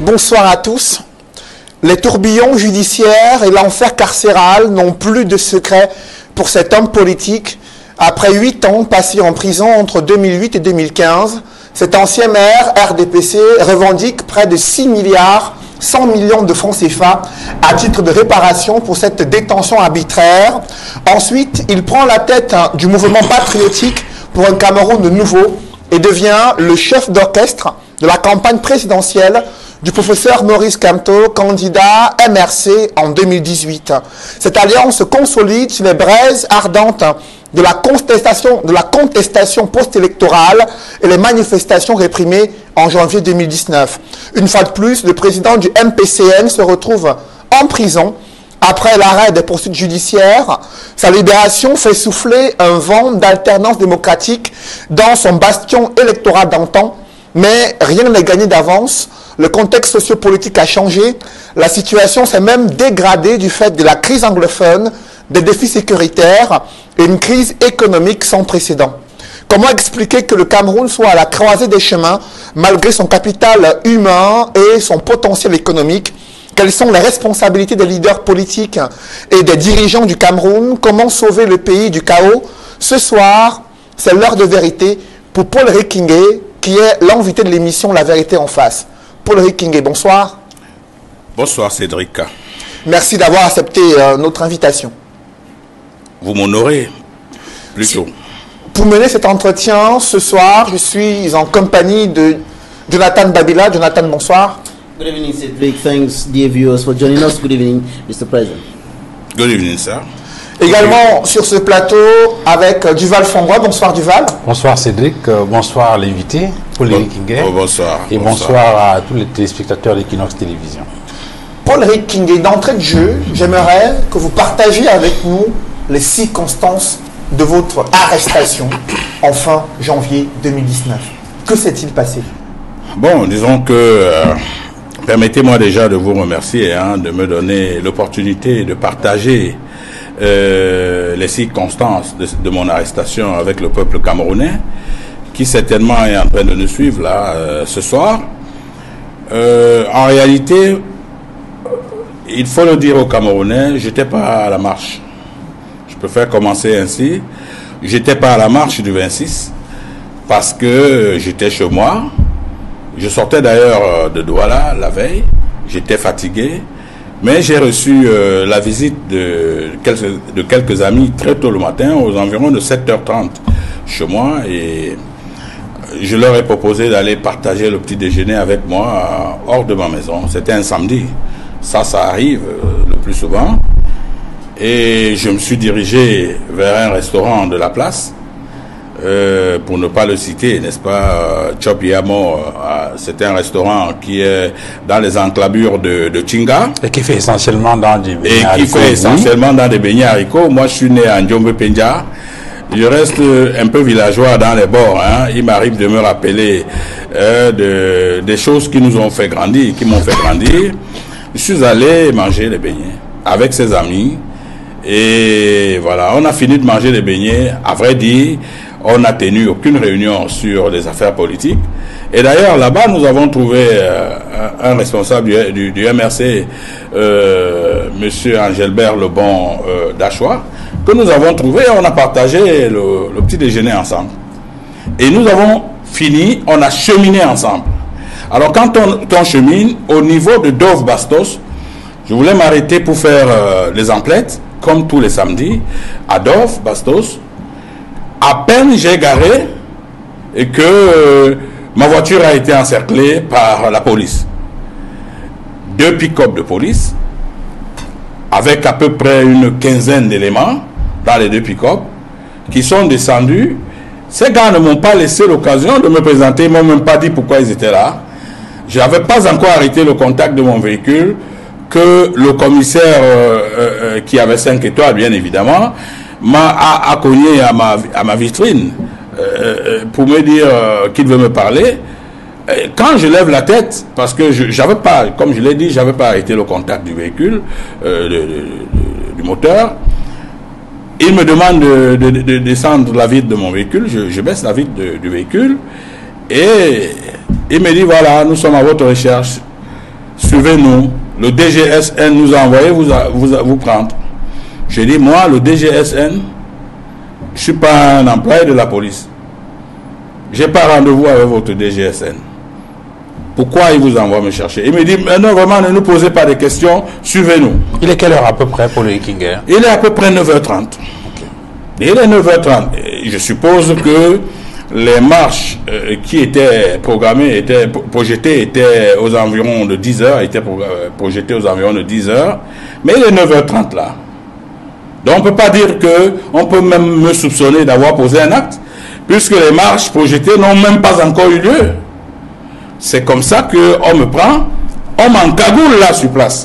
bonsoir à tous. Les tourbillons judiciaires et l'enfer carcéral n'ont plus de secret pour cet homme politique. Après 8 ans passés en prison entre 2008 et 2015, cet ancien maire RDPC revendique près de 6 milliards 100 millions de francs CFA à titre de réparation pour cette détention arbitraire. Ensuite, il prend la tête du mouvement patriotique pour un Cameroun nouveau et devient le chef d'orchestre de la campagne présidentielle du professeur Maurice Kamto, candidat MRC en 2018. Cette alliance consolide sur les braises ardentes de la contestation post-électorale et les manifestations réprimées en janvier 2019. Une fois de plus, le président du MPCN se retrouve en prison après l'arrêt des poursuites judiciaires. Sa libération fait souffler un vent d'alternance démocratique dans son bastion électoral d'antan, mais rien n'est gagné d'avance. Le contexte sociopolitique a changé. La situation s'est même dégradée du fait de la crise anglophone, des défis sécuritaires et une crise économique sans précédent. Comment expliquer que le Cameroun soit à la croisée des chemins malgré son capital humain et son potentiel économique? Quelles sont les responsabilités des leaders politiques et des dirigeants du Cameroun? Comment sauver le pays du chaos? Ce soir, c'est l'heure de vérité pour Paul Rikingué, qui est l'invité de l'émission La Vérité en face. Paul Rikingué, bonsoir. Bonsoir Cédric. Merci d'avoir accepté notre invitation. Vous m'honorez plutôt. Pour mener cet entretien, ce soir, je suis en compagnie de Jonathan Babila. Jonathan, bonsoir. Good evening, Cedric. Thanks, dear viewers, for joining us. Good evening, Mr. President. Good evening, sir. Également sur ce plateau avec Duval Fongois. Bonsoir Duval. Bonsoir Cédric, bonsoir l'invité, Paul Rikingué. Bonsoir. Et bonsoir à tous les téléspectateurs d'Equinox Télévision. Paul Rikingué, d'entrée de jeu, j'aimerais que vous partagiez avec nous les circonstances de votre arrestation en fin janvier 2019. Que s'est-il passé? Bon, disons que permettez-moi déjà de vous remercier de me donner l'opportunité de partager les circonstances de mon arrestation avec le peuple camerounais, qui certainement est en train de nous suivre là ce soir. En réalité, il faut le dire aux Camerounais, j'étais pas à la marche. Je préfère commencer ainsi. J'étais pas à la marche du 26 parce que j'étais chez moi. Je sortais d'ailleurs de Douala la veille. J'étais fatigué. Mais j'ai reçu la visite de quelques amis très tôt le matin, aux environs de 7h30 chez moi, et je leur ai proposé d'aller partager le petit déjeuner avec moi hors de ma maison. C'était un samedi. Ça arrive le plus souvent. Et je me suis dirigé vers un restaurant de la place, pour ne pas le citer, n'est-ce pas, Chopiamo. C'est un restaurant qui est dans les enclavures de Chinga. Et qui fait essentiellement dans des beignets haricots. Et qui fait essentiellement dans des beignets haricots. Moi, je suis né à Ndjombe Penja. Je reste un peu villageois dans les bords. Il m'arrive de me rappeler des choses qui nous ont fait grandir, qui m'ont fait grandir. Je suis allé manger les beignets avec ses amis. Et voilà, on a fini de manger les beignets. À vrai dire, on n'a tenu aucune réunion sur les affaires politiques. Et d'ailleurs, là-bas, nous avons trouvé un responsable du MRC, Monsieur Angelbert Lebon d'Achoua, que nous avons trouvé. On a partagé le petit déjeuner ensemble. Et nous avons fini, on a cheminé ensemble. Alors, quand on chemine, au niveau de Dove Bastos, je voulais m'arrêter pour faire les emplettes, comme tous les samedis, à Dove Bastos. À peine j'ai garé et que ma voiture a été encerclée par la police. 2 pick-up de police, avec à peu près une quinzaine d'éléments dans les 2 pick-up, qui sont descendus. Ces gars ne m'ont pas laissé l'occasion de me présenter, ils ne m'ont même pas dit pourquoi ils étaient là. Je n'avais pas encore arrêté le contact de mon véhicule que le commissaire qui avait 5 étoiles, bien évidemment, m'a cogné à ma vitrine pour me dire qu'il veut me parler. Quand je lève la tête, parce que j'avais pas, comme je l'ai dit, j'avais pas arrêté le contact du véhicule, du moteur, il me demande de descendre la vitre de mon véhicule. Je baisse la vitre du véhicule et il me dit voilà, nous sommes à votre recherche. suivez-nous. Le DGSN nous a envoyé vous prendre. J'ai dit, moi, le DGSN, je ne suis pas un employé de la police. Je n'ai pas rendez-vous avec votre DGSN. Pourquoi il vous envoie me chercher? Il me dit, mais non, vraiment, ne nous posez pas de questions, suivez-nous. Il est quelle heure à peu près pour le Hikinger? Il est à peu près 9h30. Okay. Il est 9h30. Je suppose que les marches qui étaient programmées, étaient projetées, étaient aux environs de 10h, étaient projetées aux environs de 10h. Mais il est 9h30 là. Donc on ne peut pas dire que, on peut même me soupçonner d'avoir posé un acte, puisque les marches projetées n'ont même pas encore eu lieu. C'est comme ça qu'on me prend, on m'encagoule là sur place.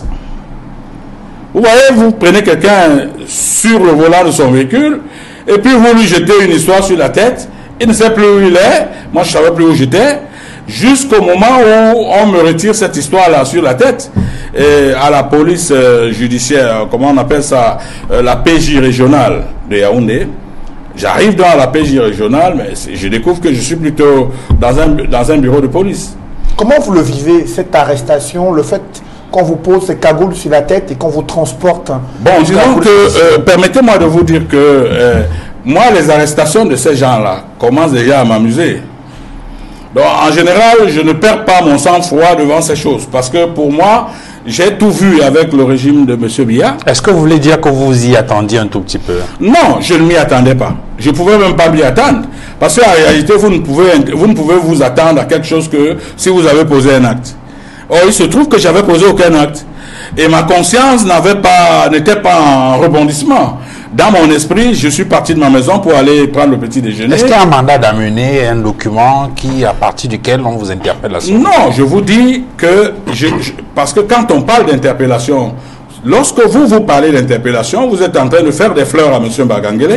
Vous voyez, vous prenez quelqu'un sur le volant de son véhicule, et puis vous lui jetez une histoire sur la tête, il ne sait plus où il est, moi je ne savais plus où j'étais, jusqu'au moment où on me retire cette histoire-là sur la tête, et à la police judiciaire, comment on appelle ça, la PJ régionale de Yaoundé. J'arrive dans la PJ régionale, mais je découvre que je suis plutôt dans un bureau de police. Comment vous le vivez, cette arrestation, le fait qu'on vous pose ces cagoules sur la tête et qu'on vous transporte? Bon, disons que, permettez-moi de vous dire que moi, les arrestations de ces gens-là commencent déjà à m'amuser. Donc, en général, je ne perds pas mon sang-froid devant ces choses, parce que pour moi, j'ai tout vu avec le régime de M. Biya. Est-ce que vous voulez dire que vous y attendiez un tout petit peu? Non, je ne m'y attendais pas. Je ne pouvais même pas m'y attendre. Parce qu'en réalité, vous ne pouvez vous attendre à quelque chose que si vous avez posé un acte. Or, il se trouve que j'avais posé aucun acte. Et ma conscience n'était pas en rebondissement. Dans mon esprit, je suis parti de ma maison pour aller prendre le petit déjeuner. Est-ce qu'il y a un mandat d'amener un document à partir duquel on vous interpelle la soirée? Non, je vous dis que... parce que quand on parle d'interpellation, lorsque vous parlez d'interpellation, vous êtes en train de faire des fleurs à M. Bagangele.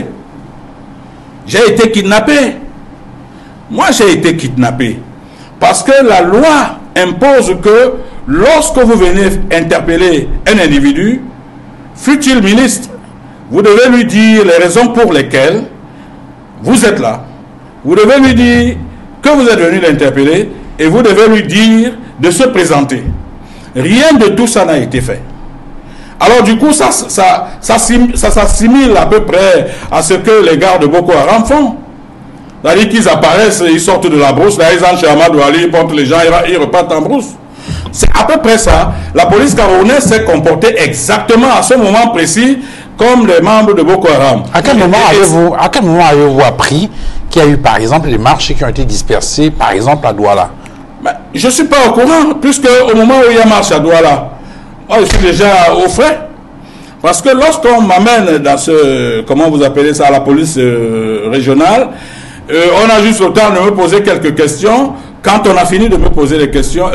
J'ai été kidnappé. Moi, j'ai été kidnappé. Parce que la loi impose que lorsque vous venez interpeller un individu, fût-il ministre, vous devez lui dire les raisons pour lesquelles vous êtes là. Vous devez lui dire que vous êtes venu l'interpeller et vous devez lui dire de se présenter. Rien de tout ça n'a été fait. Alors du coup, ça s'assimile à peu près à ce que les gars de Boko Haram font. C'est-à-dire qu'ils apparaissent, ils sortent de la brousse, là ils entrent chez Amadou Ali, ils portent les gens, ils repartent en brousse. C'est à peu près ça. La police camerounaise s'est comportée exactement à ce moment précis comme les membres de Boko Haram. À quel moment avez-vous appris qu'il y a eu par exemple des marches qui ont été dispersées, par exemple à Douala? Je ne suis pas au courant, puisque au moment où il y a marche à Douala, moi, je suis déjà au frais. Parce que lorsqu'on m'amène dans ce, comment vous appelez ça, la police régionale, on a juste le temps de me poser quelques questions. Quand on a fini de me poser les questions,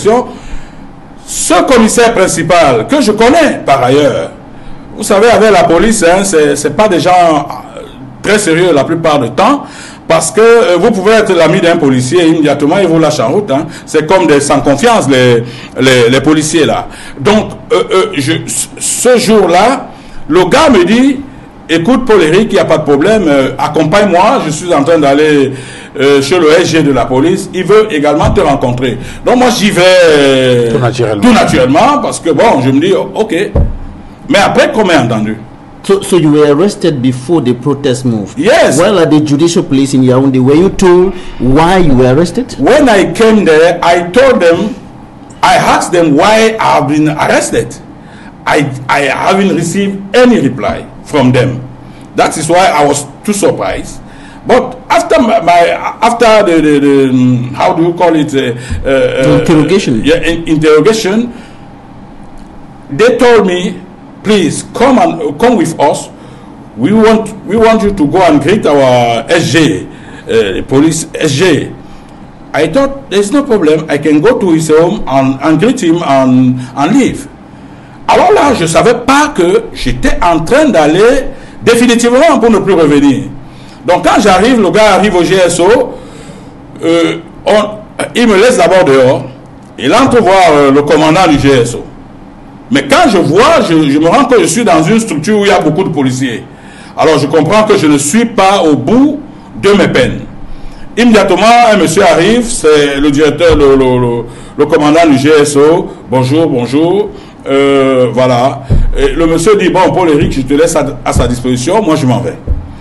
ce commissaire principal, que je connais par ailleurs, vous savez, avec la police, hein, c'est pas des gens très sérieux la plupart du temps, parce que vous pouvez être l'ami d'un policier et immédiatement il vous lâche en route. Hein. C'est comme des sans confiance, les policiers là. Donc, ce jour-là, le gars me dit, écoute Paul-Éric, il n'y a pas de problème, accompagne-moi, je suis en train d'aller chez le SG de la police, il veut également te rencontrer. Donc moi j'y vais tout naturellement, parce que bon, je me dis, ok. Mais après, qu'on m'ait entendu. So you were arrested before the protest moved? Yes. While at the judicial police in Yaoundé, were you told why you were arrested? When I came there, I told them, I asked them why I have been arrested. I haven't received any reply from them. That is why I was too surprised. But after after the how do you call it? Interrogation. Yeah, interrogation. They told me, please come with us. We want you to go and greet our SG, police SG. I thought there's no problem. I can go to his home and greet him and leave. Alors là, je ne savais pas que j'étais en train d'aller définitivement pour ne plus revenir. Donc quand j'arrive, le gars arrive au GSO, il me laisse d'abord dehors. Il entre voir le commandant du GSO. Mais quand je vois, je me rends compte que je suis dans une structure où il y a beaucoup de policiers. Alors je comprends que je ne suis pas au bout de mes peines. Immédiatement, un monsieur arrive, c'est le directeur, le commandant du GSO, bonjour, bonjour, voilà. Et le monsieur dit, bon, Paul-Éric, je te laisse à sa disposition, moi je m'en vais.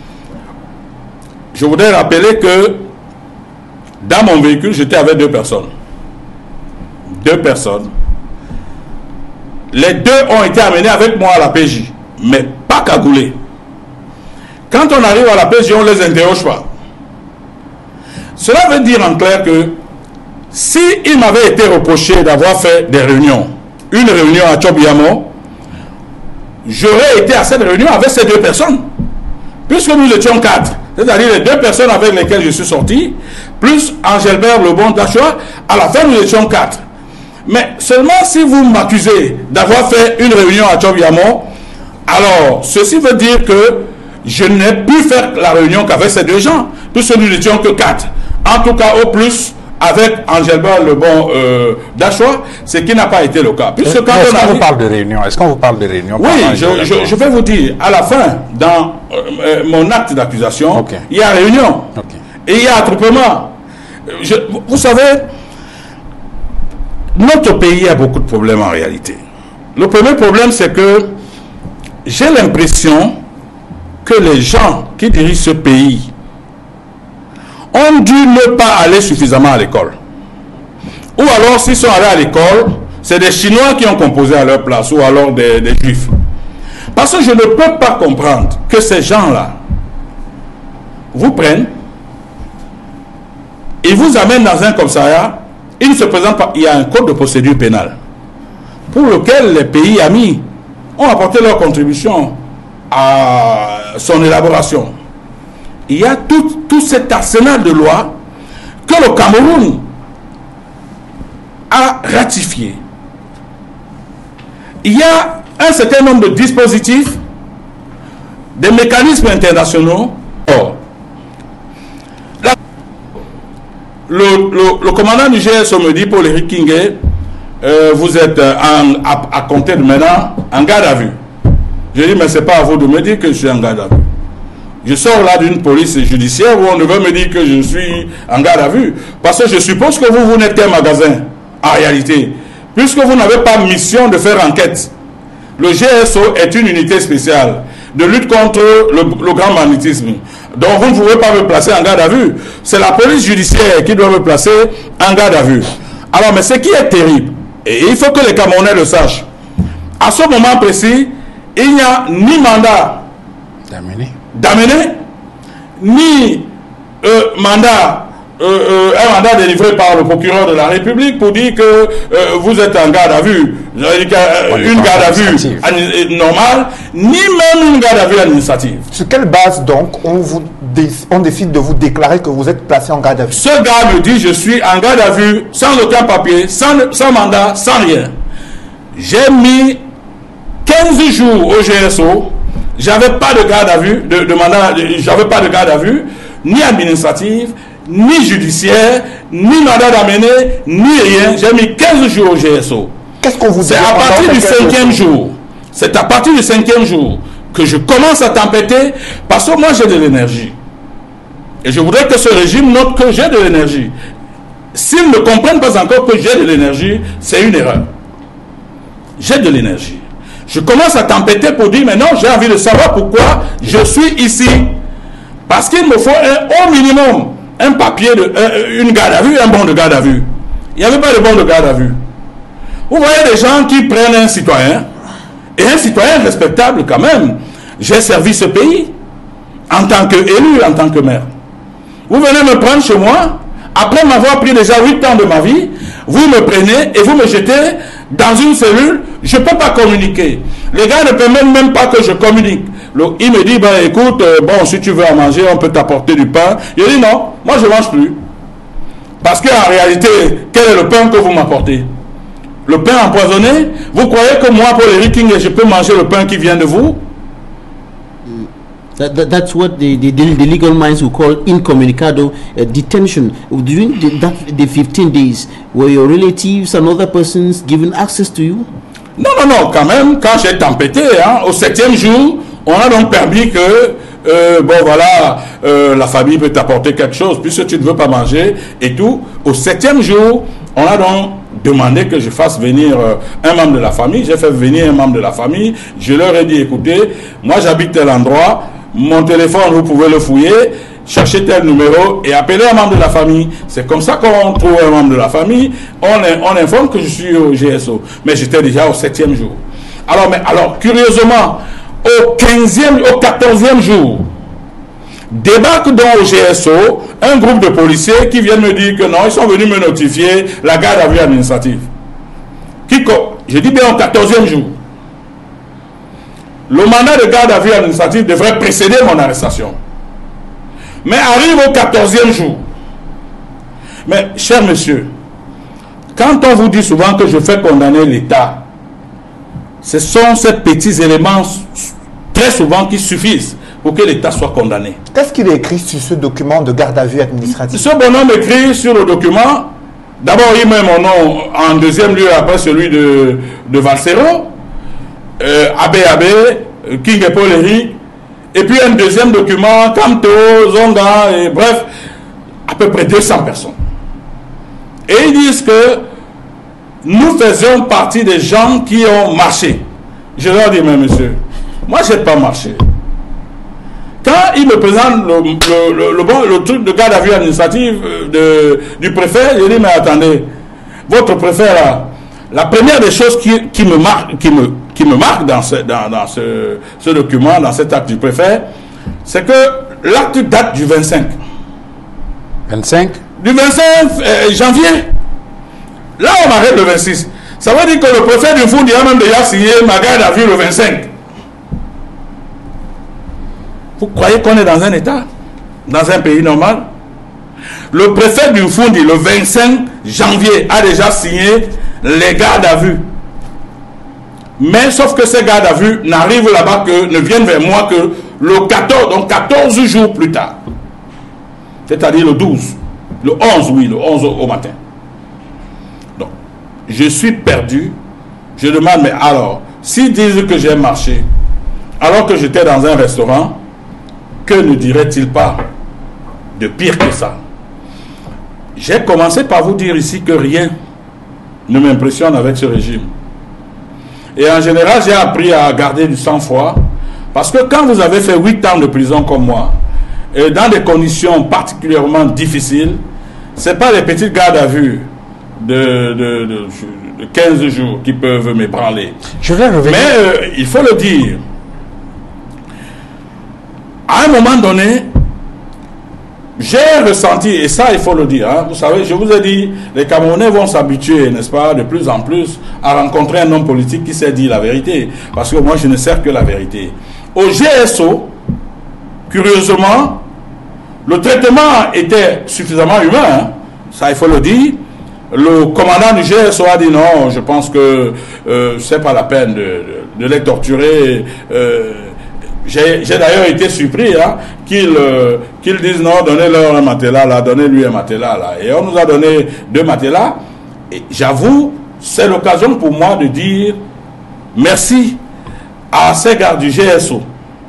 Je voudrais rappeler que dans mon véhicule, j'étais avec 2 personnes. 2 personnes. Les 2 ont été amenés avec moi à la PJ, mais pas cagoulés. Quand on arrive à la PJ, on ne les interroge pas. Cela veut dire en clair que si il m'avait été reproché d'avoir fait des réunions, une réunion à Tchobiamo, j'aurais été à cette réunion avec ces 2 personnes. Puisque nous étions 4, c'est-à-dire les 2 personnes avec lesquelles je suis sorti, plus Angelbert Lebon d'Achua, à la fin nous étions 4. Mais seulement si vous m'accusez d'avoir fait une réunion à Tchobiamo, alors ceci veut dire que je n'ai pu faire la réunion qu'avec ces 2 gens, puisque nous n'étions que 4. En tout cas, au plus, avec Angelbert Lebon d'Achua, ce qui n'a pas été le cas. Est-ce qu'on vous parle de réunion? Est-ce qu'on vous parle de réunion? Oui, je vais vous dire, à la fin, dans mon acte d'accusation, il y a réunion. Et il y a attroupement. Vous savez, notre pays a beaucoup de problèmes en réalité. Le premier problème, c'est que j'ai l'impression que les gens qui dirigent ce pays ont dû ne pas aller suffisamment à l'école. Ou alors, s'ils sont allés à l'école, c'est des Chinois qui ont composé à leur place, ou alors des Juifs. Parce que je ne peux pas comprendre que ces gens-là vous prennent, ils vous amènent dans un commissariat, ils ne se présentent pas. Il y a un code de procédure pénale pour lequel les pays amis ont apporté leur contribution à son élaboration. Il y a tout cet arsenal de lois que le Cameroun a ratifié. Il y a un certain nombre de dispositifs, des mécanismes internationaux. Or, le commandant du GSO me dit, Paul-Éric Kingé, vous êtes à compter de maintenant en garde à vue. Je dis, mais ce n'est pas à vous de me dire que je suis en garde à vue. Je sors là d'une police judiciaire où on ne veut me dire que je suis en garde à vue. Parce que je suppose que vous n'êtes qu'un magasin, en réalité. Puisque vous n'avez pas mission de faire enquête. Le GSO est une unité spéciale de lutte contre le grand banditisme. Donc vous ne pouvez pas me placer en garde à vue. C'est la police judiciaire qui doit me placer en garde à vue. Alors, mais ce qui est terrible, et il faut que les Camerounais le sachent, à ce moment précis, il n'y a ni mandat d'amener, ni un mandat délivré par le procureur de la République pour dire que vous êtes en garde à vue, une garde à vue normale, ni même une garde à vue administrative. Sur quelle base donc on décide de vous déclarer que vous êtes placé en garde à vue? Ce gars me dit je suis en garde à vue, sans aucun papier, sans mandat, sans rien. J'ai mis 15 jours au GSO, j'avais pas de garde à vue, de mandat, j'avais pas de garde à vue, ni administrative, ni judiciaire, ni mandat d'amener, ni rien. J'ai mis 15 jours au GSO. Qu'est-ce qu'on vous dit? C'est à partir du 5e jour. C'est à partir du 5e jour que je commence à tempêter parce que moi j'ai de l'énergie. Et je voudrais que ce régime note que j'ai de l'énergie. S'ils ne comprennent pas encore que j'ai de l'énergie, c'est une erreur. J'ai de l'énergie. Je commence à tempêter pour dire, mais non, j'ai envie de savoir pourquoi je suis ici. Parce qu'il me faut au minimum un papier, une garde à vue, un bon de garde à vue. Il n'y avait pas de bon de garde à vue. Vous voyez des gens qui prennent un citoyen, et un citoyen respectable quand même. J'ai servi ce pays en tant qu'élu, en tant que maire. Vous venez me prendre chez moi, après m'avoir pris déjà 8 ans de ma vie, vous me prenez et vous me jetez dans une cellule, je ne peux pas communiquer. Les gars ne permettent même pas que je communique. Il me dit, ben, écoute, bon, si tu veux à manger, on peut t'apporter du pain. Je dis non, moi je ne mange plus. Parce qu'en réalité, quel est le pain que vous m'apportez? Le pain empoisonné? Vous croyez que moi, Paul-Éric Kingé, je peux manger le pain qui vient de vous? That's what the legal minds will call incommunicado detention. During the 15 days, were your relatives and other persons given access to you? Non, non, non, quand même, quand j'ai tempêté, hein, au 7e jour, on a donc permis que, bon voilà, la famille peut t'apporter quelque chose, puisque tu ne veux pas manger et tout. Au 7e jour, On a donc demandé que je fasse venir un membre de la famille. J'ai fait venir un membre de la famille. Je leur ai dit, écoutez, moi j'habite tel endroit, mon téléphone, vous pouvez le fouiller, chercher tel numéro et appeler un membre de la famille. C'est comme ça qu'on trouve un membre de la famille. On informe que je suis au GSO. Mais j'étais déjà au 7e jour. Alors, curieusement, au 14e jour, débarque donc au GSO un groupe de policiers qui viennent me dire que non, ils sont venus me notifier la garde à vue administrative. Je dis bien au 14e jour. Le mandat de garde à vue administrative devrait précéder mon arrestation. Mais arrive au 14e jour. Mais, cher monsieur, quand on vous dit souvent que je fais condamner l'État, ce sont ces petits éléments très souvent qui suffisent pour que l'État soit condamné. Qu'est-ce qu'il est écrit sur ce document de garde à vue administrative? Ce bonhomme écrit sur le document, d'abord il met mon nom en deuxième lieu après celui de Valsero, Abbé, King et Paul Eric, et puis un deuxième document, Kamto, Zonga, et bref, à peu près 200 personnes. Et ils disent que nous faisions partie des gens qui ont marché. Je leur dis, mais monsieur, moi je n'ai pas marché. Quand il me présente le truc de garde à vue administrative du préfet, je dis, mais attendez, votre préfet là, la première des choses qui me marque dans ce document, dans cet acte du préfet, c'est que l'acte date du 25. 25 Du 25 janvier. Là, on m'arrête le 26. Ça veut dire que le préfet du Foundi a même déjà signé ma garde à vue le 25. Vous croyez qu'on est dans un État? Dans un pays normal? Le préfet du Foundi, le 25 janvier, a déjà signé les gardes à vue. Mais sauf que ces gardes à vue n'arrivent là-bas que, ne viennent vers moi que le 14, donc 14 jours plus tard. C'est-à-dire le 12. Le 11, oui, le 11 au matin. Donc, je suis perdu. Je demande, mais alors, s'ils disent que j'ai marché, alors que j'étais dans un restaurant, que ne dirait-il pas de pire que ça? J'ai commencé par vous dire ici que rien ne m'impressionne avec ce régime. Et en général, j'ai appris à garder du sang-froid, parce que quand vous avez fait 8 ans de prison comme moi, et dans des conditions particulièrement difficiles, ce n'est pas les petites gardes à vue de 15 jours qui peuvent m'ébranler. Mais il faut le dire, à un moment donné, j'ai ressenti, et ça il faut le dire, hein, vous savez, je vous ai dit, les Camerounais vont s'habituer, n'est-ce pas, de plus en plus à rencontrer un homme politique qui sait dire la vérité, parce que moi je ne sers que la vérité. Au GSO, curieusement, le traitement était suffisamment humain, hein, ça il faut le dire. Le commandant du GSO a dit non, je pense que c'est pas la peine de les torturer. J'ai d'ailleurs été surpris hein, qu'ils disent non, donnez-leur un matelas là, donnez-lui un matelas là. Et on nous a donné 2 matelas. Et j'avoue, c'est l'occasion pour moi de dire merci à ces gars du GSO.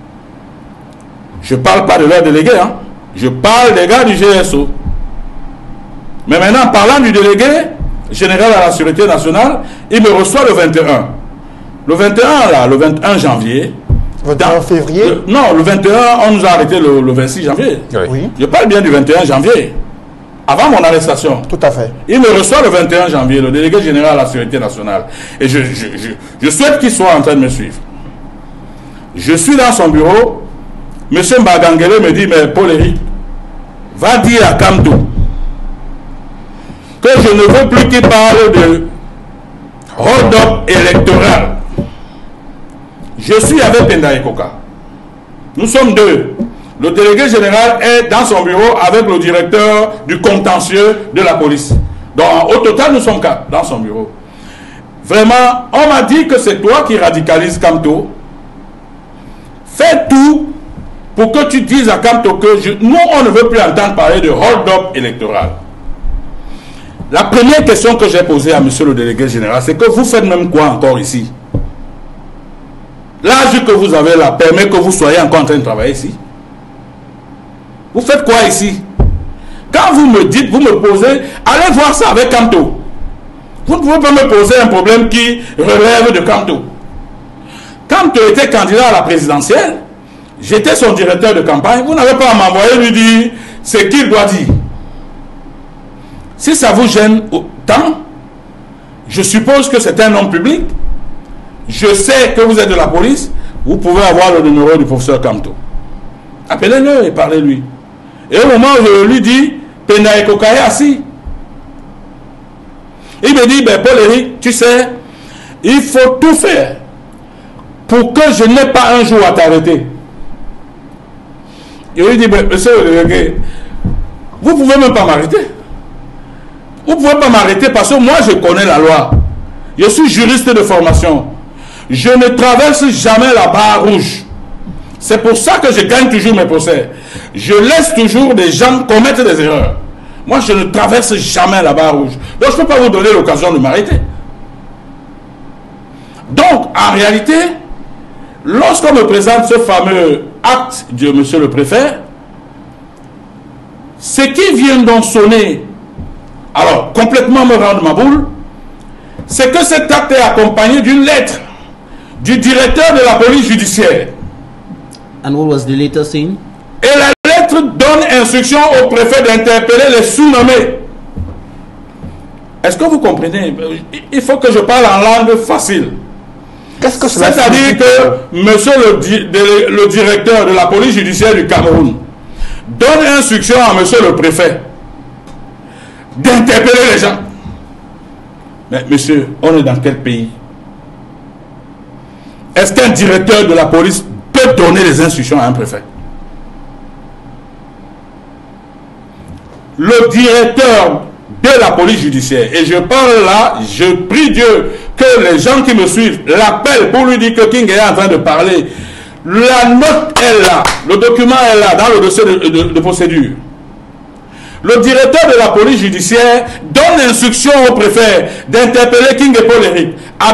Je ne parle pas de leurs délégués, hein. Je parle des gars du GSO. Mais maintenant, parlant du délégué général à la Sûreté nationale, il me reçoit le 21. Le 21, là, le 21 janvier. En février? Non, le 21, on nous a arrêté le 26 janvier. Oui. Je parle bien du 21 janvier. Avant mon arrestation. Tout à fait. Il me reçoit le 21 janvier, le délégué général à la Sûreté nationale. Et je souhaite qu'il soit en train de me suivre. Je suis dans son bureau. M. Mbagangele me dit, mais Paul Eric, va dire à Kamto que je ne veux plus qu'il parle de hold-up électoral. Je suis avec Pendaye Koka. Nous sommes 2. Le délégué général est dans son bureau avec le directeur du contentieux de la police. Donc au total, nous sommes 4 dans son bureau. Vraiment, on m'a dit que c'est toi qui radicalises Kamto. Fais tout pour que tu dises à Kamto que nous, on ne veut plus entendre parler de hold-up électoral. La première question que j'ai posée à monsieur le délégué général, c'est que vous faites même quoi encore ici? L'âge que vous avez là permet que vous soyez encore en train de travailler ici. Vous faites quoi ici? Quand vous me dites, vous me posez, allez voir ça avec Kamto. Vous ne pouvez pas me poser un problème qui relève de Kanto. Kanto était candidat à la présidentielle, j'étais son directeur de campagne, vous n'avez pas à m'envoyer lui dire ce qu'il doit dire. Si ça vous gêne autant, je suppose que c'est un homme public, je sais que vous êtes de la police, vous pouvez avoir le numéro du professeur Kanto. Appelez-le et parlez-lui. Et au moment où je lui dis, Penda Ekoka est assis. Il me dit, ben Paul-Éric, tu sais, il faut tout faire pour que je n'ai pas un jour à t'arrêter. Et il dit, ben, monsieur, vous ne pouvez même pas m'arrêter. Vous ne pouvez pas m'arrêter parce que moi, je connais la loi. Je suis juriste de formation. Je ne traverse jamais la barre rouge. C'est pour ça que je gagne toujours mes procès. Je laisse toujours des gens commettre des erreurs. Moi, je ne traverse jamais la barre rouge. Donc, je ne peux pas vous donner l'occasion de m'arrêter. Donc, en réalité, lorsqu'on me présente ce fameux acte de monsieur le préfet, ce qui vient donc sonner, alors, complètement me rendre ma boule, c'est que cet acte est accompagné d'une lettre du directeur de la police judiciaire. And what was the letter saying? Et la lettre donne instruction au préfet d'interpeller les sous-nommés. Est-ce que vous comprenez? Il faut que je parle en langue facile. Qu'est-ce que cela C'est-à-dire signifie? que monsieur le directeur de la police judiciaire du Cameroun donne instruction à monsieur le préfet d'interpeller les gens. Mais monsieur, on est dans quel pays? Est-ce qu'un directeur de la police peut donner des instructions à un préfet? Le directeur de la police judiciaire, et je parle là, je prie Dieu que les gens qui me suivent l'appellent pour lui dire que King est en train de parler. La note est là, le document est là, dans le dossier de procédure. Le directeur de la police judiciaire donne l'instruction au préfet d'interpeller King et Paul-Éric,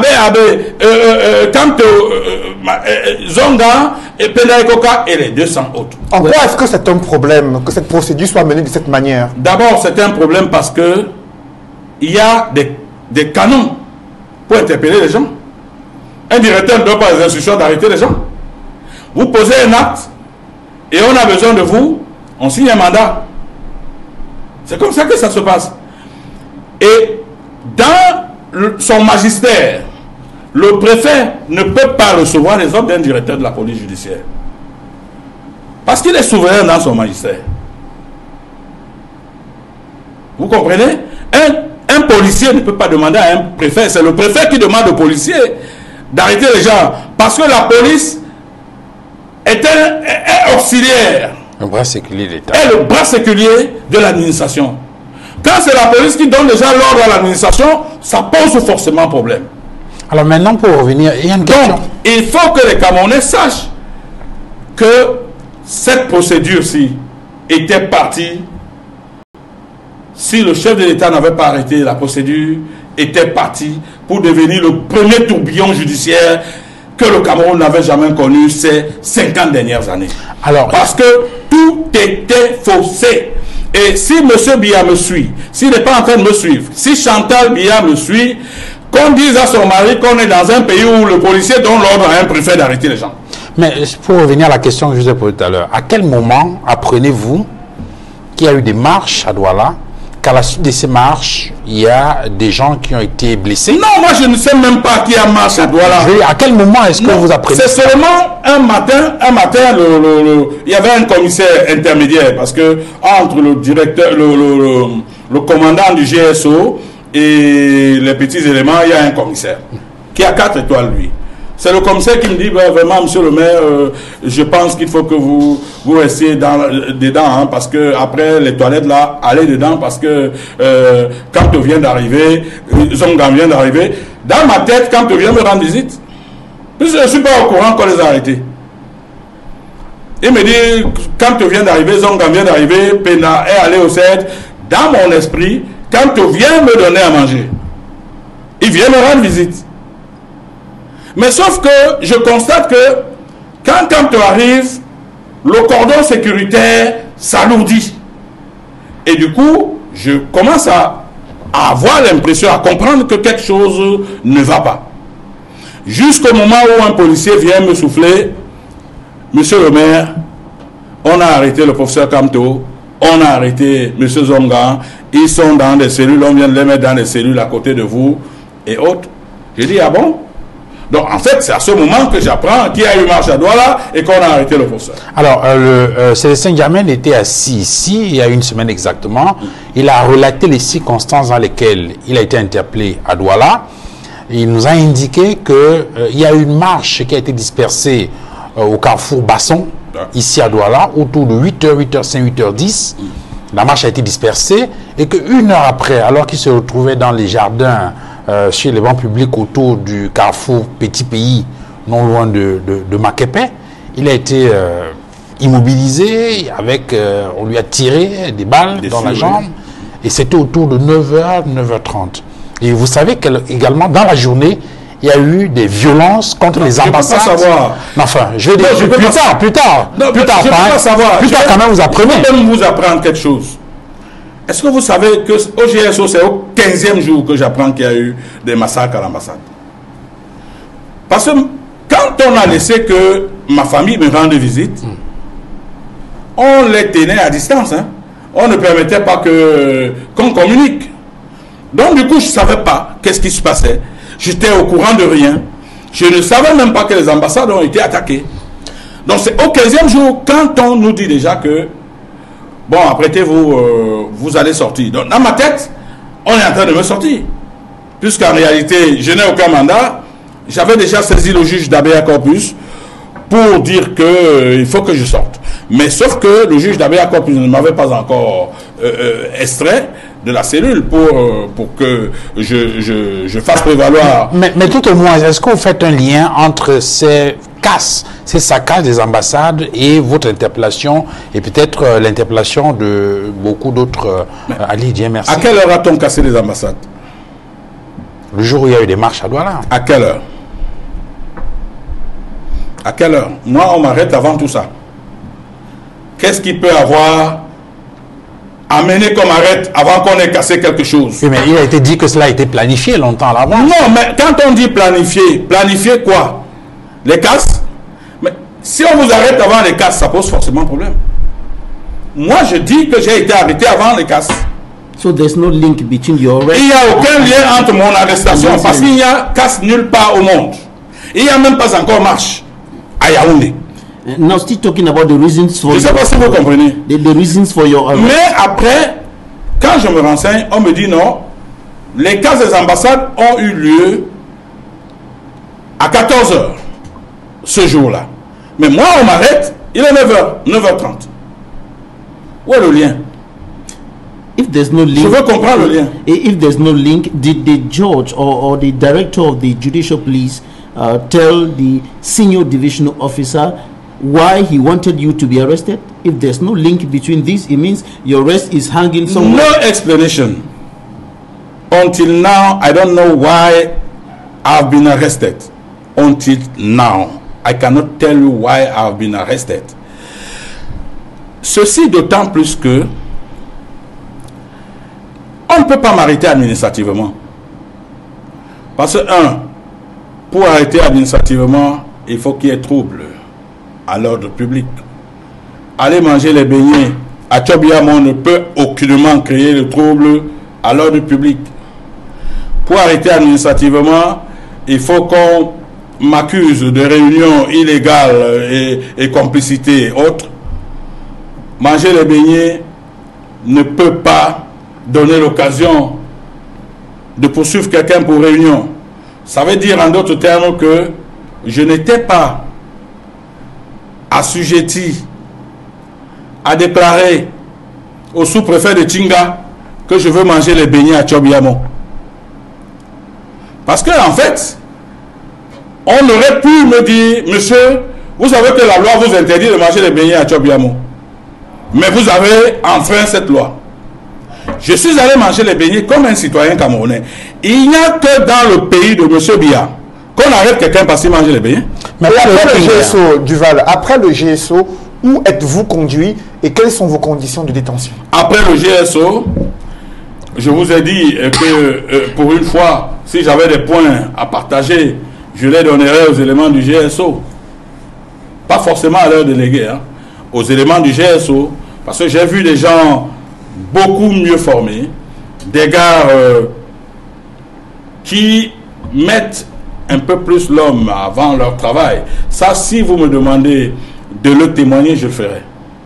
Kanto, Zonga, et Penda Ekoka et les 200 autres. En quoi est-ce que c'est un problème que cette procédure soit menée de cette manière? D'abord, c'est un problème parce que il y a des canons pour interpeller les gens. Un directeur ne donne pas les instructions d'arrêter les gens. Vous posez un acte et on a besoin de vous, on signe un mandat. C'est comme ça que ça se passe. Et dans son magistère, le préfet ne peut pas recevoir les ordres d'un directeur de la police judiciaire. Parce qu'il est souverain dans son magistère. Vous comprenez? Un policier ne peut pas demander à un préfet. C'est le préfet qui demande au policier d'arrêter les gens. Parce que la police est auxiliaire. Le bras séculier de l'État. Est le bras séculier de l'administration. Quand c'est la police qui donne déjà l'ordre à l'administration, ça pose forcément problème. Alors maintenant, pour revenir, il y a une question. Donc, il faut que les Camerounais sachent que cette procédure-ci était partie, si le chef de l'État n'avait pas arrêté la procédure, était partie pour devenir le premier tourbillon judiciaire que le Cameroun n'avait jamais connu ces 50 dernières années. Alors, parce que tout était faussé. Et si M. Biya me suit, s'il n'est pas en train de me suivre, si Chantal Biya me suit, qu'on dise à son mari qu'on est dans un pays où le policier donne l'ordre à un préfet d'arrêter les gens. mais pour revenir à la question que je vous ai posée tout à l'heure, à quel moment apprenez-vous qu'il y a eu des marches à Douala, qu'à la suite de ces marches, il y a des gens qui ont été blessés? Non, moi je ne sais même pas qui a marché à Douala. À quel moment est-ce que vous apprenez? C'est seulement un matin, il y avait un commissaire intermédiaire parce que entre le directeur, le commandant du GSO et les petits éléments, il y a un commissaire qui a 4 étoiles lui. C'est le commissaire qui me dit, ben, vraiment, monsieur le maire, je pense qu'il faut que vous restiez dedans, hein, parce que après les toilettes là, allez dedans, parce que quand tu viens d'arriver, Zonga vient d'arriver, dans ma tête, quand tu viens me rendre visite, je ne suis pas au courant qu'on les a arrêtés. Il me dit, quand tu viens d'arriver, Zonga vient d'arriver, Pena est allé au CED, dans mon esprit, quand tu viens me donner à manger, il vient me rendre visite. Mais sauf que je constate que quand tu arrives, le cordon sécuritaire s'alourdit. Et du coup, je commence à à avoir l'impression, à comprendre que quelque chose ne va pas. Jusqu'au moment où un policier vient me souffler, monsieur le maire, on a arrêté le professeur Kamto, on a arrêté monsieur Zonga, ils sont dans des cellules, on vient de les mettre dans des cellules à côté de vous, et autres. J'ai dit, ah bon? Donc, en fait, c'est à ce moment que j'apprends qu'il y a eu marche à Douala et qu'on a arrêté le professeur. Alors, Célestin Djamel était assis ici, il y a une semaine exactement. Il a relaté les circonstances dans lesquelles il a été interpellé à Douala. Il nous a indiqué qu'il y a eu une marche qui a été dispersée au carrefour Basson, ici à Douala, autour de 8h, 8h05, 8h10. La marche a été dispersée et qu'une heure après, alors qu'il se retrouvait dans les jardins, sur les bancs publics autour du carrefour Petit Pays, non loin de Makepe, il a été immobilisé, avec, on lui a tiré des balles dans la jambe, et c'était autour de 9h, 9h30. Et vous savez qu'également, dans la journée, il y a eu des violences contre les ambassades. Je ne peux pas savoir. Enfin, je vais dire plus tard quand même, vous apprenez. Je peux même vous apprendre quelque chose. Est-ce que vous savez que au GSO, c'est au 15e jour que j'apprends qu'il y a eu des massacres à l'ambassade? Parce que quand on a laissé que ma famille me rende visite, on les tenait à distance. Hein. On ne permettait pas qu'on communique. Donc du coup, je ne savais pas qu'est-ce qui se passait. J'étais au courant de rien. Je ne savais même pas que les ambassades ont été attaquées. Donc c'est au 15e jour, quand on nous dit déjà que bon, apprêtez-vous, vous allez sortir. Donc, dans ma tête, on est en train de me sortir. Puisqu'en réalité, je n'ai aucun mandat. J'avais déjà saisi le juge d'Abea Corpus pour dire qu'il faut que je sorte. Mais sauf que le juge d'Abea Corpus ne m'avait pas encore extrait de la cellule pour que je fasse prévaloir. Mais tout au moins, est-ce que vous faites un lien entre ces saccages des ambassades et votre interpellation et peut-être l'interpellation de beaucoup d'autres. Ali, Dieu merci. À quelle heure a-t-on cassé les ambassades? Le jour où il y a eu des marches à Douala. À quelle heure? À quelle heure? Moi, on m'arrête avant tout ça. Qu'est-ce qui peut avoir amené qu'on m'arrête avant qu'on ait cassé quelque chose? Oui, mais il a été dit que cela a été planifié longtemps à l'avance. Non, mais quand on dit planifier, planifier quoi? Les casses? Mais si on vous arrête avant les casses, ça pose forcément problème. Moi, je dis que j'ai été arrêté avant les casses. So there's no link between your arrest. Il n'y a aucun lien entre mon arrestation parce qu'il n'y a casse nulle part au monde. Il n'y a même pas encore marche à Yaoundé. Now still talking about the reasons for. Je ne sais pas si vous comprenez. The reasons for your arrest. Mais après, quand je me renseigne, on me dit non. Les casses des ambassades ont eu lieu à 14h ce jour-là. Mais moi, on m'arrête, il est 9h, 9h30. Où est le lien? If there's no link, je veux comprendre le lien. If there's no link, did the judge or the director of the judicial police tell the senior divisional officer why he wanted you to be arrested? If there's no link between these, it means your arrest is hanging somewhere. No explanation. Until now, I don't know why I've been arrested. Until now, I cannot tell you why I've been arrested. Ceci d'autant plus que on ne peut pas m'arrêter administrativement. Parce que, pour arrêter administrativement, il faut qu'il y ait trouble à l'ordre public. Aller manger les beignets à Tchobiamon ne peut aucunement créer le trouble à l'ordre public. Pour arrêter administrativement, il faut qu'on m'accuse de réunion illégale et complicité et autres. Manger les beignets ne peut pas donner l'occasion de poursuivre quelqu'un pour réunion. Ça veut dire en d'autres termes que je n'étais pas assujetti à déclarer au sous-préfet de Tinga que je veux manger les beignets à Tchobiamon. Parce que en fait, on aurait pu me dire, monsieur, vous savez que la loi vous interdit de manger les beignets à Tchobiamon. Mais vous avez enfreint cette loi. Je suis allé manger les beignets comme un citoyen camerounais. Il n'y a que dans le pays de M. Biya qu'on arrête quelqu'un parce qu'il mange les beignets. Mais après le GSO, Duval, après le GSO, où êtes-vous conduit et quelles sont vos conditions de détention? Après le GSO, je vous ai dit que pour une fois, si j'avais des points à partager, je les donnerais aux éléments du GSO. Pas forcément à leurs délégués, hein, aux éléments du GSO, parce que j'ai vu des gens beaucoup mieux formés, des gars qui mettent un peu plus l'homme avant leur travail. Ça, si vous me demandez de le témoigner, je le ferai.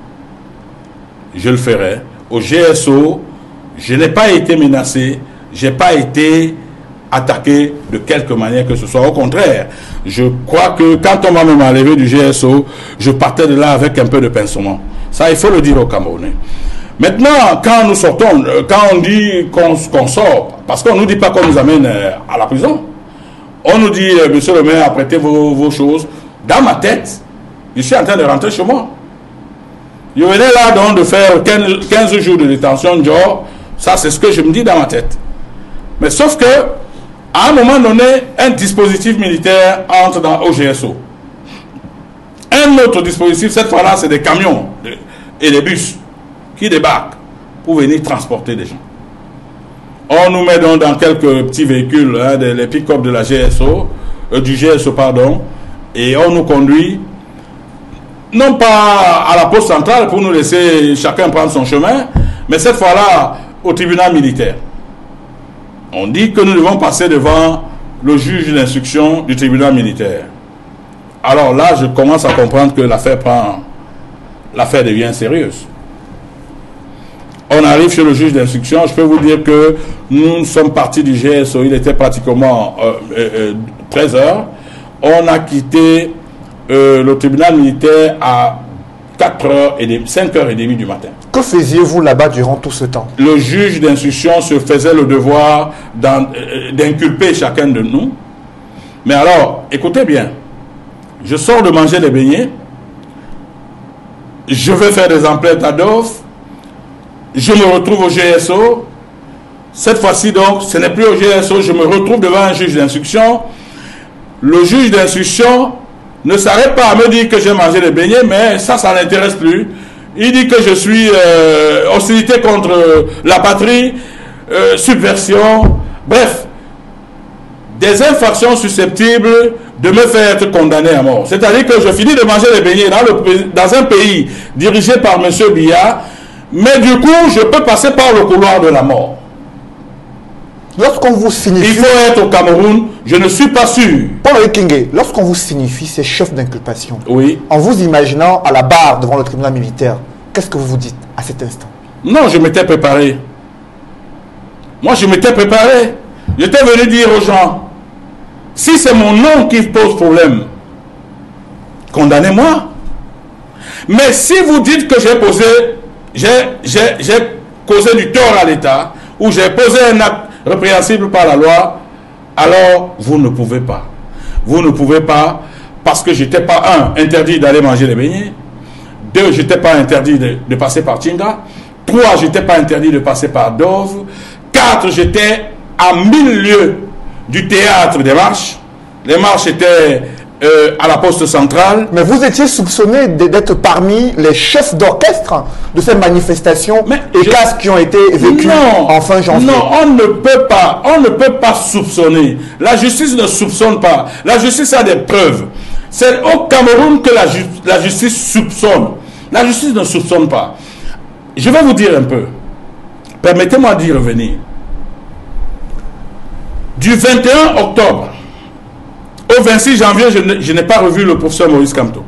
Je le ferai. Au GSO, je n'ai pas été menacé, je n'ai pas été attaqué de quelque manière que ce soit. Au contraire, je crois que quand on m'a même enlevé du GSO, je partais de là avec un peu de pincement. Ça, il faut le dire aux Camerounais. Maintenant, quand nous sortons, quand on dit qu'on sort, parce qu'on ne nous dit pas qu'on nous amène à la prison, on nous dit, monsieur le maire, apprêtez vos choses. Dans ma tête, je suis en train de rentrer chez moi. Je venais là donc de faire 15 jours de détention, genre, ça c'est ce que je me dis dans ma tête. Mais sauf que, à un moment donné, un dispositif militaire entre au GSO. Un autre dispositif, cette fois-là, c'est des camions et des bus qui débarquent pour venir transporter des gens. On nous met donc dans quelques petits véhicules, hein, les pick-up de la GSO, du GSO, pardon, et on nous conduit, non pas à la poste centrale pour nous laisser chacun prendre son chemin, mais cette fois-là au tribunal militaire. On dit que nous devons passer devant le juge d'instruction du tribunal militaire. Alors là, je commence à comprendre que l'affaire devient sérieuse. On arrive chez le juge d'instruction, je peux vous dire que nous sommes partis du GSO, il était pratiquement 13 heures. On a quitté le tribunal militaire à 5h30 du matin. Que faisiez-vous là-bas durant tout ce temps? Le juge d'instruction se faisait le devoir d'inculper chacun de nous. Mais alors, écoutez bien, je sors de manger des beignets, je vais faire des emplettes à Dove, je me retrouve au GSO. Cette fois-ci donc, ce n'est plus au GSO, je me retrouve devant un juge d'instruction. Le juge d'instruction ne s'arrête pas à me dire que j'ai mangé des beignets, mais ça n'intéresse plus. Il dit que je suis hostilité contre la patrie, subversion, bref, des infractions susceptibles de me faire être condamné à mort. C'est-à-dire que je finis de manger les beignets dans un pays dirigé par M. Biya, mais du coup, je peux passer par le couloir de la mort. Lorsqu'on vous signifie... Il faut être au Cameroun, je ne suis pas sûr. Paul Kingé, lorsqu'on vous signifie ces chefs d'inculpation, oui, en vous imaginant à la barre devant le tribunal militaire, qu'est-ce que vous vous dites à cet instant? Non, je m'étais préparé. Moi, je m'étais préparé. J'étais venu dire aux gens, si c'est mon nom qui pose problème, condamnez-moi. Mais si vous dites que j'ai causé du tort à l'État, ou j'ai posé un acte répréhensible par la loi, alors vous ne pouvez pas. Vous ne pouvez pas parce que j'étais pas, interdit d'aller manger les beignets. 2, j'étais pas interdit de passer par Tinga. 3, j'étais pas interdit de passer par Dove. 4, j'étais à 1000 lieues du théâtre des marches. Les marches étaient à la poste centrale. Mais vous étiez soupçonné d'être parmi les chefs d'orchestre de cette manifestation et cas qui ont été vécus en fin janvier. Non, on ne peut pas soupçonner. La justice ne soupçonne pas. La justice a des preuves. C'est au Cameroun que la justice soupçonne. La justice ne soupçonne pas. Je vais vous dire un peu. Permettez-moi d'y revenir. Du 21 octobre au 26 janvier, je n'ai pas revu le professeur Maurice Kamto.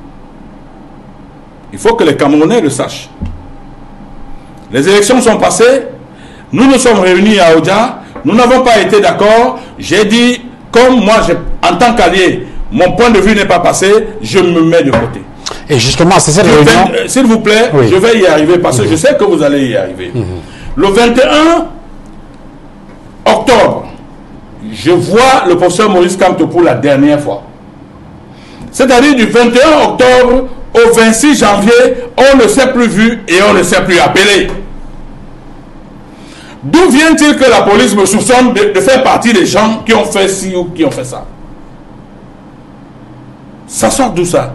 Il faut que les Camerounais le sachent. Les élections sont passées. Nous nous sommes réunis à Odia. Nous n'avons pas été d'accord. J'ai dit, comme moi, en tant qu'allié, mon point de vue n'est pas passé, je me mets de côté. Et justement, c'est cette réunion... S'il vous plaît, oui, je vais y arriver parce que je sais que vous allez y arriver. Le 21 octobre, je vois le professeur Maurice Kamto pour la dernière fois. C'est-à-dire du 21 octobre au 26 janvier, on ne s'est plus vu et on ne s'est plus appelé. D'où vient-il que la police me soupçonne de faire partie des gens qui ont fait ci ou qui ont fait ça? Ça sort d'où ça?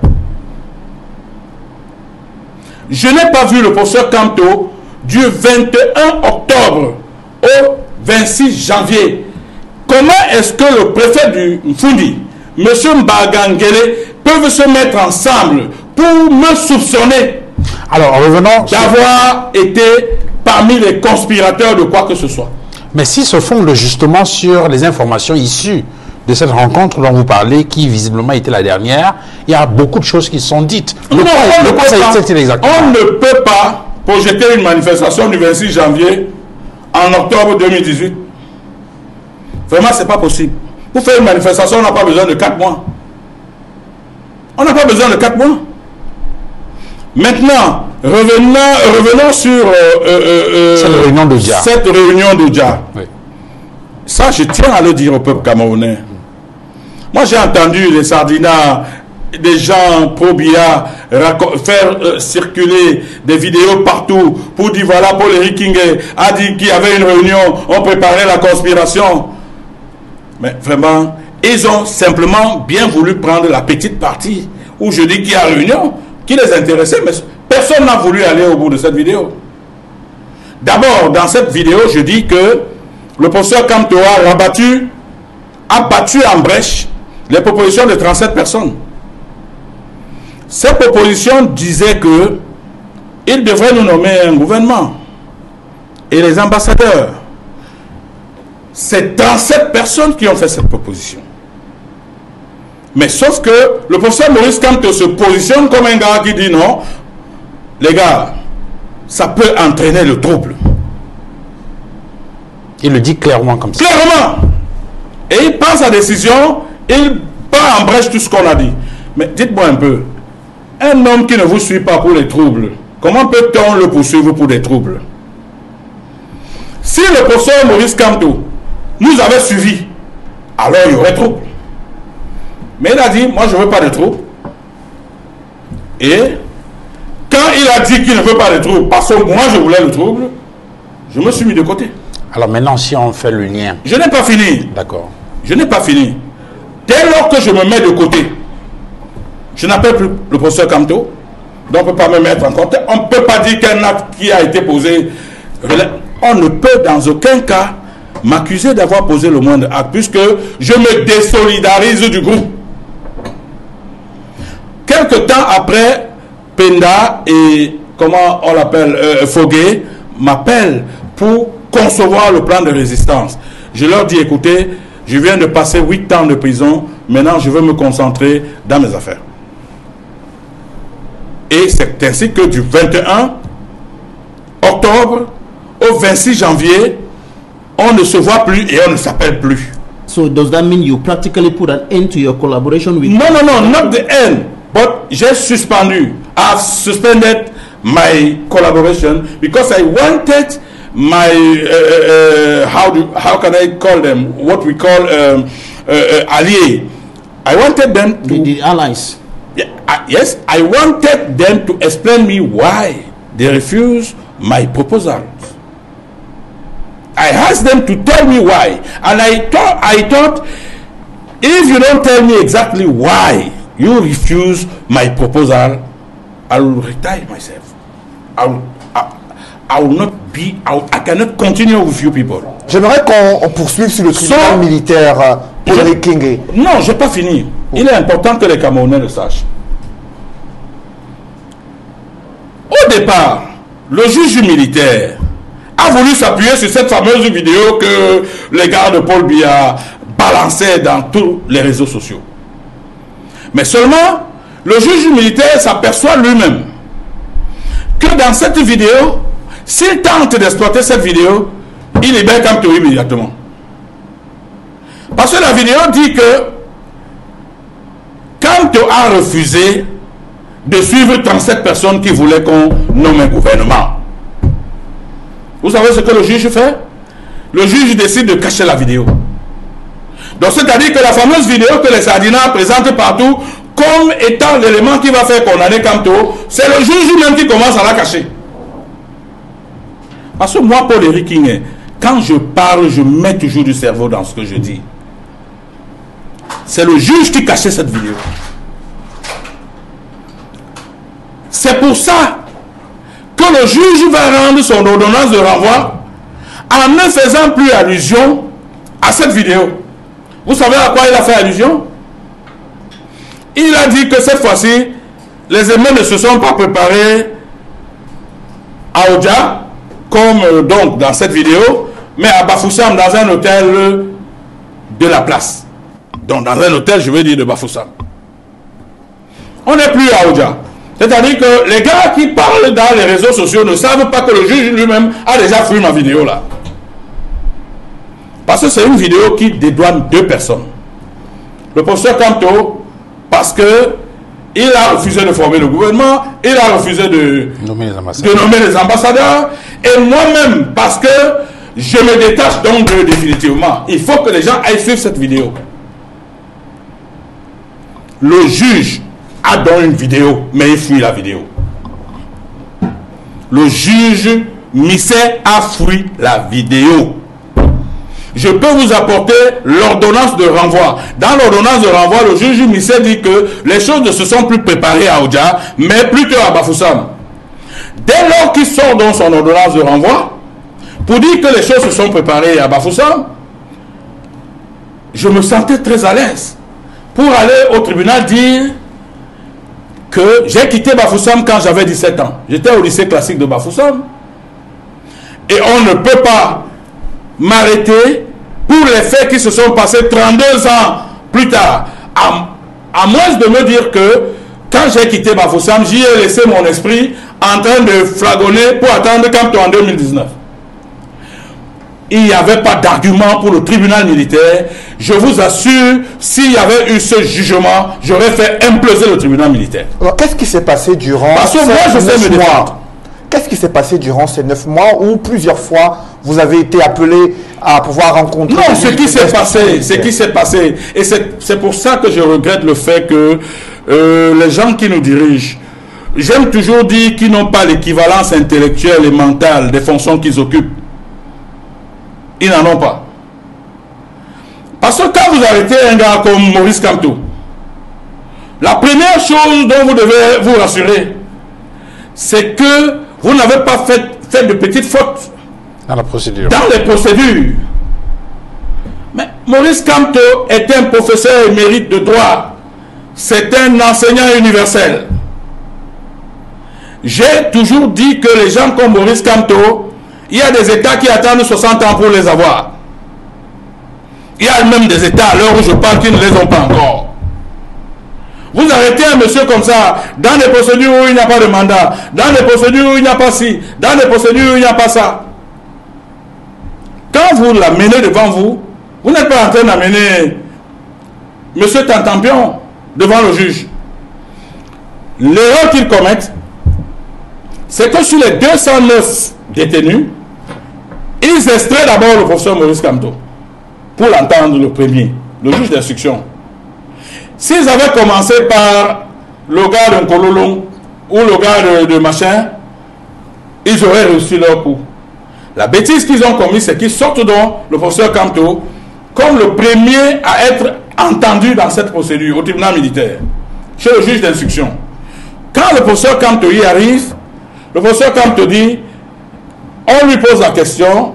Je n'ai pas vu le professeur Kamto du 21 octobre au 26 janvier. Comment est-ce que le préfet du Mfundi, M. Mbagangele, peuvent se mettre ensemble pour me soupçonner Alors, revenons d'avoir été parmi les conspirateurs de quoi que ce soit? Mais si se fonde justement sur les informations issues de cette rencontre dont vous parlez, qui visiblement était la dernière, il y a beaucoup de choses qui sont dites. On ne peut pas projeter une manifestation du 26 janvier en octobre 2018. Vraiment, c'est pas possible. Pour faire une manifestation, on n'a pas besoin de 4 mois. On n'a pas besoin de 4 mois. Maintenant, revenons sur cette réunion de Dja. Oui. Ça, je tiens à le dire au peuple camerounais. Moi, j'ai entendu les sardinats, des gens pro-Biya faire circuler des vidéos partout pour dire voilà, Paul Henri Kinge a dit qu'il y avait une réunion, on préparait la conspiration. Mais vraiment, ils ont simplement bien voulu prendre la petite partie où je dis qu'il y a réunion qui les intéressait, mais personne n'a voulu aller au bout de cette vidéo. D'abord, dans cette vidéo, je dis que le professeur Kamto a battu en brèche les propositions de 37 personnes. Ces propositions disaient que il devrait nous nommer un gouvernement et les ambassadeurs. C'est 37 personnes qui ont fait cette proposition. Mais sauf que le professeur Maurice Kamto se positionne comme un gars qui dit non, les gars, ça peut entraîner le trouble. Il le dit clairement comme ça. Clairement. Et il prend sa décision, il part en brèche tout ce qu'on a dit. Mais dites-moi un peu, un homme qui ne vous suit pas pour les troubles, comment peut-on le poursuivre pour des troubles? Si le professeur Maurice Kamto nous avait suivis, alors il y aurait trouble. Mais il a dit, moi je ne veux pas de troubles. Et quand il a dit qu'il ne veut pas de troubles, parce que moi je voulais le trouble, je me suis mis de côté. Alors maintenant, si on fait le lien... Je n'ai pas fini. D'accord. Je n'ai pas fini. Dès lors que je me mets de côté, je n'appelle plus le professeur Kamto, donc on ne peut pas me mettre en compte. On ne peut pas dire qu'un acte qui a été posé... On ne peut dans aucun cas m'accuser d'avoir posé le moindre acte, puisque je me désolidarise du groupe. Quelque temps après, Penda et, comment on l'appelle, Fogué, m'appellent pour concevoir le plan de résistance. Je leur dis, écoutez, je viens de passer 8 ans de prison, maintenant je veux me concentrer dans mes affaires. Et c'est ainsi que du 21 octobre au 26 janvier, on ne se voit plus et on ne s'appelle plus. So does that mean you practically put an end to your collaboration with... No, not the end. But j'ai suspendu. I've suspended my collaboration because I wanted my how can I call them? What we call alliés. I wanted them to the allies. Yeah, yes, I wanted them to explain me why they refuse my proposals. I asked them to tell me why, and I thought, if you don't tell me exactly why you refuse my proposal, I will retire myself. I will not be. I cannot continue with you people. J'aimerais qu'on poursuive sur le tribunal militaire pour Henri Kinge. Non, j'ai pas fini. Il est important que les Camerounais le sachent. Au départ, le juge militaire a voulu s'appuyer sur cette fameuse vidéo que les gars de Paul Biya balançaient dans tous les réseaux sociaux. Mais seulement, le juge militaire s'aperçoit lui-même que dans cette vidéo, s'il tente d'exploiter cette vidéo, il libère Kamto immédiatement. Parce que la vidéo dit que Kamto a refusé de suivre 37 personnes qui voulaient qu'on nomme un gouvernement. Vous savez ce que le juge fait? Le juge décide de cacher la vidéo. Donc c'est-à-dire que la fameuse vidéo que les sardinats présentent partout comme étant l'élément qui va faire condamner Kamto, c'est le juge lui-même qui commence à la cacher. Parce que moi, Paul Henri Kinge, quand je parle, je mets toujours du cerveau dans ce que je dis. C'est le juge qui cachait cette vidéo. C'est pour ça que le juge va rendre son ordonnance de renvoi en ne faisant plus allusion à cette vidéo. Vous savez à quoi il a fait allusion? Il a dit que cette fois-ci, les émeutes ne se sont pas préparés à Oja, comme donc dans cette vidéo, mais à Bafoussam, dans un hôtel de la place. Donc dans un hôtel, je veux dire de Bafoussam. On n'est plus à Oja. C'est-à-dire que les gars qui parlent dans les réseaux sociaux ne savent pas que le juge lui-même a déjà fui ma vidéo là. Parce que c'est une vidéo qui dédouane deux personnes. Le professeur Kamto, parce que il a refusé de former le gouvernement, il a refusé de nommer les ambassadeurs, et moi-même, parce que je me détache donc définitivement. Il faut que les gens aillent suivre cette vidéo. Le juge a donc une vidéo, mais il fuit la vidéo. Le juge Misset a fui la vidéo. Je peux vous apporter l'ordonnance de renvoi. Dans l'ordonnance de renvoi, le juge Misset dit que les choses ne se sont plus préparées à Oja, mais plutôt à Bafoussam. Dès lors qu'il sort dans son ordonnance de renvoi, pour dire que les choses se sont préparées à Bafoussam, je me sentais très à l'aise pour aller au tribunal dire que j'ai quitté Bafoussam quand j'avais 17 ans. J'étais au lycée classique de Bafoussam. Et on ne peut pas m'arrêter pour les faits qui se sont passés 32 ans plus tard. À moins de me dire que quand j'ai quitté Bafoussam, j'y ai laissé mon esprit en train de flagonner pour attendre Kamto en 2019. Il n'y avait pas d'argument pour le tribunal militaire. Je vous assure, s'il y avait eu ce jugement, j'aurais fait imploser le tribunal militaire. Alors, qu'est-ce qui s'est passé durant ces 9 mois? Qu'est-ce qui s'est passé durant ces 9 mois où plusieurs fois vous avez été appelé à pouvoir rencontrer... Non, ce qui s'est passé, et c'est pour ça que je regrette le fait que les gens qui nous dirigent, j'aime toujours dire qu'ils n'ont pas l'équivalence intellectuelle et mentale des fonctions qu'ils occupent. Ils n'en ont pas. Parce que quand vous arrêtez un gars comme Maurice Kamto, la première chose dont vous devez vous rassurer, c'est que vous n'avez pas fait de petites fautes dans la procédure. Dans les procédures. Mais Maurice Kamto est un professeur émérite de droit. C'est un enseignant universel. J'ai toujours dit que les gens comme Maurice Kamto, il y a des États qui attendent 60 ans pour les avoir. Il y a même des États à l'heure où je parle qui ne les ont pas encore. Vous arrêtez un monsieur comme ça, dans des procédures où il n'y a pas de mandat, dans des procédures où il n'y a pas ci, dans des procédures où il n'y a pas ça. Quand vous l'amenez devant vous, vous n'êtes pas en train d'amener monsieur Tantampion devant le juge. L'erreur qu'ils commettent, c'est que sur les 209 détenus, ils extraient d'abord le professeur Maurice Kamto pour l'entendre le premier, le juge d'instruction. S'ils avaient commencé par le gars de Nkololong ou le gars de machin, ils auraient réussi leur coup. La bêtise qu'ils ont commise, c'est qu'ils sortent donc le professeur Kamto comme le premier à être entendu dans cette procédure au tribunal militaire, chez le juge d'instruction. Quand le professeur Kamto y arrive, le professeur Kamto dit, on lui pose la question,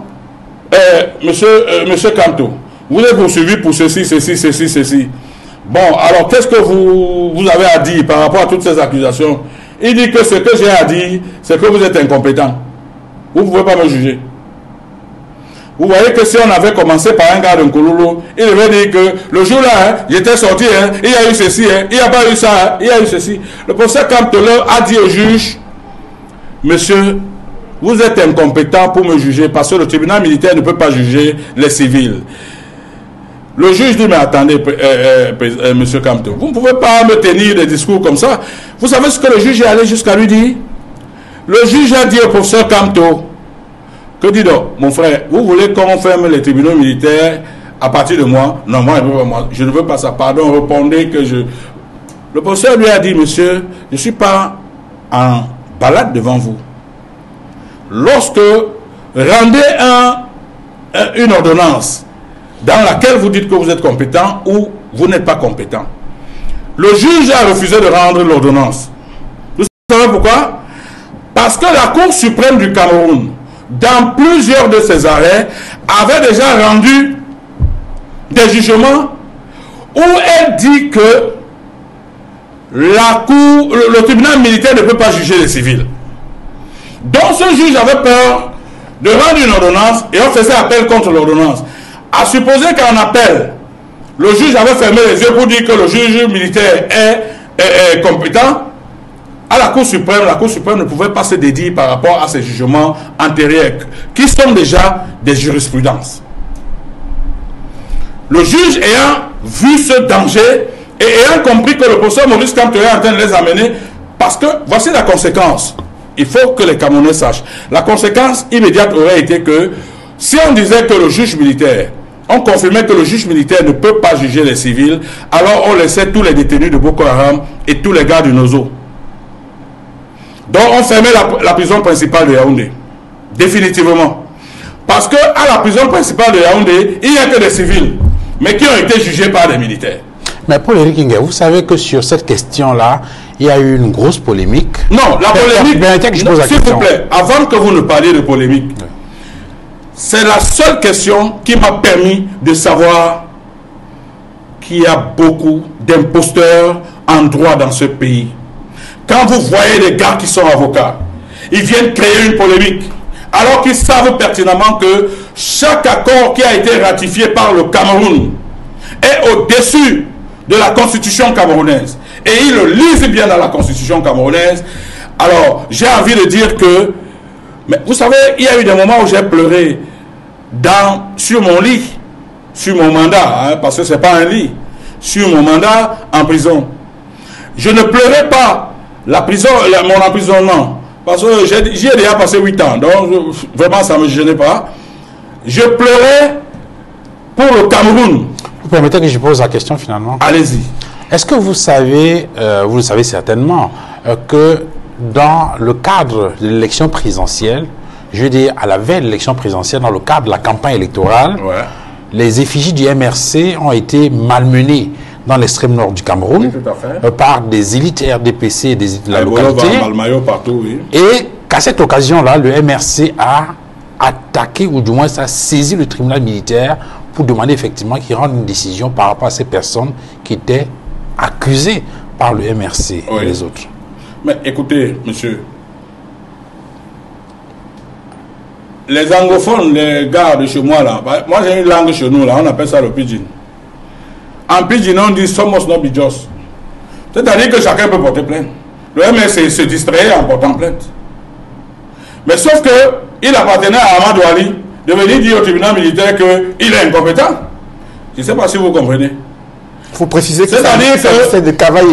monsieur Kamto, vous êtes poursuivi pour ceci, ceci, ceci, ceci. Bon, alors qu'est-ce que vous avez à dire par rapport à toutes ces accusations? Il dit que ce que j'ai à dire, c'est que vous êtes incompétent. Vous ne pouvez pas me juger. Vous voyez que si on avait commencé par un gars de Nkololo, il devait dire que le jour-là, hein, j'étais sorti, hein, il y a eu ceci, hein, il n'y a pas eu ça, hein, il y a eu ceci. Le professeur Kamto a dit au juge, monsieur, vous êtes incompétent pour me juger parce que le tribunal militaire ne peut pas juger les civils. Le juge dit, mais attendez, monsieur Kamto, vous ne pouvez pas me tenir des discours comme ça. Vous savez ce que le juge est allé jusqu'à lui dire? Le juge a dit au professeur Kamto, que dit donc, mon frère, vous voulez qu'on ferme les tribunaux militaires à partir de moi? Non, moi, je ne veux pas ça. Pardon, répondez que je... Le professeur lui a dit, monsieur, je ne suis pas en balade devant vous. Lorsque rendez une ordonnance dans laquelle vous dites que vous êtes compétent ou vous n'êtes pas compétent, le juge a refusé de rendre l'ordonnance. Vous savez pourquoi? Parce que la Cour suprême du Cameroun dans plusieurs de ses arrêts, avait déjà rendu des jugements où elle dit que le tribunal militaire ne peut pas juger les civils. Donc ce juge avait peur de rendre une ordonnance et on faisait appel contre l'ordonnance. À supposer qu'en appel, le juge avait fermé les yeux pour dire que le juge militaire est compétent, à la Cour suprême ne pouvait pas se dédier par rapport à ces jugements antérieurs, qui sont déjà des jurisprudences. Le juge ayant vu ce danger et ayant compris que le professeur Maurice Kamto est en train de les amener, parce que voici la conséquence. Il faut que les Camerounais sachent. La conséquence immédiate aurait été que si on disait que le juge militaire, on confirmait que le juge militaire ne peut pas juger les civils, alors on laissait tous les détenus de Boko Haram et tous les gars du Nozo. Donc on fermait la prison principale de Yaoundé. Définitivement. Parce que à la prison principale de Yaoundé, il n'y a que des civils, mais qui ont été jugés par des militaires. Mais Paul-Éric Nguyen, vous savez que sur cette question-là, il y a eu une grosse polémique. Non, la polémique, s'il vous plaît, avant que vous ne parliez de polémique, c'est la seule question qui m'a permis de savoir qu'il y a beaucoup d'imposteurs en droit dans ce pays. Quand vous voyez les gars qui sont avocats, ils viennent créer une polémique, alors qu'ils savent pertinemment que chaque accord qui a été ratifié par le Cameroun est au-dessus de la constitution camerounaise. Et ils le lisent bien dans la constitution camerounaise. Alors, j'ai envie de dire que, mais vous savez, il y a eu des moments où j'ai pleuré sur mon lit, sur mon mandat, parce que ce n'est pas un lit, sur mon mandat en prison. Je ne pleurais pas la prison, mon emprisonnement, parce que j'y ai déjà passé 8 ans, donc vraiment ça ne me gênait pas. Je pleurais pour le Cameroun. Vous permettez que je pose la question finalement? Allez-y. Est-ce que vous savez, vous le savez certainement, que dans le cadre de l'élection présidentielle, je veux dire à la veille de l'élection présidentielle, dans le cadre de la campagne électorale, les effigies du MRC ont été malmenées dans l'extrême nord du Cameroun par des élites RDPC et des élites de la localité. Partout, oui. Et qu'à cette occasion-là, le MRC a attaqué, ou du moins a saisi le tribunal militaire pour demander effectivement qu'il rende une décision par rapport à ces personnes qui étaient accusées par le MRC et les autres. Mais écoutez, monsieur, les anglophones, les gars de chez moi là, moi j'ai une langue chez nous là, on appelle ça le pidgin. En pidgin, on dit some must not be just. C'est-à-dire que chacun peut porter plainte. Le MRC se distrayait en portant plainte. Mais sauf que il appartenait à Amadou Ali de venir dire au tribunal militaire qu'il est incompétent. Je ne sais pas si vous comprenez. Il faut préciser que c'est de Kavaye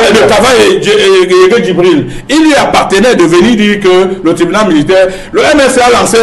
Yege Djibril. Il lui appartenait de venir dire que le tribunal militaire, le MRC a lancé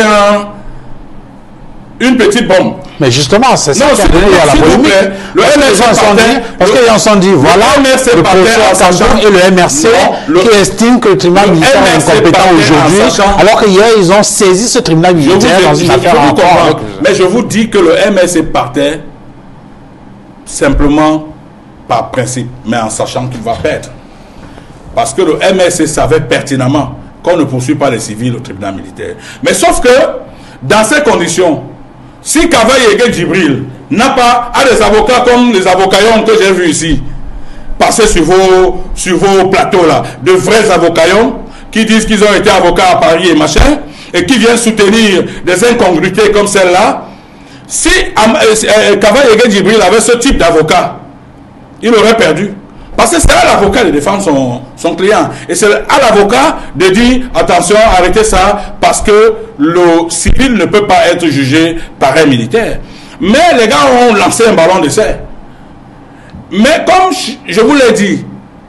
une petite bombe. Mais justement, c'est ça qui a donné à la polémique. Le MRC parce qu'ils en sont dit, voilà, le professeur Sandon et le MRC qui estiment que le tribunal militaire est incompétent aujourd'hui, alors qu'hier, ils ont saisi ce tribunal militaire dans une affaire en cours. Mais je vous dis que le MRC partait simplement par principe, mais en sachant qu'il va perdre. Parce que le MRC savait pertinemment qu'on ne poursuit pas les civils au tribunal militaire. Mais sauf que, dans ces conditions, si Kavaye Yege Djibril n'a pas des avocats comme les avocaillons que j'ai vus ici, passer sur vos plateaux là, de vrais avocaillons qui disent qu'ils ont été avocats à Paris et machin, et qui viennent soutenir des incongruités comme celle-là, si Kavaye Yege Djibril avait ce type d'avocat, il aurait perdu. Parce que c'est à l'avocat de défendre son client. Et c'est à l'avocat de dire, attention, arrêtez ça, parce que le civil ne peut pas être jugé par un militaire. Mais les gars ont lancé un ballon d'essai. Mais comme je vous l'ai dit,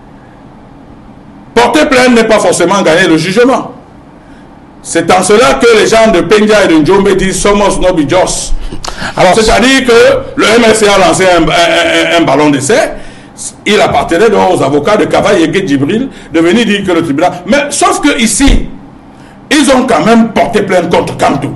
porter plainte n'est pas forcément gagner le jugement. C'est en cela que les gens de Penja et de Njombe disent « Somos no be just ». C'est-à-dire que le MRC a lancé un ballon d'essai. Il appartenait donc aux avocats de Kavaye Yege Djibril de venir dire que le tribunal... Mais sauf que ici, ils ont quand même porté plainte contre Kamto.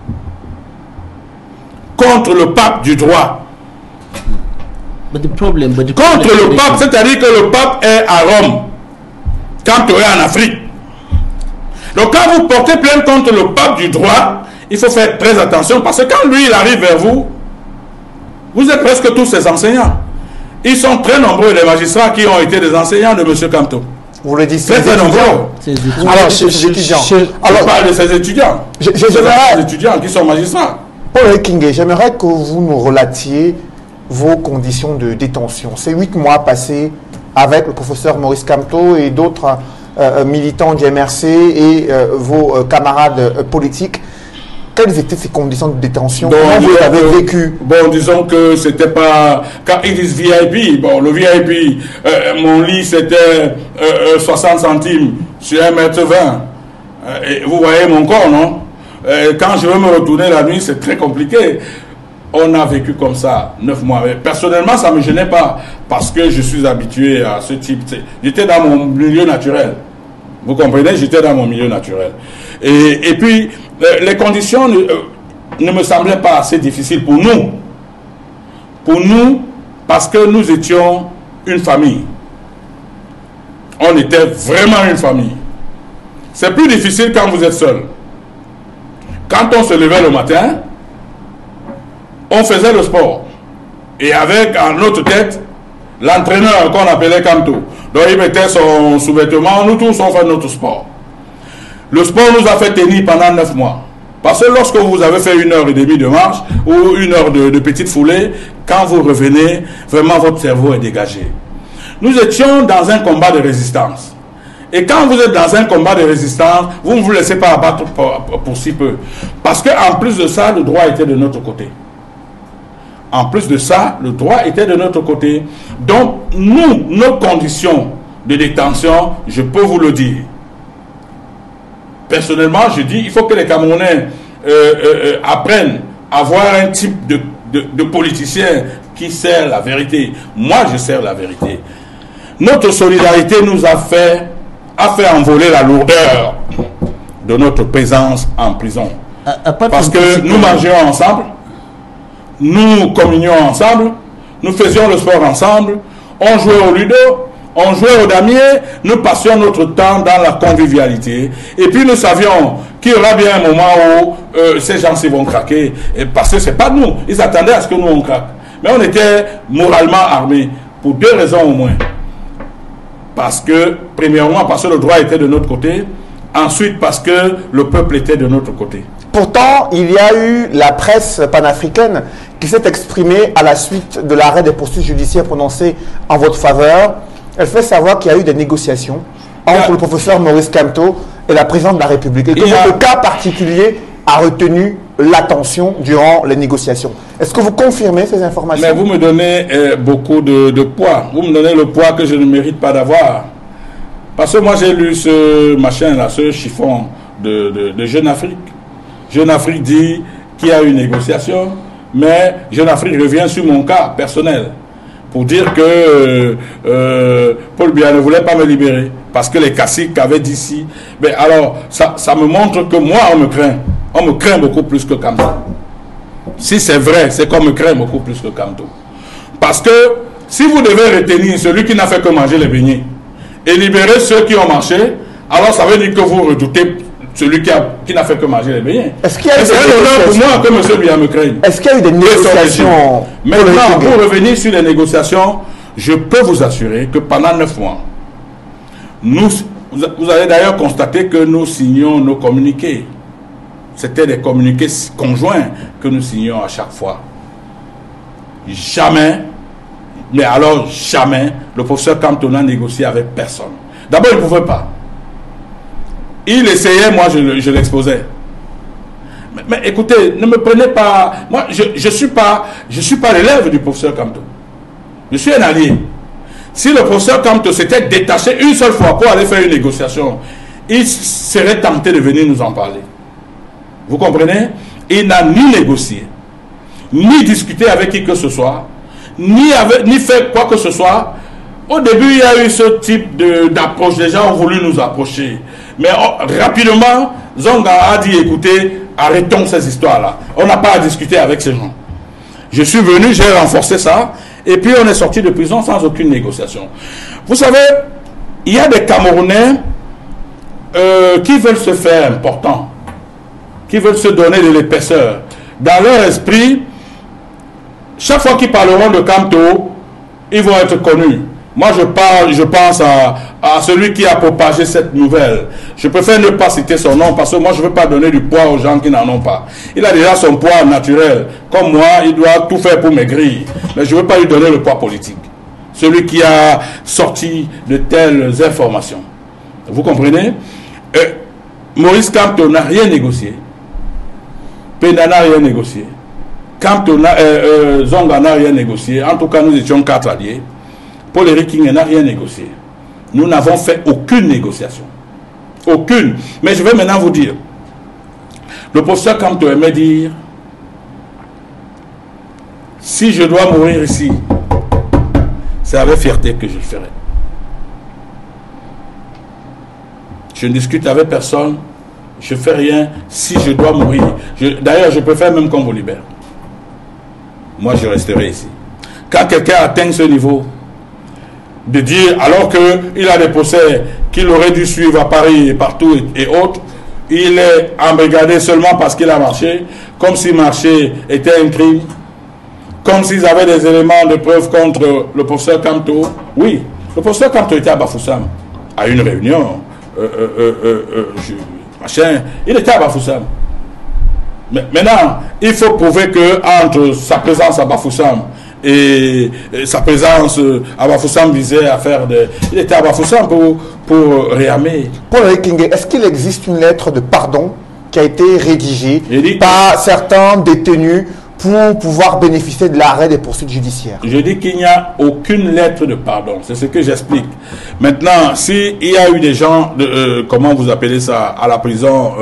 Contre le pape du droit. Contre le pape, c'est-à-dire que le pape est à Rome. Kamto est en Afrique. Donc quand vous portez plainte contre le pape du droit, il faut faire très attention parce que quand lui il arrive vers vous, vous êtes presque tous ses enseignants. Ils sont très nombreux les magistrats qui ont été des enseignants de M. Camteau. Vous le dites, très nombreux. Alors, ces étudiants. Alors, je parle de ces étudiants. Ces étudiants qui sont magistrats. Paul Ekenge, j'aimerais que vous nous relatiez vos conditions de détention. Ces 8 mois passés avec le professeur Maurice Camteau et d'autres militants du MRC et vos camarades politiques. Quelles étaient ces conditions de détention? Comment vous avez vécu? Bon, disons que c'était pas... Quand ils disent VIP, bon, le VIP, mon lit c'était 60 centimes sur 1,20 m. Et vous voyez mon corps, non? Quand je veux me retourner la nuit, c'est très compliqué. On a vécu comme ça 9 mois. Mais personnellement, ça ne me gênait pas parce que je suis habitué à ce type. J'étais dans mon milieu naturel. Vous comprenez? J'étais dans mon milieu naturel. Et puis, les conditions ne me semblaient pas assez difficiles pour nous. Pour nous, parce que nous étions une famille. On était vraiment une famille. C'est plus difficile quand vous êtes seul. Quand on se levait le matin, on faisait le sport. Et avec en notre tête, l'entraîneur qu'on appelait Camteau. Donc il mettait son sous-vêtement, nous tous on fait notre sport. Le sport nous a fait tenir pendant 9 mois. Parce que lorsque vous avez fait 1h30 de marche ou 1 heure de petite foulée, quand vous revenez, vraiment votre cerveau est dégagé. Nous étions dans un combat de résistance. Et quand vous êtes dans un combat de résistance, vous ne vous laissez pas abattre pour si peu. Parce qu'en plus de ça, le droit était de notre côté. En plus de ça, le droit était de notre côté. Donc, nous, nos conditions de détention, je peux vous le dire. Personnellement, je dis, il faut que les Camerounais apprennent à voir un type de politicien qui sert la vérité. Moi, je sers la vérité. Notre solidarité nous a fait envoler la lourdeur de notre présence en prison. Parce que nous mangions ensemble, nous communions ensemble, nous faisions le sport ensemble, on jouait au ludo, on jouait au damier, nous passions notre temps dans la convivialité. Et puis nous savions qu'il y aura bien un moment où ces gens-ci vont craquer. Et parce que ce n'est pas nous, ils attendaient à ce que nous on craque. Mais on était moralement armés, pour 2 raisons au moins. Parce que, premièrement, parce que le droit était de notre côté. Ensuite, parce que le peuple était de notre côté. Pourtant, il y a eu la presse panafricaine qui s'est exprimée à la suite de l'arrêt des poursuites judiciaires prononcées en votre faveur. Elle fait savoir qu'il y a eu des négociations entre le professeur Maurice Camteau et la présidente de la République. Et que votre cas particulier a retenu l'attention durant les négociations. Est-ce que vous confirmez ces informations? Mais vous me donnez beaucoup de poids. Vous me donnez le poids que je ne mérite pas d'avoir. Parce que moi j'ai lu ce machin-là, ce chiffon de Jeune Afrique. Jeune Afrique dit qu'il y a une négociation, mais Jeune Afrique revient sur mon cas personnel pour dire que Paul Biya ne voulait pas me libérer parce que les caciques avaient dit si. Mais alors, ça me montre que moi, on me craint. On me craint beaucoup plus que Camteau. Si c'est vrai, c'est qu'on me craint beaucoup plus que Camteau. Parce que si vous devez retenir celui qui n'a fait que manger les beignets et libérer ceux qui ont marché, alors ça veut dire que vous redoutez celui qui n'a fait que manger les beignets. Est-ce qu'il y a eu des négociations pour moi que M. Biya me craigne? Est-ce qu'il y a eu des négociations? Maintenant, pour revenir sur les négociations, je peux vous assurer que pendant 9 mois, vous allez d'ailleurs constater que nous signions nos communiqués. C'était des communiqués conjoints que nous signions à chaque fois. Jamais, mais alors jamais, le professeur Camteau n'a négocié avec personne. D'abord, il ne pouvait pas. Il essayait, moi je l'exposais. Mais écoutez, ne me prenez pas... Moi, je suis pas l'élève du professeur Camteau. Je suis un allié. Si le professeur Camteau s'était détaché une seule fois pour aller faire une négociation, il serait tenté de venir nous en parler. Vous comprenez? Il n'a ni négocié, ni discuté avec qui que ce soit, ni fait quoi que ce soit. Au début, il y a eu ce type d'approche. Les gens ont voulu nous approcher. Mais rapidement, Zonga a dit, écoutez, arrêtons ces histoires-là. On n'a pas à discuter avec ces gens. Je suis venu, j'ai renforcé ça, et puis on est sorti de prison sans aucune négociation. Vous savez, il y a des Camerounais qui veulent se faire importants, qui veulent se donner de l'épaisseur, dans leur esprit, chaque fois qu'ils parleront de Kamto, ils vont être connus. Moi, je pense à celui qui a propagé cette nouvelle. Je préfère ne pas citer son nom parce que moi, je ne veux pas donner du poids aux gens qui n'en ont pas. Il a déjà son poids naturel. Comme moi, il doit tout faire pour maigrir. Mais je ne veux pas lui donner le poids politique. Celui qui a sorti de telles informations. Vous comprenez? Maurice Kamto n'a rien négocié. Penda n'a rien négocié. Kamto Zonga n'a rien négocié. En tout cas, nous étions 4 alliés. Paul-Éric King n'a rien négocié. Nous n'avons fait aucune négociation. Aucune. Mais je vais maintenant vous dire. Le professeur Kamto aimait dire, si je dois mourir ici, c'est avec fierté que je le ferai. Je ne discute avec personne. Je ne fais rien si je dois mourir. D'ailleurs, je préfère même qu'on vous libère. Moi, je resterai ici. Quand quelqu'un atteint ce niveau, de dire, alors qu'il a des procès qu'il aurait dû suivre à Paris et partout et autres, il est embrigadé seulement parce qu'il a marché, comme si marcher était un crime, comme s'ils avaient des éléments de preuve contre le professeur Kamto. Oui, le professeur Kamto était à Bafoussam, à une réunion, il était à Bafoussam. Mais maintenant, il faut prouver que entre sa présence à Bafoussam et sa présence à Bafoussam visait à faire des... Il était à Bafoussam pour réarmer. Paul-Éric King, est-ce qu'il existe une lettre de pardon qui a été rédigée par certains détenus pour pouvoir bénéficier de l'arrêt des poursuites judiciaires? Je dis qu'il n'y a aucune lettre de pardon. C'est ce que j'explique. Maintenant, s'il y a eu des gens, comment vous appelez ça, à la prison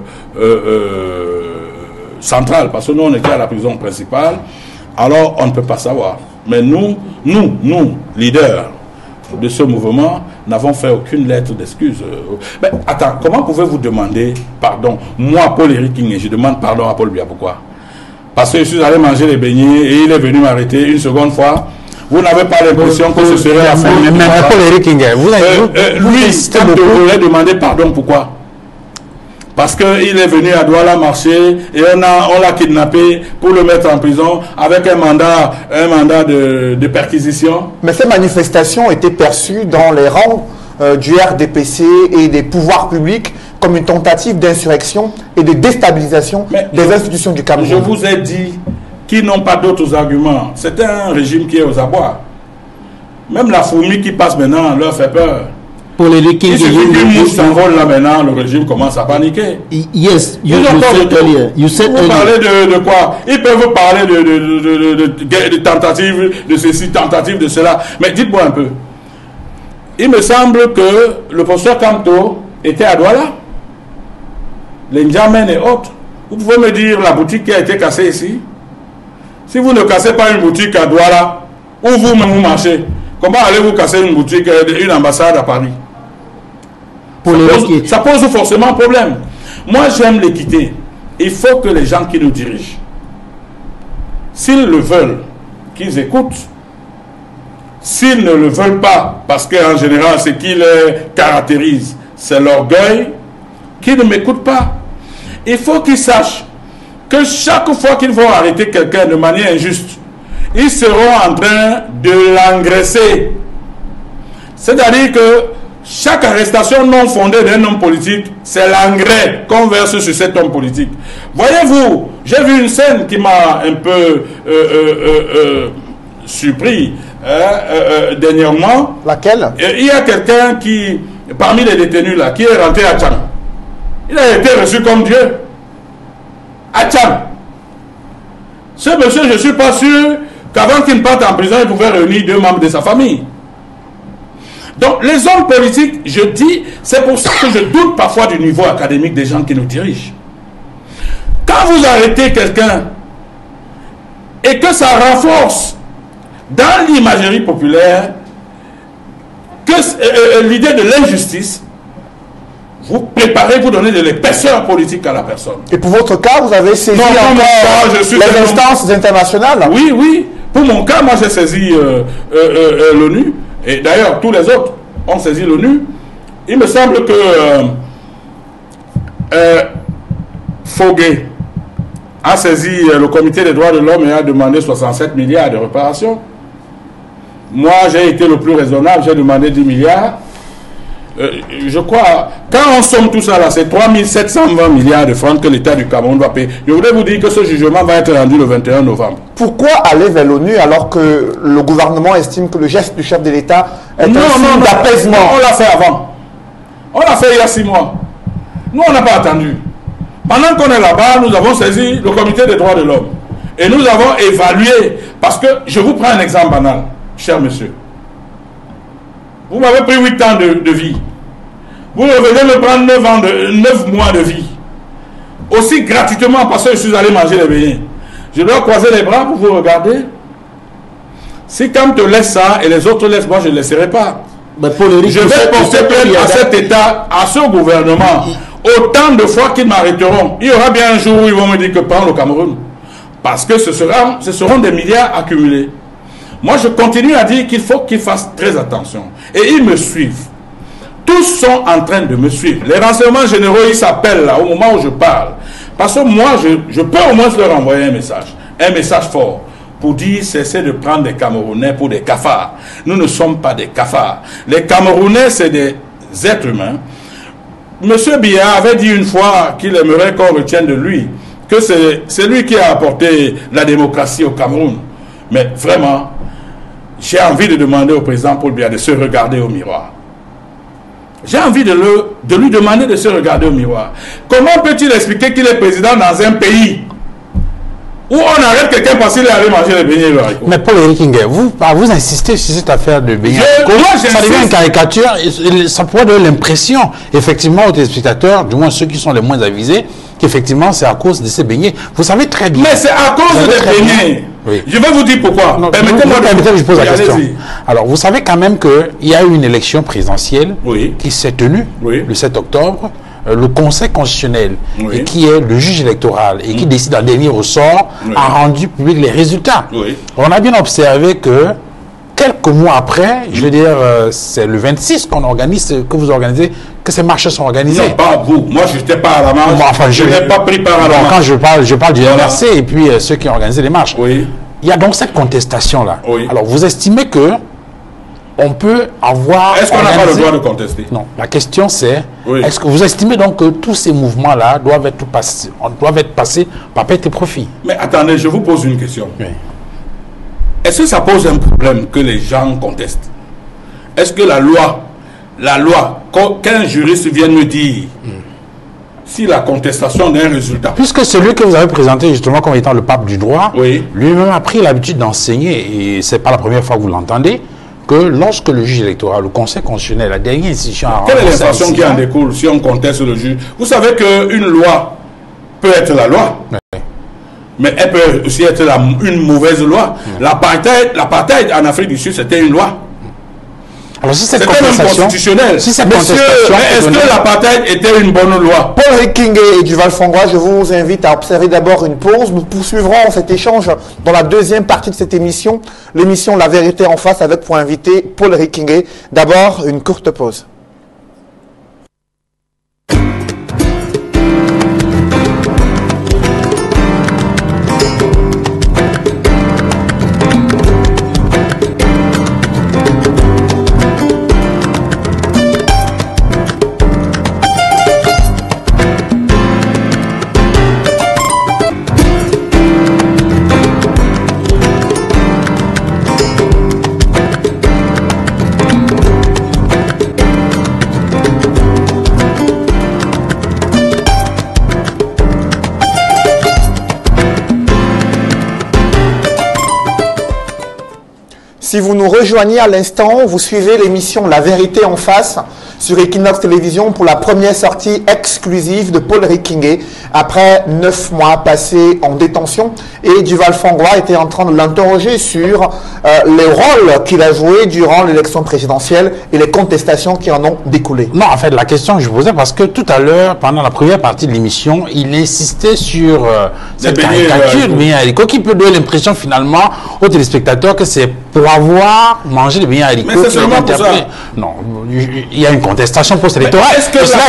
centrale, parce que nous, on était à la prison principale, alors on ne peut pas savoir. Mais nous, leaders de ce mouvement, n'avons fait aucune lettre d'excuse. Mais attends, comment pouvez-vous demander pardon? Moi, Paul-Éric King, je demande pardon à Paul Biya. Pourquoi? Parce que je suis allé manger les beignets et il est venu m'arrêter une seconde fois. Vous n'avez pas l'impression que ce serait la fin. Mais Paul-Éric King, lui, il aurait demandé pardon. Pourquoi? Parce qu'il est venu à Douala marcher et on l'a kidnappé pour le mettre en prison avec un mandat de perquisition. Mais ces manifestations étaient perçues dans les rangs du RDPC et des pouvoirs publics comme une tentative d'insurrection et de déstabilisation des institutions du Cameroun. Je vous ai dit qu'ils n'ont pas d'autres arguments. C'est un régime qui est aux abois. Même la fourmi qui passe maintenant leur fait peur. Paul-Éric King, il suffit qu'une mouche s'envole là maintenant, le régime commence à paniquer. Yes, you said earlier. Vous parlez de quoi? Ils peuvent vous parler de tentatives de ceci, tentatives de cela. Mais dites-moi un peu. Il me semble que le professeur Kamto était à Douala. Les Ndjamen et autres. Vous pouvez me dire la boutique qui a été cassée ici? Si vous ne cassez pas une boutique à Douala, où vous-même vous marchez, comment allez-vous casser une boutique, une ambassade à Paris? Ça pose forcément problème. Moi, j'aime l'équité. Il faut que les gens qui nous dirigent, s'ils le veulent, qu'ils écoutent. S'ils ne le veulent pas, parce qu'en général, ce qui les caractérise, c'est l'orgueil, qu'ils ne m'écoutent pas. Il faut qu'ils sachent que chaque fois qu'ils vont arrêter quelqu'un de manière injuste, ils seront en train de l'engraisser. C'est-à-dire que chaque arrestation non fondée d'un homme politique, c'est l'engrais qu'on verse sur cet homme politique. Voyez-vous, j'ai vu une scène qui m'a un peu surpris dernièrement. Laquelle? Il y a quelqu'un qui, parmi les détenus là, qui est rentré à Tcham. Il a été reçu comme Dieu. À Tcham. Ce monsieur, je ne suis pas sûr qu'avant qu'il ne parte en prison, il pouvait réunir 2 membres de sa famille. Donc, les hommes politiques, je dis, c'est pour ça que je doute parfois du niveau académique des gens qui nous dirigent. Quand vous arrêtez quelqu'un et que ça renforce dans l'imagerie populaire que l'idée de l'injustice, vous préparez, vous donnez de l'épaisseur politique à la personne. Et pour votre cas, vous avez saisi les instances internationales? Oui, oui. Pour mon cas, moi j'ai saisi l'ONU. Et d'ailleurs, tous les autres ont saisi l'ONU. Il me semble que Fogué a saisi le comité des droits de l'homme et a demandé 67 milliards de réparation. Moi, j'ai été le plus raisonnable, j'ai demandé 10 milliards. Je crois, quand on somme tout ça là, c'est 3720 milliards de francs que l'État du Cameroun doit payer. Je voudrais vous dire que ce jugement va être rendu le 21 novembre. Pourquoi aller vers l'ONU alors que le gouvernement estime que le geste du chef de l'État est un signe d'apaisement? On l'a fait avant. On l'a fait il y a 6 mois. Nous, on n'a pas attendu. Pendant qu'on est là-bas, nous avons saisi le comité des droits de l'homme. Et nous avons évalué, parce que je vous prends un exemple banal, cher monsieur. Vous m'avez pris 8 ans de vie. Vous revenez me prendre 9 mois de vie. Aussi gratuitement parce que je suis allé manger les beignets. Je dois croiser les bras pour vous regarder. Si quand te laisse ça et les autres laissent, moi je ne laisserai pas. Je vais porter plainte à cet État, à ce gouvernement, autant de fois qu'ils m'arrêteront. Il y aura bien un jour où ils vont me dire que prends le Cameroun. Parce que ce seront des milliards accumulés. Moi, je continue à dire qu'il faut qu'ils fassent très attention. Et ils me suivent. Tous sont en train de me suivre. Les renseignements généraux, ils s'appellent là, au moment où je parle. Parce que moi, je peux au moins leur envoyer un message fort, pour dire cessez de prendre des Camerounais pour des cafards. Nous ne sommes pas des cafards. Les Camerounais, c'est des êtres humains. Monsieur Biya avait dit une fois qu'il aimerait qu'on retienne de lui que c'est lui qui a apporté la démocratie au Cameroun. Mais vraiment, j'ai envie de demander au président Paul Biya de se regarder au miroir. J'ai envie de lui demander de se regarder au miroir. Comment peut-il expliquer qu'il est président dans un pays où on arrête quelqu'un parce qu'il est allé manger les beignets et le haricot? Mais Paul-Éric Nguyen, vous insistez sur cette affaire de beignets. Ça devient une caricature. Ça pourrait donner l'impression, effectivement, aux téléspectateurs, du moins ceux qui sont les moins avisés, qu'effectivement, c'est à cause de ces beignets. Vous savez très bien. Mais c'est à cause des beignets. Oui. Je vais vous dire pourquoi. Permettez-moi que je pose la question. Alors, vous savez quand même qu'il y a eu une élection présidentielle qui s'est tenue le 7 octobre. Le Conseil constitutionnel, et qui est le juge électoral et qui décide en dernier ressort, a rendu public les résultats. On a bien observé que quelques mois après, je veux dire, c'est le 26 que vous organisez, que ces marches sont organisées. Non, pas vous. Moi, je n'étais pas à la marche. Enfin, je n'ai pas pris part à la marche. Quand je parle du MRC et puis ceux qui ont organisé les marches. Il y a donc cette contestation-là. Alors, vous estimez que on peut avoir... Est-ce qu'on n'a pas le droit de contester? Non. La question c'est, est-ce que vous estimez donc que tous ces mouvements-là doivent être passés par perte et profit? Mais attendez, je vous pose une question. Est-ce que ça pose un problème que les gens contestent? Est-ce que la loi, qu'un juriste vienne me dire si la contestation d'un résultat... Puisque celui que vous avez présenté justement comme étant le pape du droit, lui-même a pris l'habitude d'enseigner, et c'est pas la première fois que vous l'entendez, que lorsque le juge électoral, le Conseil constitutionnel, la dernière institution... Quelle est l'infraction qui en découle si on conteste le juge? Vous savez qu'une loi peut être la loi, mais elle peut aussi être une mauvaise loi. L'apartheid en Afrique du Sud, c'était une loi. Alors si cette constitutionnelle. Si cette contestation... Est-ce que l'apartheid était une bonne loi? Paul-Éric Nguyen et Duval Fongois, je vous invite à observer d'abord une pause. Nous poursuivrons cet échange dans la deuxième partie de cette émission, l'émission La Vérité en face, avec pour invité Paul-Éric Nguyen. D'abord, une courte pause. Si vous nous rejoignez à l'instant, vous suivez l'émission La Vérité en face sur Equinox Télévision pour la première sortie exclusive de Paul-Éric Nguyen après 9 mois passés en détention. Et Duval Fongois était en train de l'interroger sur les rôles qu'il a joués durant l'élection présidentielle et les contestations qui en ont découlé. Non, en fait, la question que je posais, parce que tout à l'heure, pendant la première partie de l'émission, il insistait sur cette caricature, qui peut donner l'impression finalement aux téléspectateurs que c'est pour avoir mangé des beignets haricots. Mais c'est seulement pour ça. Non, il y a une contestation post-électorale. Est-ce que cela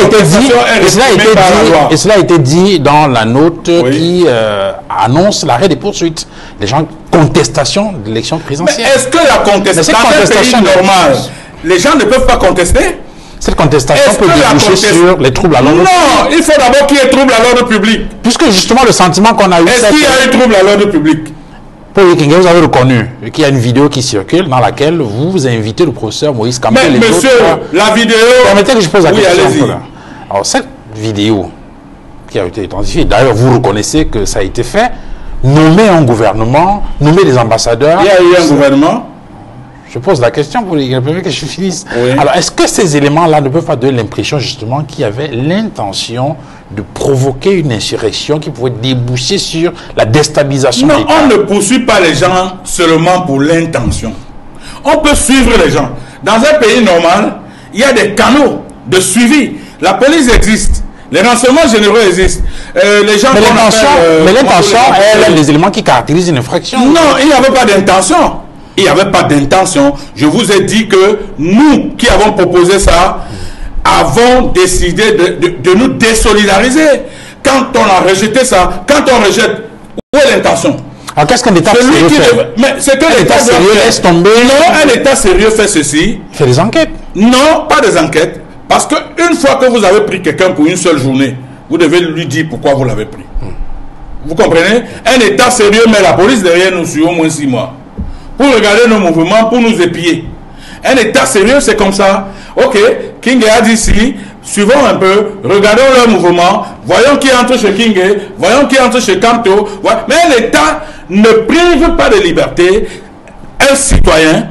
a été dit dans la note qui annonce l'arrêt des poursuites. Les gens, contestation de l'élection présidentielle. Mais est-ce que la contestation, dans un pays normal, les gens ne peuvent pas contester? Cette contestation peut déboucher sur les troubles à l'ordre public. Non, il faut d'abord qu'il y ait trouble à l'ordre public. Puisque justement le sentiment qu'on a eu... Est-ce qu'il y a eu trouble à l'ordre public? Paul Ekenge, vous avez reconnu qu'il y a une vidéo qui circule dans laquelle vous invitez le professeur Moïse Kamto. Mais monsieur, la vidéo... Permettez que je pose la question. Allez-y. Alors cette vidéo qui a été identifiée, d'ailleurs vous reconnaissez que ça a été fait, nommer un gouvernement, nommer des ambassadeurs... Il y a eu un gouvernement. Je pose la question pour que je finisse. Oui. Alors, est-ce que ces éléments-là ne peuvent pas donner l'impression, justement, qu'il y avait l'intention de provoquer une insurrection qui pouvait déboucher sur la déstabilisation de l'État? Non, on ne poursuit pas les gens seulement pour l'intention. On peut suivre les gens. Dans un pays normal, il y a des canaux de suivi. La police existe. Les renseignements généraux existent. Les gens mais l'intention est les éléments qui caractérisent une infraction. Non, il n'y avait pas d'intention. Il n'y avait pas d'intention. Je vous ai dit que nous qui avons proposé ça, avons décidé de nous désolidariser. Quand on a rejeté ça, quand on rejette, où est l'intention? Alors qu'est-ce qu'un État sérieux fait? Mais c'est que l'État sérieux laisse tomber. Non, un État sérieux fait ceci. Fait des enquêtes. Non, pas des enquêtes. Parce qu'une fois que vous avez pris quelqu'un pour une seule journée, vous devez lui dire pourquoi vous l'avez pris. Vous comprenez? Un État sérieux met la police derrière nous sur au moins 6 mois. Pour regarder nos mouvements, pour nous épier. Un État sérieux, c'est comme ça. Ok, King a dit ici, suivons un peu, regardons leur mouvement, voyons qui entre chez King, voyons qui entre chez Kamto. Mais un État ne prive pas de liberté un citoyen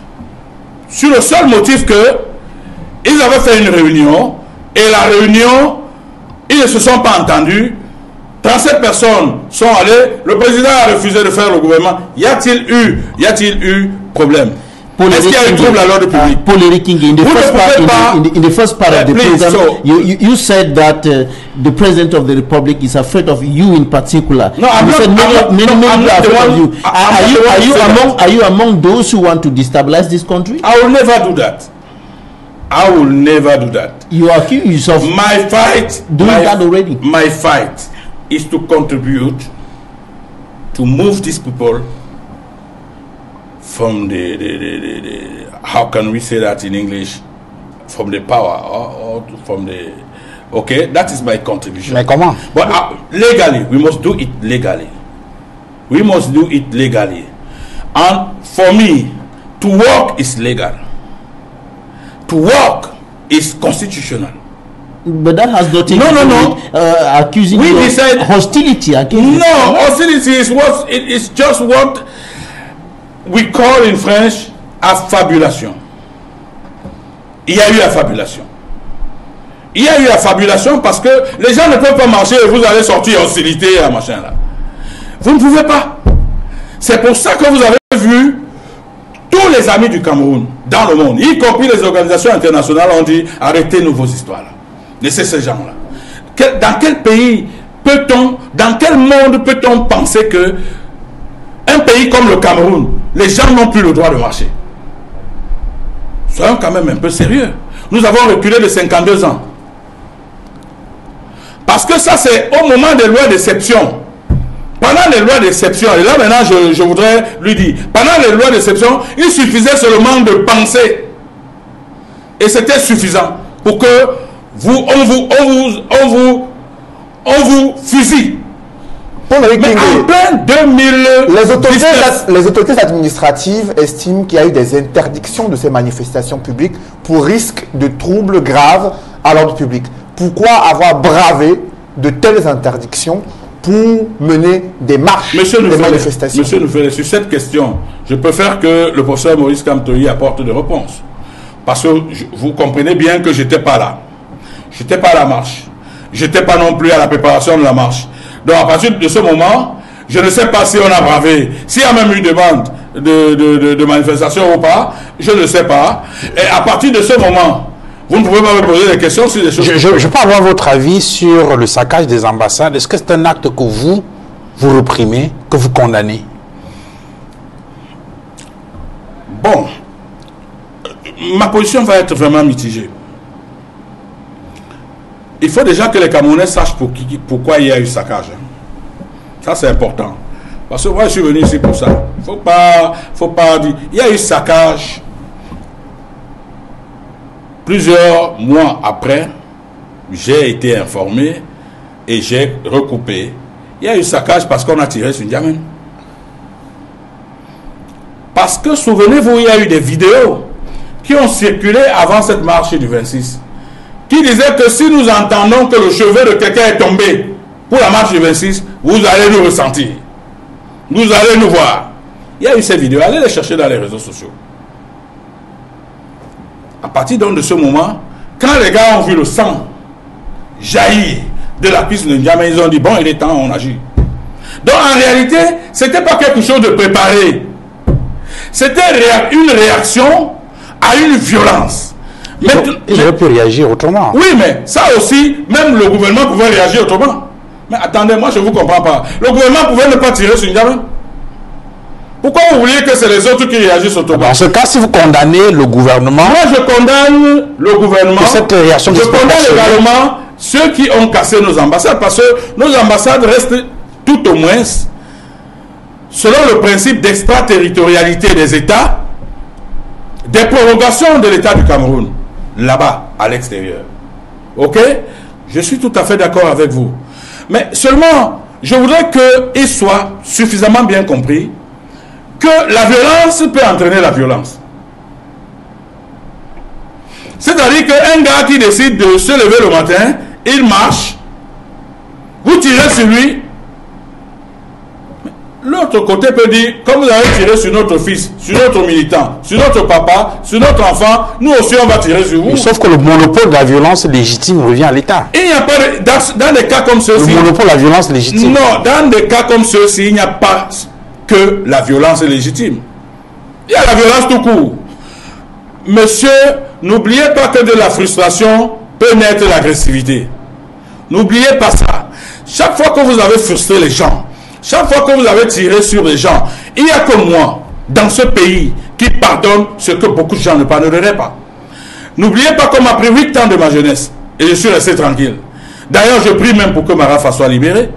sur le seul motif que ils avaient fait une réunion et la réunion, ils ne se sont pas entendus. 37 personnes sont allées, le président a refusé de faire le gouvernement. Y a-t-il eu problème? Est-ce qu'il y a eu trouble à l'ordre public? Paul King, in the first part of the program, you said that the president of the republic is afraid of you in particular. No, I'm not. Many are afraid of you. Are you among those who want to destabilize this country? I will never do that. I will never do that. You accuse yourself. My fight, that already. My fight is to contribute to move these people from the how can we say that in English, from the power or from the, okay, that is my contribution. Mais comment? But legally, we must do it legally. We must do it legally. And for me, to work is legal. To work is constitutional. But that has nothing to do with accusing you of hostility against. No, hostility is what it is just what we call in French affabulation. Il y a eu affabulation. Il y a eu affabulation parce que les gens ne peuvent pas marcher et vous allez sortir hostilité à machin là. Vous ne pouvez pas. C'est pour ça que vous avez vu tous les amis du Cameroun dans le monde, y compris les organisations internationales, ont dit arrêtez vos histoires là. Laissez ces gens là. Dans quel pays peut-on, dans quel monde peut-on penser que un pays comme le Cameroun, les gens n'ont plus le droit de marcher? Soyons quand même un peu sérieux. Nous avons reculé de 52 ans. Parce que ça, c'est au moment des lois d'exception. Pendant les lois d'exception, et là maintenant je voudrais lui dire, pendant les lois d'exception, il suffisait seulement de penser. Et c'était suffisant pour que on vous fusille. Mais en plein 2019, les autorités administratives estiment qu'il y a eu des interdictions de ces manifestations publiques pour risque de troubles graves à l'ordre public. Pourquoi avoir bravé de telles interdictions pour mener des marches, des manifestations? Monsieur Noufele, sur cette question, je préfère que le professeur Moïse Kamto apporte des réponses. Parce que vous comprenez bien que je n'étais pas là. Je n'étais pas à la marche. Je n'étais pas non plus à la préparation de la marche. Donc à partir de ce moment, je ne sais pas si on a bravé, s'il y a même eu demande de manifestation ou pas, je ne sais pas. Et à partir de ce moment, vous ne pouvez pas me poser des questions sur des choses. Je peux avoir votre avis sur le saccage des ambassades. Est-ce que c'est un acte que vous reprimez, que vous condamnez? Bon, ma position va être vraiment mitigée. Il faut déjà que les Camerounais sachent pourquoi il y a eu saccage. Ça, c'est important. Parce que moi, je suis venu ici pour ça. Faut pas dire. Il y a eu saccage. Plusieurs mois après, j'ai été informé et j'ai recoupé. Il y a eu saccage parce qu'on a tiré sur N'Djamène. Parce que, souvenez-vous, il y a eu des vidéos qui ont circulé avant cette marche du 26. Qui disaient que si nous entendons que le chevet de quelqu'un est tombé pour la marche du 26, vous allez nous ressentir. Vous allez nous voir. Il y a eu ces vidéos. Allez les chercher dans les réseaux sociaux. À partir donc de ce moment, quand les gars ont vu le sang jaillir de la piste de N'Djamène, ils ont dit, bon, il est temps, on agit. Donc en réalité, ce n'était pas quelque chose de préparé. C'était une réaction à une violence. Ils auraient pu réagir autrement. Oui, mais ça aussi, même le gouvernement pouvait réagir autrement. Mais attendez, moi je ne vous comprends pas. Le gouvernement pouvait ne pas tirer sur N'Djamène. Pourquoi vous vouliez que c'est les autres qui réagissent autrement? Dans ce cas, si vous condamnez le gouvernement... Moi je condamne le gouvernement. Pour cette réaction je condamne également ceux qui ont cassé nos ambassades. Parce que nos ambassades restent tout au moins, selon le principe d'extraterritorialité des États, des prorogations de l'État du Cameroun, là-bas, à l'extérieur. Ok? Je suis tout à fait d'accord avec vous. Mais seulement, je voudrais qu'il soit suffisamment bien compris que la violence peut entraîner la violence. C'est-à-dire qu'un gars qui décide de se lever le matin, il marche, vous tirez sur lui, l'autre côté peut dire, comme vous avez tiré sur notre fils, sur notre militant, sur notre papa, sur notre enfant, nous aussi on va tirer sur vous. Sauf que le monopole de la violence légitime revient à l'État. Il n'y a pas de, dans des cas comme ceux-ci. Le monopole de la violence légitime. Non, dans des cas comme ceux-ci, il n'y a pas que la violence légitime. Il y a la violence tout court. Monsieur, n'oubliez pas que de la frustration peut naître l'agressivité. N'oubliez pas ça. Chaque fois que vous avez frustré les gens, chaque fois que vous avez tiré sur les gens, il n'y a que moi, dans ce pays, qui pardonne ce que beaucoup de gens ne pardonneraient pas. N'oubliez pas qu'on m'a pris 8 ans de ma jeunesse et je suis resté tranquille. D'ailleurs, je prie même pour que Marafa soit libéré.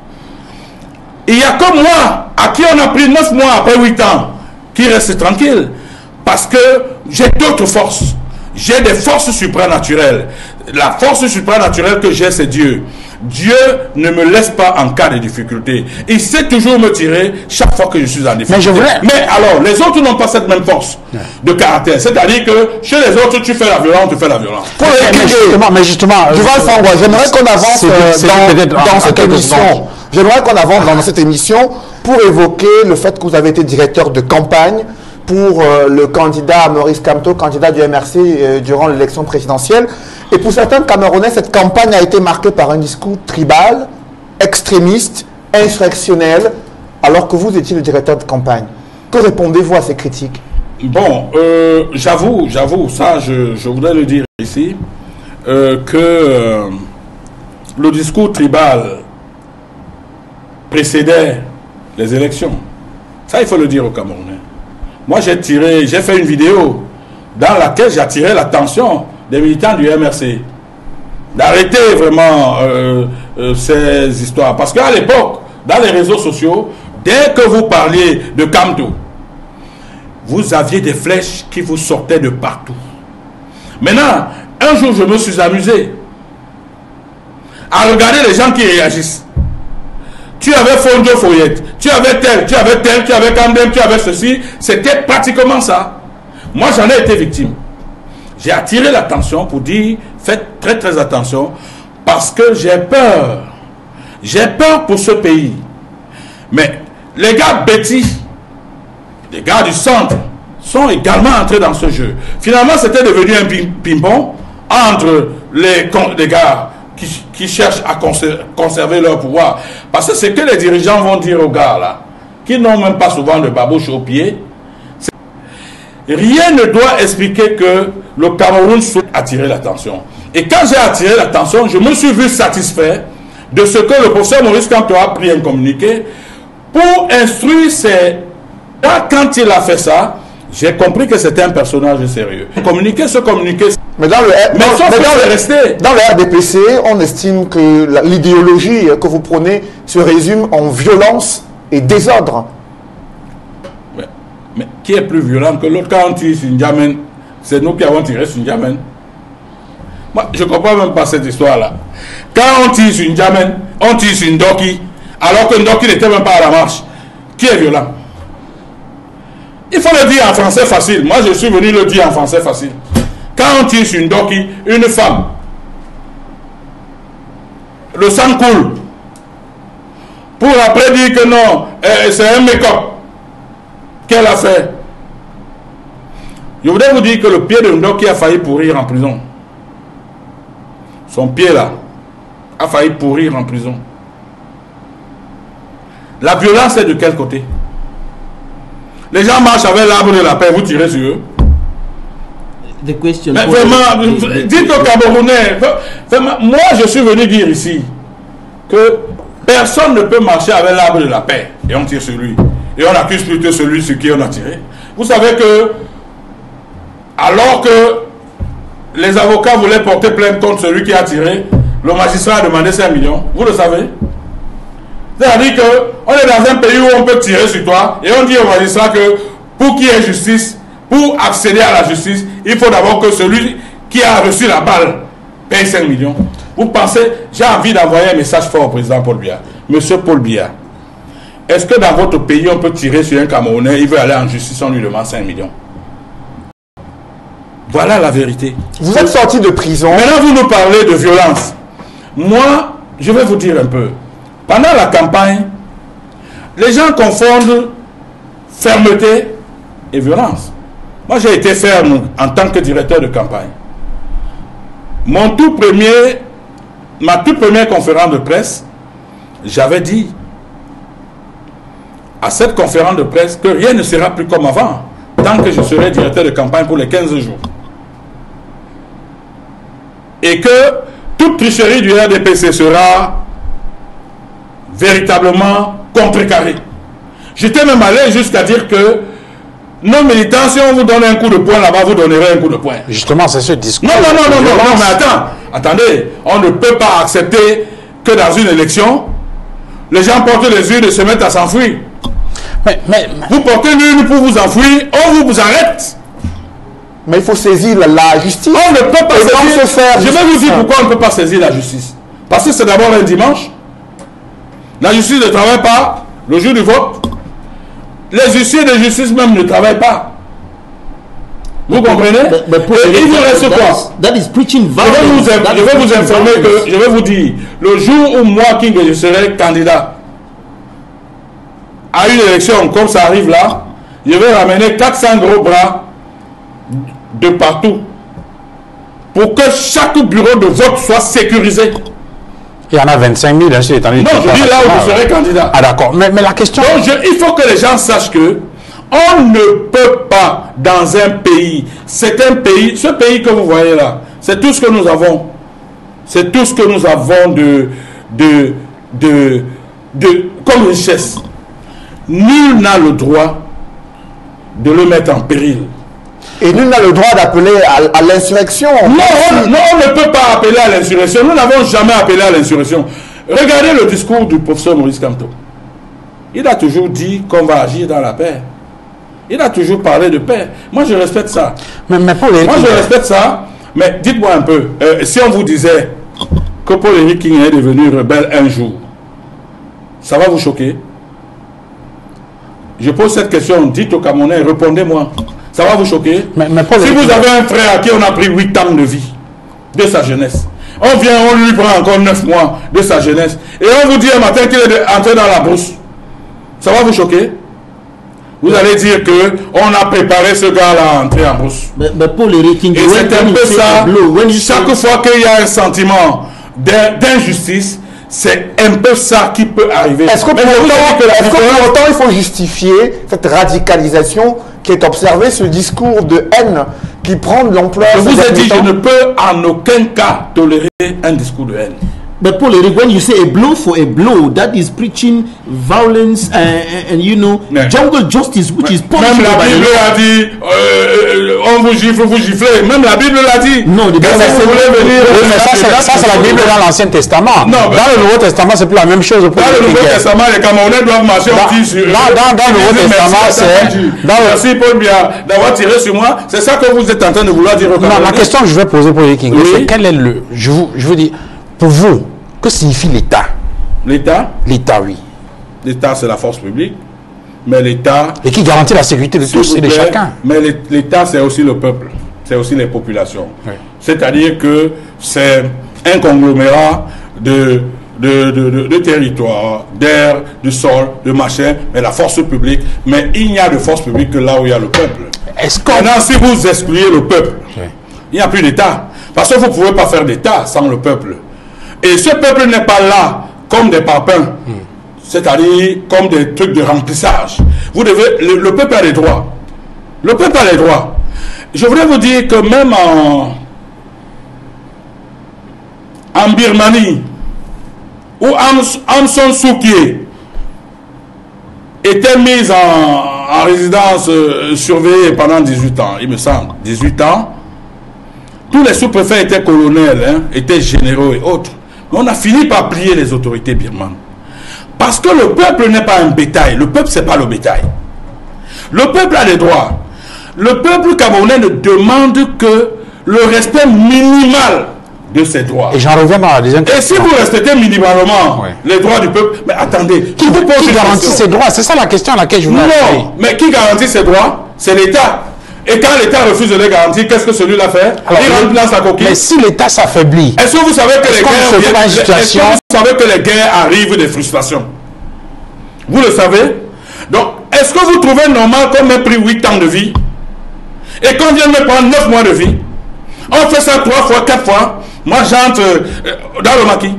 Il n'y a que moi, à qui on a pris 9 mois après 8 ans, qui reste tranquille. Parce que j'ai d'autres forces. J'ai des forces supranaturelles. La force supranaturelle que j'ai, c'est Dieu. Dieu ne me laisse pas en cas de difficulté. Il sait toujours me tirer chaque fois que je suis en difficulté. Mais alors, les autres n'ont pas cette même force de caractère. C'est-à-dire que chez les autres, tu fais la violence, tu fais la violence. Mais justement, j'aimerais qu'on avance dans cette émission. J'aimerais qu'on avance dans cette émission pour évoquer le fait que vous avez été directeur de campagne pour le candidat Maurice Kamto, candidat du MRC durant l'élection présidentielle. Et pour certains Camerounais, cette campagne a été marquée par un discours tribal, extrémiste, insurrectionnel, alors que vous étiez le directeur de campagne. Que répondez-vous à ces critiques? Bon, j'avoue, ça je voudrais le dire ici, que le discours tribal précédait les élections. Ça, il faut le dire aux Camerounais. Moi, j'ai fait une vidéo dans laquelle j'ai attiré l'attention des militants du MRC d'arrêter vraiment ces histoires. Parce qu'à l'époque, dans les réseaux sociaux, dès que vous parliez de Kamto, vous aviez des flèches qui vous sortaient de partout. Maintenant, un jour, je me suis amusé à regarder les gens qui réagissent. Tu avais Fondio Foyette, tu avais tel, tu avais Kandem, tu avais ceci. C'était pratiquement ça. Moi, j'en ai été victime. J'ai attiré l'attention pour dire, faites très très attention, parce que j'ai peur. J'ai peur pour ce pays. Mais les gars bêtis, les gars du centre, sont également entrés dans ce jeu. Finalement, c'était devenu un ping-pong entre les gars qui cherchent à conserver leur pouvoir. Parce que c'est que les dirigeants vont dire aux gars là, qui n'ont même pas souvent de babouche au pied, rien ne doit expliquer que le Cameroun souhaite attirer l'attention. Et quand j'ai attiré l'attention, je me suis vu satisfait de ce que le professeur Maurice Kamto a pris un communiqué pour instruire ses... Quand il a fait ça, J'ai compris que c'était un personnage sérieux. Communiquer, se communiquer. Mais dans le RDPC, on estime que l'idéologie que vous prenez se résume en violence et désordre. Mais qui est plus violent que l'autre? Quand on tire sur N'Djamène, c'est nous qui avons tiré sur N'Djamène. Moi, je ne comprends même pas cette histoire-là. Quand on tire sur N'Djamène, on tire sur Ndoki, alors que Ndoki n'était même pas à la marche. Qui est violent? Il faut le dire en français facile. Moi, je suis venu le dire en français facile. Quand on tire sur Ndoki, une femme, le sang coule. Pour après dire que non, c'est un make-up qu'elle a fait. Je voudrais vous dire que le pied de Ndoki a failli pourrir en prison. Son pied là a failli pourrir en prison. La violence est de quel côté? Les gens marchent avec l'arbre de la paix, vous tirez sur eux. The question. Mais vraiment, dites aux Camerounais, moi je suis venu dire ici que personne ne peut marcher avec l'arbre de la paix et on tire sur lui. Et on accuse plutôt celui sur qui on a tiré. Vous savez que, alors que les avocats voulaient porter plainte contre celui qui a tiré, le magistrat a demandé 5 millions. Vous le savez? C'est-à-dire qu'on est dans un pays où on peut tirer sur toi et on dit au magistrat que pour qu'il y ait justice, pour accéder à la justice, il faut d'abord que celui qui a reçu la balle paye 5 millions. Vous pensez, j'ai envie d'envoyer un message fort au président Paul Biya. Monsieur Paul Biya, est-ce que dans votre pays, on peut tirer sur un Camerounais, il veut aller en justice, on lui demande 5 millions? Voilà la vérité. Vous êtes sorti de prison. Maintenant, vous nous parlez de violence. Moi, je vais vous dire un peu. Pendant la campagne, les gens confondent fermeté et violence. Moi, j'ai été ferme en tant que directeur de campagne. Ma toute première conférence de presse, j'avais dit à cette conférence de presse que rien ne sera plus comme avant, tant que je serai directeur de campagne pour les 15 jours. Et que toute tricherie du RDPC sera véritablement contrecarrée. J'étais même allé jusqu'à dire que nos militants, si on vous donne un coup de poing là-bas, vous donnerez un coup de poing. Justement, c'est ce discours. Non, mais attendez, on ne peut pas accepter que dans une élection, les gens portent les urnes et se mettent à s'enfuir. Vous portez l'urne pour vous enfuir, on vous arrête. Mais il faut saisir la justice. On ne peut pas saisir. Je vais vous dire pourquoi on ne peut pas saisir la justice. Parce que c'est d'abord un dimanche. La justice ne travaille pas le jour du vote. Les huissiers de justice même ne travaillent pas. Vous comprenez? Et il vous reste quoi? That is preaching violence. Je vais vous informer que, je vais vous dire, le jour où moi, King, je serai candidat à une élection comme ça arrive là, je vais ramener 400 gros bras de partout pour que chaque bureau de vote soit sécurisé. Il y en a 25 000, ainsi étant. Non, je dis là où vous serez candidat. Ah d'accord, mais la question... Donc il faut que les gens sachent que on ne peut pas dans un pays, c'est un pays, ce pays que vous voyez là, c'est tout ce que nous avons. C'est tout ce que nous avons comme richesse. Nul n'a le droit de le mettre en péril. Et nul n'a le droit d'appeler à l'insurrection. Non, on ne peut pas appeler à l'insurrection. Nous n'avons jamais appelé à l'insurrection. Regardez le discours du professeur Maurice Kamto. Il a toujours dit qu'on va agir dans la paix. Il a toujours parlé de paix. Moi, je respecte ça. Mais moi, je respecte ça. Mais dites-moi un peu, si on vous disait que Paul-Henri King est devenu rebelle un jour, ça va vous choquer? Je pose cette question, dites aux Camerounais, répondez-moi. Ça va vous choquer? Si vous avez un frère à qui on a pris 8 ans de vie, de sa jeunesse, on vient, on lui prend encore 9 mois de sa jeunesse, et on vous dit un matin qu'il est entré dans la brousse, ça va vous choquer? Vous allez dire que on a préparé ce gars-là à entrer en brousse. Et c'est un peu ça, chaque fois qu'il y a un sentiment d'injustice, c'est un peu ça qui peut arriver. Est-ce que pour autant il faut justifier cette radicalisation qui est observée, ce discours de haine qui prend de l'ampleur? Je vous ai dit, je ne peux en aucun cas tolérer un discours de haine. But Paul Eric, when you say a blow for a blow, that is preaching violence and you know, jungle justice, which is punishable. Même la Bible a dit, on vous gifle, vous giflez. Même la Bible l'a dit. Non, vous voulez venir. Ça, c'est la Bible dans l'Ancien Testament. Non, dans le Nouveau Testament, c'est plus la même chose. Dans le Nouveau Testament, les Camerounais doivent marcher au pied sur eux. Dans le Nouveau Testament, c'est. Merci Paul Biya d'avoir tiré sur moi. C'est ça que vous êtes en train de vouloir dire au Camerounais. Non, la question que je vais poser pour les King, c'est quel est le. Je veux dire, pour vous, que signifie l'État? L'État? L'État, oui. L'État, c'est la force publique. Mais l'État... Et qui garantit la sécurité de tous et de chacun. Mais l'État, c'est aussi le peuple. C'est aussi les populations. Oui. C'est-à-dire que c'est un conglomérat de territoires, d'air, du sol, de machin, mais la force publique. Mais il n'y a de force publique que là où il y a le peuple. Maintenant, si vous excluez le peuple, il n'y a plus d'État. Parce que vous ne pouvez pas faire d'État sans le peuple. Et ce peuple n'est pas là comme des papins, c'est-à-dire comme des trucs de remplissage. Vous devez, le peuple a des droits. Le peuple a des droits. Je voudrais vous dire que même en Birmanie, où Aung San Suu Kyi était mise en résidence surveillée pendant 18 ans, il me semble, 18 ans, tous les sous-préfets étaient colonels, étaient généraux et autres. Mais on a fini par plier les autorités birmanes. Parce que le peuple n'est pas un bétail. Le peuple, ce n'est pas le bétail. Le peuple a des droits. Le peuple camerounais ne demande que le respect minimal de ses droits. Et j'en reviens dans la deuxième question. Et si vous respectez minimalement les droits du peuple, mais attendez, qui garantit ses droits? C'est ça la question à laquelle je voulais appeler. Non, mais qui garantit ses droits? C'est l'État. Et quand l'État refuse de les garantir, qu'est-ce que celui-là fait? Il rentre dans sa coquille. Mais si l'État s'affaiblit, est-ce que vous savez que les guerres arrivent des frustrations? Vous le savez? Donc, est-ce que vous trouvez normal qu'on m'ait pris 8 ans de vie et qu'on vienne me prendre 9 mois de vie? On fait ça 3 fois, 4 fois. Moi, j'entre dans le maquis.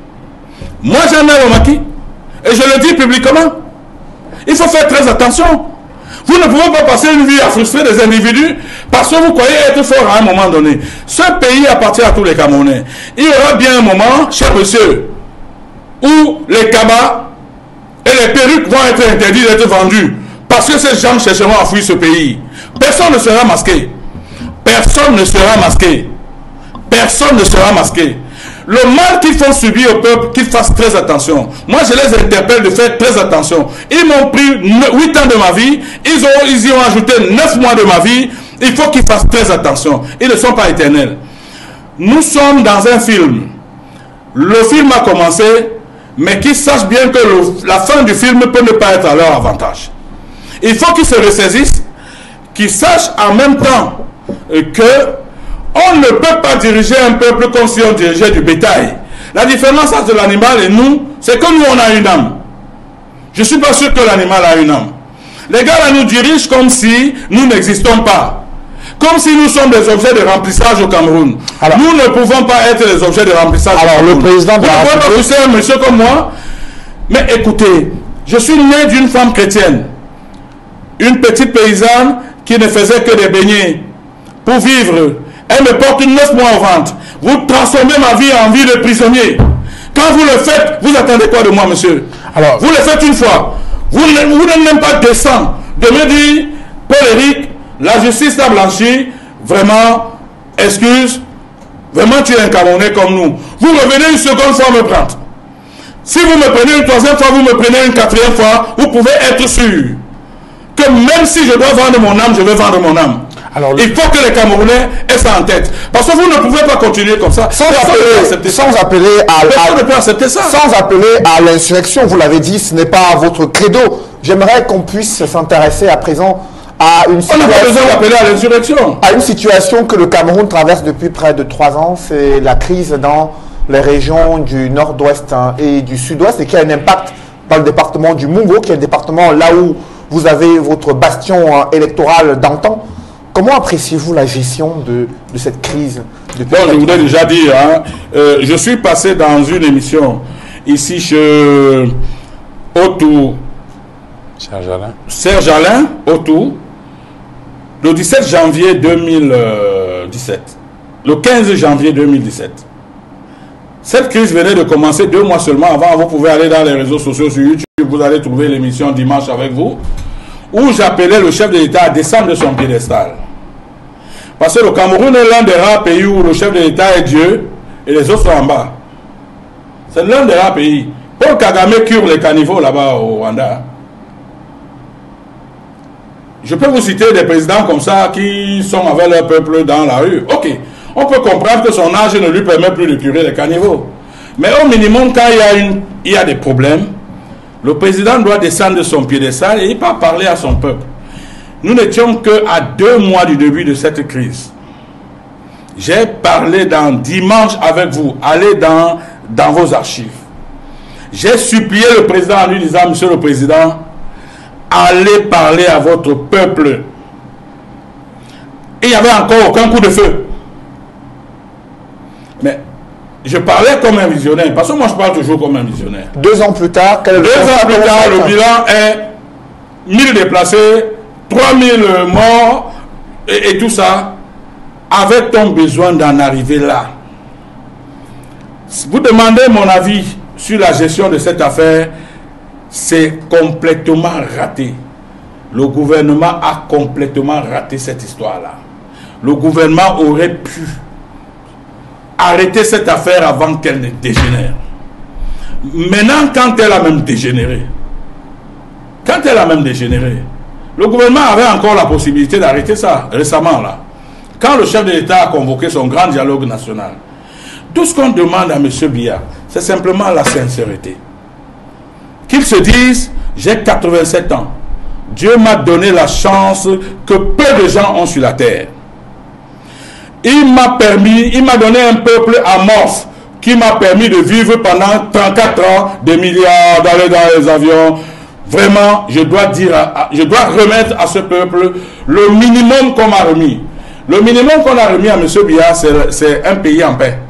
Moi, j'entre dans le maquis. Et je le dis publiquement. Il faut faire très attention. Vous ne pouvez pas passer une vie à frustrer des individus parce que vous croyez être fort à un moment donné. Ce pays appartient à tous les Camerounais. Il y aura bien un moment, cher monsieur, où les cabas et les perruques vont être interdits d'être vendus parce que ces gens chercheront à fuir ce pays. Personne ne sera masqué. Personne ne sera masqué. Personne ne sera masqué. Le mal qu'ils font subir au peuple, qu'ils fassent très attention. Moi, je les interpelle de faire très attention. Ils m'ont pris 8 ans de ma vie, ils y ont ajouté 9 mois de ma vie. Il faut qu'ils fassent très attention. Ils ne sont pas éternels. Nous sommes dans un film. Le film a commencé, mais qu'ils sachent bien que la fin du film peut ne pas être à leur avantage. Il faut qu'ils se ressaisissent, qu'ils sachent en même temps que on ne peut pas diriger un peuple comme si on dirigeait du bétail. La différence entre l'animal et nous, c'est que nous, on a une âme. Je ne suis pas sûr que l'animal a une âme. Les gars là nous dirigent comme si nous n'existons pas. Comme si nous sommes des objets de remplissage au Cameroun. Alors, nous ne pouvons pas être des objets de remplissage au Cameroun. Le président de la République... Vous ne pouvez pas pousser un monsieur comme moi. Mais écoutez, je suis né d'une femme chrétienne. Une petite paysanne qui ne faisait que des beignets pour vivre. Elle me porte 9 mois au ventre. Vous transformez ma vie en vie de prisonnier. Quand vous le faites, vous attendez quoi de moi, monsieur? Alors, vous le faites une fois. Vous n'êtes même pas décent de me dire, Paul Eric, la justice t'a blanchi, vraiment, excuse, vraiment tu es un Camerounais comme nous. Vous revenez une seconde fois me prendre. Si vous me prenez une troisième fois, vous me prenez une quatrième fois, vous pouvez être sûr que même si je dois vendre mon âme, je vais vendre mon âme. Alors, il faut que les Camerounais aient ça en tête. Parce que vous ne pouvez pas continuer comme ça. Sans appeler à l'insurrection, vous l'avez dit, ce n'est pas votre credo. J'aimerais qu'on puisse s'intéresser à présent à une situation... On n'a pas besoin d'appeler à l'insurrection. À une situation que le Cameroun traverse depuis près de 3 ans. C'est la crise dans les régions du nord-ouest et du sud-ouest et qui a un impact dans le département du Mungo, qui est un département là où vous avez votre bastion électoral d'antan. Comment appréciez-vous la gestion de cette crise depuis je voudrais déjà dire, je suis passé dans une émission ici chez Autou, Serge Alain, Autou, le 17 janvier 2017. Le 15 janvier 2017. Cette crise venait de commencer 2 mois seulement avant. Vous pouvez aller dans les réseaux sociaux sur YouTube, vous allez trouver l'émission Dimanche avec vous, où j'appelais le chef de l'État à descendre de son piédestal. Parce que le Cameroun est l'un des rares pays où le chef de l'État est Dieu et les autres sont en bas. C'est l'un des rares pays. Paul Kagame cure les caniveaux là-bas au Rwanda. Je peux vous citer des présidents comme ça qui sont avec leur peuple dans la rue. Ok, on peut comprendre que son âge ne lui permet plus de curer les caniveaux. Mais au minimum, quand il y a des problèmes, le président doit descendre de son piédestal et il peut parler à son peuple. Nous n'étions qu'à 2 mois du début de cette crise. J'ai parlé dans Dimanche avec vous. Allez dans vos archives. J'ai supplié le président en lui disant, Monsieur le Président, allez parler à votre peuple. Et il n'y avait encore aucun coup de feu. Mais je parlais comme un visionnaire, parce que moi je parle toujours comme un visionnaire. 2 ans plus tard, le bilan est 1000 déplacés, 3000 morts et tout ça. Avait-on besoin d'en arriver là? Si vous demandez mon avis sur la gestion de cette affaire, c'est complètement raté. Le gouvernement a complètement raté cette histoire-là. Le gouvernement aurait pu arrêter cette affaire avant qu'elle ne dégénère. Maintenant, quand elle a même dégénéré, le gouvernement avait encore la possibilité d'arrêter ça récemment là. Quand le chef de l'État a convoqué son grand dialogue national, tout ce qu'on demande à M. Biya, c'est simplement la sincérité. Qu'il se dise, j'ai 87 ans. Dieu m'a donné la chance que peu de gens ont sur la terre. Il m'a donné un peuple amorphe qui m'a permis de vivre pendant 34 ans, des milliards, d'aller dans les avions. Vraiment, je dois remettre à ce peuple le minimum qu'on m'a remis. Le minimum qu'on a remis à M. Biya, c'est un pays en paix.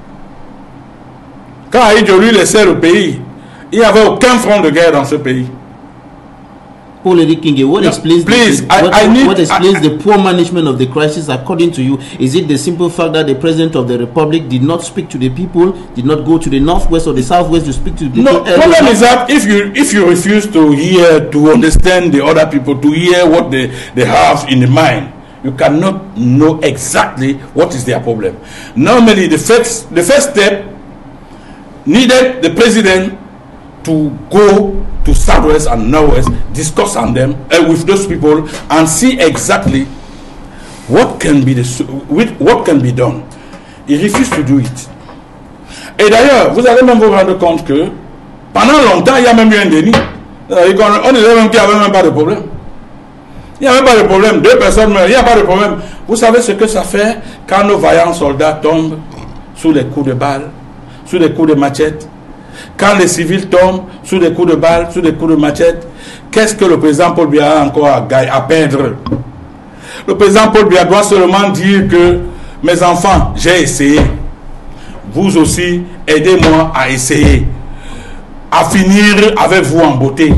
Quand Aïdjo lui laissait le pays, il n'y avait aucun front de guerre dans ce pays. Paul Erikinge, what explains the poor management of the crisis according to you? Is it the simple fact that the President of the Republic did not speak to the people, did not go to the northwest or the southwest to speak to the people? No, the problem is that if you refuse to hear, to understand the other people, to hear what they have in the mind, you cannot know exactly what is their problem. Normally, the first step needed the president to go to southwest and northwest, discuss on them with those people, and see exactly what can be done. Il refuse to do it. Et d'ailleurs, vous allez même vous rendre compte que pendant longtemps, il y a même eu un déni. On disait même qu'il n'y avait même pas de problème. Il n'y a même pas de problème. 2 personnes meurent, il n'y a pas de problème. Vous savez ce que ça fait quand nos vaillants soldats tombent sous les coups de balles, sous les coups de machette? Quand les civils tombent sous des coups de balles, sous des coups de machette, qu'est-ce que le président Paul Biya a encore à perdre? Le président Paul Biya doit seulement dire que mes enfants, j'ai essayé. Vous aussi, aidez-moi à essayer, à finir avec vous en beauté.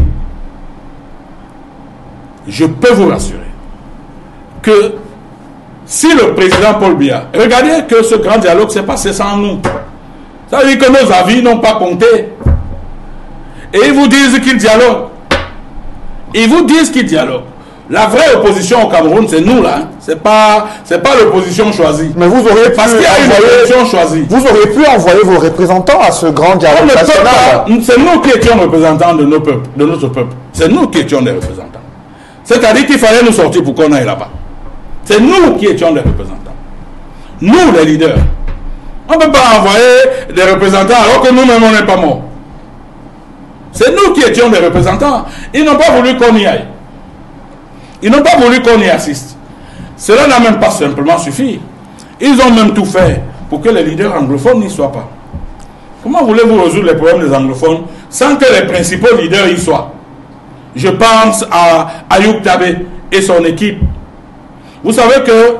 Je peux vous rassurer que si le président Paul Biya, regardez que ce grand dialogue s'est passé sans nous. Ça veut dire que nos avis n'ont pas compté. Et ils vous disent qu'ils dialoguent. Ils vous disent qu'ils dialoguent. La vraie opposition au Cameroun, c'est nous là. C'est pas l'opposition choisie. Mais vous auriez pu Vous auriez pu envoyer vos représentants à ce grand dialogue national. C'est nous qui étions représentants de notre peuple. C'est nous qui étions des représentants. C'est-à-dire qu'il fallait nous sortir pour qu'on aille là-bas. C'est nous qui étions des représentants. Nous, les leaders. On ne peut pas envoyer des représentants alors que nous-mêmes, on n'est pas morts. C'est nous qui étions des représentants. Ils n'ont pas voulu qu'on y aille. Ils n'ont pas voulu qu'on y assiste. Cela n'a même pas simplement suffi. Ils ont même tout fait pour que les leaders anglophones n'y soient pas. Comment voulez-vous résoudre les problèmes des anglophones sans que les principaux leaders y soient? Je pense à Ayoub Tabé et son équipe. Vous savez que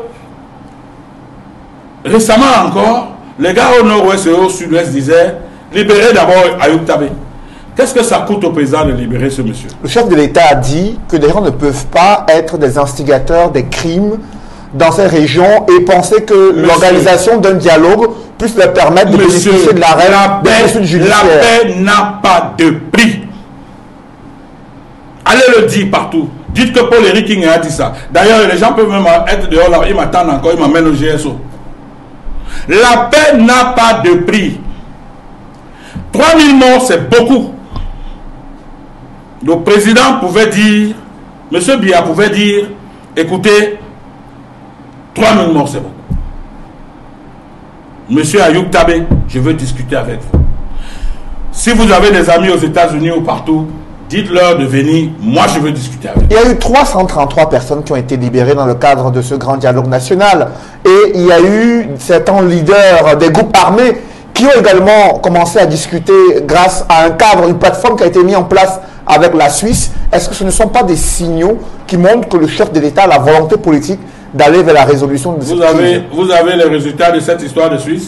récemment encore, les gars au nord-ouest et au sud-ouest disaient libérez d'abord Ayoub Tabé. Qu'est-ce que ça coûte au président de libérer ce monsieur? Le chef de l'État a dit que les gens ne peuvent pas être des instigateurs des crimes dans ces régions et penser que l'organisation d'un dialogue puisse leur permettre de bénéficier de l'arrêt des poursuites judiciaires. La paix n'a pas de prix. Allez le dire partout. Dites que Paul-Éric King a dit ça. D'ailleurs, les gens peuvent même être dehors là, ils m'attendent encore, ils m'amènent au GSO. La paix n'a pas de prix. 3000 morts, c'est beaucoup. Le président pouvait dire, M. Biya pouvait dire, écoutez, 3000 morts, c'est beaucoup. Monsieur Ayoub Tabé, je veux discuter avec vous. Si vous avez des amis aux États-Unis ou partout, dites-leur de venir, moi je veux discuter avec vous. Il y a eu 333 personnes qui ont été libérées dans le cadre de ce grand dialogue national. Et il y a eu certains leaders des groupes armés qui ont également commencé à discuter grâce à un cadre, une plateforme qui a été mise en place avec la Suisse. Est-ce que ce ne sont pas des signaux qui montrent que le chef de l'État a la volonté politique d'aller vers la résolution de cette crise? Vous avez les résultats de cette histoire de Suisse?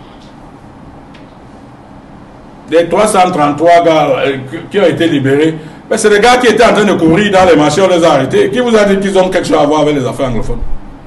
Les 333 gars qui ont été libérés, mais c'est des gars qui étaient en train de courir dans les marchés, on les a arrêtés. Qui vous a dit qu'ils ont quelque chose à voir avec les affaires anglophones?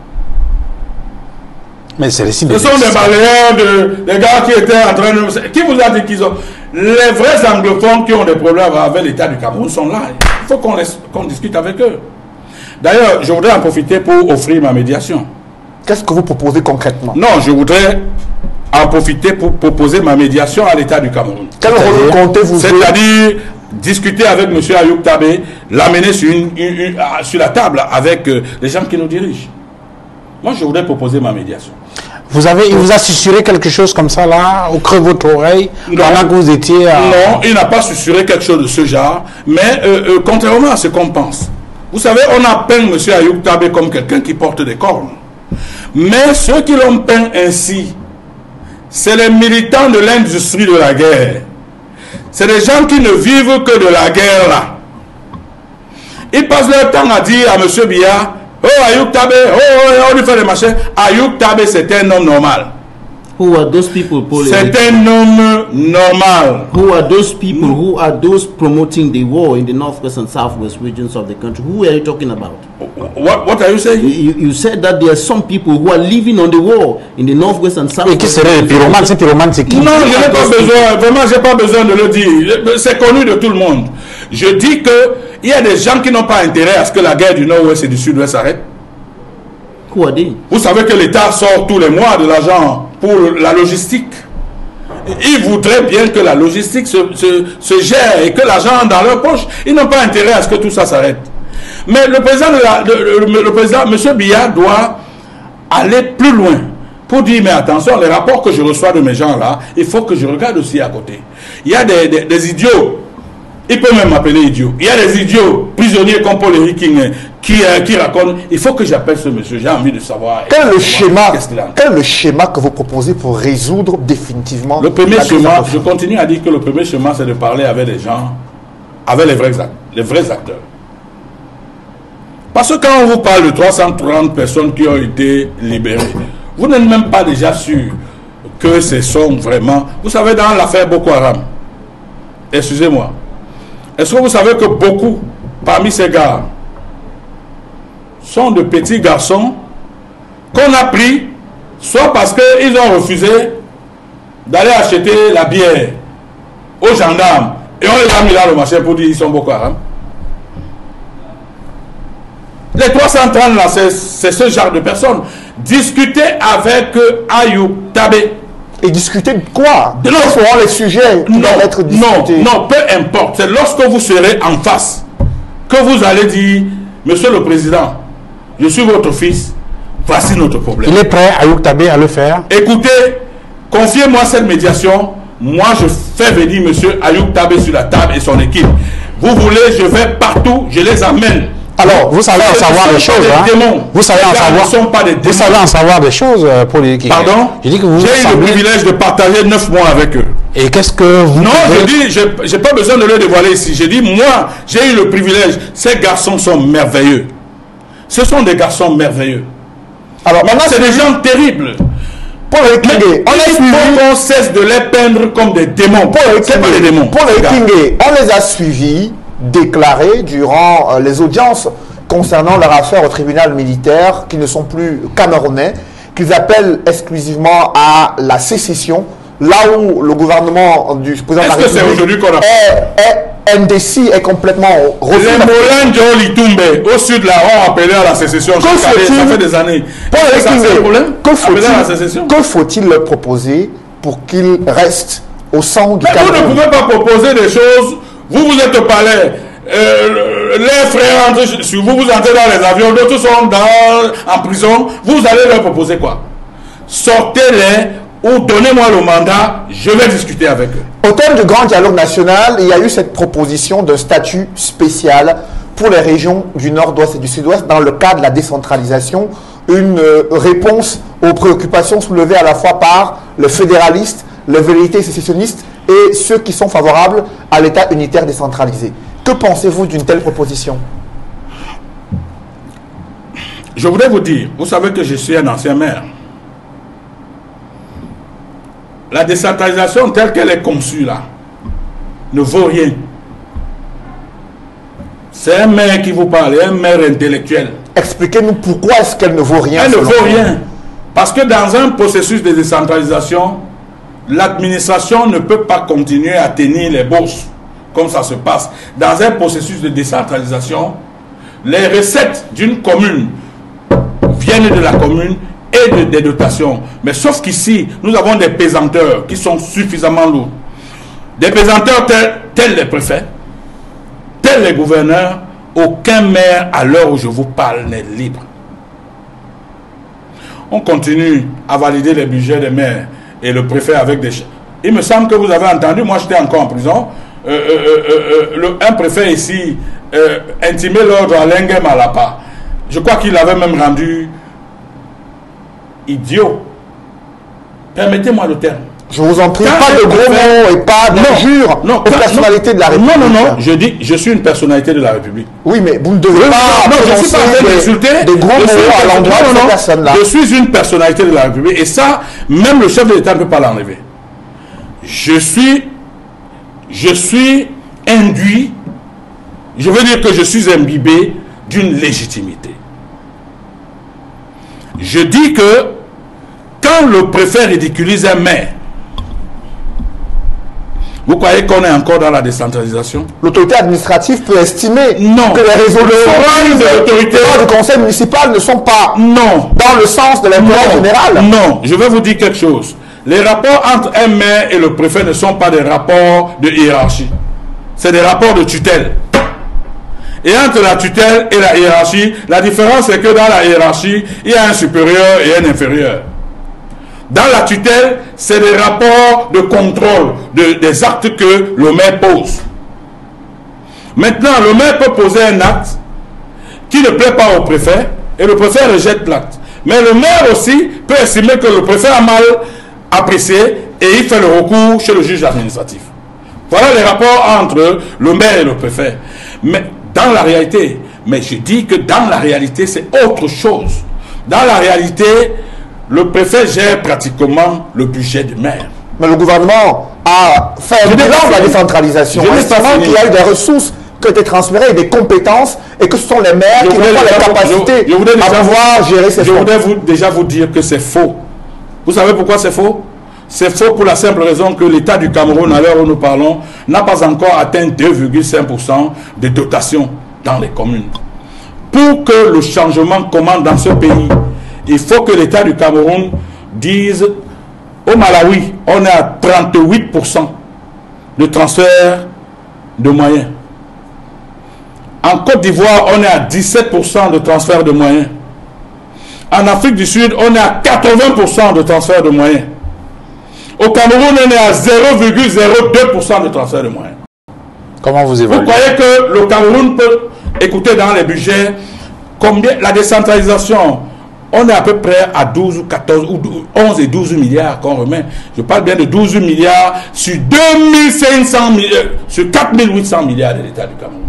Mais c'est les signes. Ce sont des balayeurs, des gars qui étaient en train de... Qui vous a dit qu'ils ont... Les vrais anglophones qui ont des problèmes avec l'État du Cameroun sont là. Il faut qu'on discute avec eux. D'ailleurs, je voudrais en profiter pour offrir ma médiation. Qu'est-ce que vous proposez concrètement? Non, je voudrais en profiter pour proposer ma médiation à l'État du Cameroun. Quel rôle comptez-vous jouer? C'est-à-dire discuter avec M. Ayoub Tabé, l'amener sur la table avec les gens qui nous dirigent. Moi, je voudrais proposer ma médiation. Il vous a susurré quelque chose comme ça là, au creux de votre oreille, pendant que vous étiez... Non, il n'a pas susurré quelque chose de ce genre, mais contrairement à ce qu'on pense. Vous savez, on a peint M. Ayoub Tabé comme quelqu'un qui porte des cornes. Mais ceux qui l'ont peint ainsi, c'est les militants de l'industrie de la guerre. C'est des gens qui ne vivent que de la guerre là. Ils passent leur temps à dire à M. Biya, oh Ayoub Tabé, on lui fait des machins. Ayoub Tabé, c'est un homme normal. Who are those people, Paul? C'est un homme normal. Who are those people? Who are those promoting the war in the northwest and southwest regions of the country? Who are you talking about? What are you saying? You said that there are some people who are living on the war in the northwest and southwest. Et qui serait le pyromane? C'est pyromane, c'est qui? Non, je n'ai pas besoin, vraiment, je n'ai pas besoin de le dire. C'est connu de tout le monde. Je dis qu'il y a des gens qui n'ont pas intérêt à ce que la guerre du Nord-Ouest et du Sud-Ouest s'arrête. Who are they? Vous savez que l'État sort tous les mois de l'argent pour la logistique. Ils voudraient bien que la logistique se gère et que l'argent entre dans leur poche. Ils n'ont pas intérêt à ce que tout ça s'arrête. Mais le président, M. Biya, doit aller plus loin pour dire, mais attention, les rapports que je reçois de mes gens là, il faut que je regarde aussi à côté. Il y a des idiots. Il peut même m'appeler idiot. Il y a des idiots prisonniers comme Paul-Éric King qui racontent. Il faut que j'appelle ce monsieur. J'ai envie de savoir. Quel est le schéma que vous proposez pour résoudre définitivement le premier schéma? Je continue à dire que le premier schéma, c'est de parler avec les gens, avec les vrais acteurs. Parce que quand on vous parle de 330 personnes qui ont été libérées, vous n'êtes même pas déjà sûr que ce sont vraiment... Vous savez, dans l'affaire Boko Haram, excusez-moi, est-ce que vous savez que beaucoup, parmi ces gars, sont de petits garçons qu'on a pris, soit parce qu'ils ont refusé d'aller acheter la bière aux gendarmes, et on les a mis là le marché pour dire qu'ils sont Boko Haram. Les 330 là, c'est ce genre de personnes. Discutez avec Ayoub Tabé. Et discuter de quoi? De quoi seront les sujets qui doivent être discutés? Non, peu importe. C'est lorsque vous serez en face que vous allez dire, Monsieur le Président, je suis votre fils, voici notre problème. Il est prêt, Ayoub Tabé, à le faire? Écoutez, confiez-moi cette médiation. Moi, je fais venir Monsieur Ayoub Tabé sur la table et son équipe. Vous voulez, je vais partout, je les amène. Alors, vous savez en savoir des choses, hein? Vous savez en savoir des choses, Paul Éric. Pardon? Je dis que vous j'ai eu le privilège de partager 9 mois avec eux. Et qu'est-ce que vous... Non, je dis, j'ai pas besoin de le dévoiler ici. Je dis, moi, j'ai eu le privilège. Ces garçons sont merveilleux. Ce sont des garçons merveilleux. Alors, maintenant, c'est des gens terribles. Paul Éric King, on cesse de les peindre comme des démons. C'est pas des démons. Paul Éric King, on les a suivis, déclarés durant les audiences concernant leur affaire au tribunal militaire, qui ne sont plus camerounais. qu'ils appellent exclusivement à la sécession, là où le gouvernement du président de la République est indécis, est complètement refus. Les Molins de Litumbe, au sud là, ont appelé à la sécession. Ça fait des années. Que faut-il leur proposer pour qu'ils restent au centre du Cameroun? Vous ne pouvez pas proposer des choses. Vous êtes au palais. Les frères entrent sur vous, vous entrez dans les avions, d'autres sont en prison. Vous allez leur proposer quoi? Sortez-les ou donnez-moi le mandat, je vais discuter avec eux. Au terme du grand dialogue national, il y a eu cette proposition d'un statut spécial pour les régions du nord-ouest et du sud-ouest dans le cadre de la décentralisation, une réponse aux préoccupations soulevées à la fois par le fédéraliste, les velléités sécessionnistes et ceux qui sont favorables à l'État unitaire décentralisé. Que pensez-vous d'une telle proposition? Je voudrais vous dire, vous savez que je suis un ancien maire. La décentralisation telle qu'elle est conçue là ne vaut rien. C'est un maire qui vous parle, un maire intellectuel. Expliquez-nous pourquoi est-ce qu'elle ne vaut rien. Elle ne vaut rien. Parce que dans un processus de décentralisation, l'administration ne peut pas continuer à tenir les bourses comme ça se passe. Dans un processus de décentralisation, les recettes d'une commune viennent de la commune et des dotations. Mais sauf qu'ici, nous avons des pesanteurs qui sont suffisamment lourds. Des pesanteurs tels les préfets, tels les gouverneurs. Aucun maire, à l'heure où je vous parle, n'est libre. On continue à valider les budgets des maires et le préfet avec des... Il me semble que vous avez entendu, moi j'étais encore en prison, un préfet ici intimait l'ordre à Lengue Malapa. Je crois qu'il avait même rendu idiot. Permettez-moi le terme. Je vous en prie, pas de gros mots et pas d'injures aux personnalités de la République. Non, je dis, je suis une personnalité de la République. Oui, mais vous ne devez pas je suis pas en train d'insulter de gros mots à l'endroit de cette personne-là. Je suis une personnalité de la République et ça, même le chef de l'État ne peut pas l'enlever. Je suis induit, je veux dire que je suis imbibé d'une légitimité. Je dis que quand le préfet ridiculise un maire, vous croyez qu'on est encore dans la décentralisation? L'autorité administrative peut estimer que les résolutions de l'autorité du conseil municipal ne sont pas dans le sens de l'intérêt général. Non, je vais vous dire quelque chose. Les rapports entre un maire et le préfet ne sont pas des rapports de hiérarchie. C'est des rapports de tutelle. Et entre la tutelle et la hiérarchie, la différence est que dans la hiérarchie, il y a un supérieur et un inférieur. Dans la tutelle, c'est des rapports de contrôle des actes que le maire pose. Maintenant, le maire peut poser un acte qui ne plaît pas au préfet et le préfet rejette l'acte. Mais le maire aussi peut estimer que le préfet a mal apprécié et il fait le recours chez le juge administratif. Voilà les rapports entre le maire et le préfet. Mais dans la réalité, mais je dis que dans la réalité, c'est autre chose. Dans la réalité, le préfet gère pratiquement le budget du maire. Mais le gouvernement a fait un bilan de la décentralisation. Estimant qu'il y a eu des ressources qui ont été transférées et des compétences et que ce sont les maires qui n'ont pas la capacité à pouvoir gérer ces fonds. Je voudrais déjà vous dire que c'est faux. Vous savez pourquoi c'est faux? C'est faux pour la simple raison que l'État du Cameroun, à l'heure où nous parlons, n'a pas encore atteint 2,5% de dotation dans les communes. Pour que le changement commence dans ce pays, il faut que l'État du Cameroun dise au Malawi, on est à 38% de transfert de moyens. En Côte d'Ivoire, on est à 17% de transfert de moyens. En Afrique du Sud, on est à 80% de transfert de moyens. Au Cameroun, on est à 0,02% de transfert de moyens. Comment vous évaluez? Vous croyez que le Cameroun peut écouter dans les budgets combien la décentralisation? On est à peu près à 12 ou 14 ou 11 et 12 milliards qu'on remet. Je parle bien de 12 milliards sur 2500 milliards, sur 4800 milliards de l'État du Cameroun.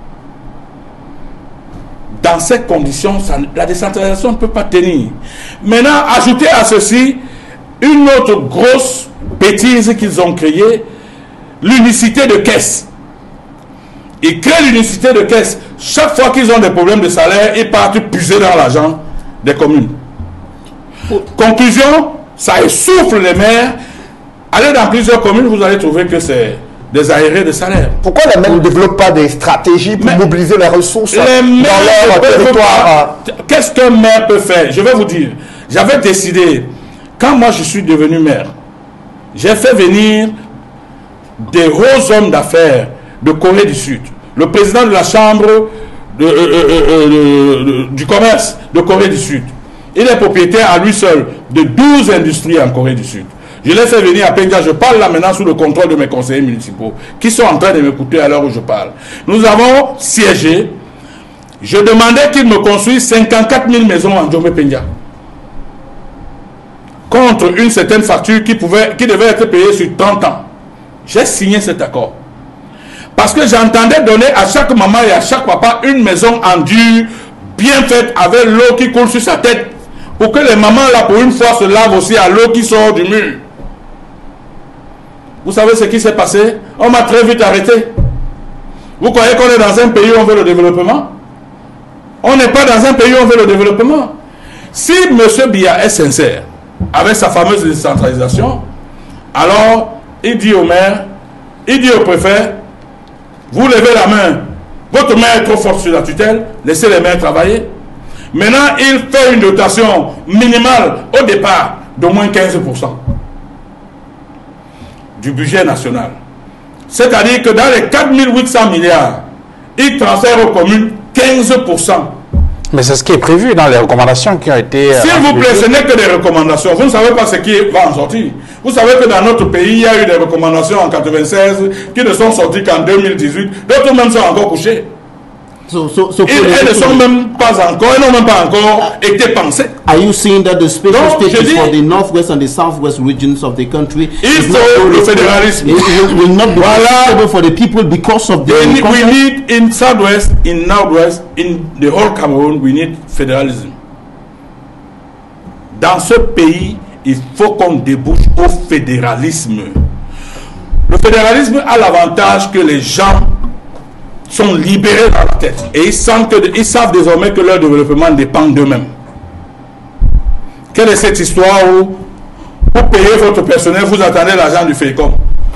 Dans ces conditions, la décentralisation ne peut pas tenir. Maintenant, ajoutez à ceci une autre grosse bêtise qu'ils ont créée, l'unicité de caisse. Ils créent l'unicité de caisse. Chaque fois qu'ils ont des problèmes de salaire, ils partent puiser dans l'argent des communes. Conclusion, ça essouffle les maires. Allez dans plusieurs communes, vous allez trouver que c'est des aérés de salaire. Pourquoi les maires ne développent pas des stratégies pour mobiliser les ressources dans leur territoire? Qu'est-ce qu'un maire peut faire? Je vais vous dire. J'avais décidé, quand moi je suis devenu maire, j'ai fait venir des gros hommes d'affaires de Corée du Sud. Le président de la chambre du commerce de Corée du Sud. Il est propriétaire à lui seul de 12 industries en Corée du Sud. Je l'ai fait venir à Penja. Je parle là maintenant sous le contrôle de mes conseillers municipaux qui sont en train de m'écouter à l'heure où je parle. Nous avons siégé. Je demandais qu'ils me construisent 54 000 maisons en Djombe Penja. Contre une certaine facture qui devait être payée sur 30 ans. J'ai signé cet accord. Parce que j'entendais donner à chaque maman et à chaque papa une maison en dur, bien faite, avec l'eau qui coule sur sa tête. Pour que les mamans, là, pour une fois, se lavent aussi à l'eau qui sort du mur. Vous savez ce qui s'est passé? On m'a très vite arrêté. Vous croyez qu'on est dans un pays où on veut le développement? On n'est pas dans un pays où on veut le développement. Si M. Biya est sincère avec sa fameuse décentralisation, alors il dit au maire, il dit au préfet, vous levez la main, votre main est trop forte sur la tutelle, laissez les maires travailler. Maintenant, il fait une dotation minimale au départ d'au moins 15% du budget national. C'est-à-dire que dans les 4800 milliards, il transfère aux communes 15%. Mais c'est ce qui est prévu dans les recommandations qui ont été... S'il vous plaît, ce n'est que des recommandations. Vous ne savez pas ce qui va en sortir. Vous savez que dans notre pays, il y a eu des recommandations en 1996 qui ne sont sorties qu'en 2018. D'autres même sont encore couchées. Elles ne sont même pas encore, elles n'ont même pas encore été pensées. Are you saying that the special status for the northwest and the southwest regions of the country il faut le fédéralisme. Will not be acceptable for the people because of the we need in southwest, in northwest, in the whole Cameroon, we need fédéralisme. Dans ce pays, il faut qu'on débouche au fédéralisme. Le fédéralisme a l'avantage que les gens sont libérés dans la tête et ils savent désormais que leur développement dépend d'eux-mêmes. Quelle est cette histoire où pour payer votre personnel, vous attendez l'argent du FECOM?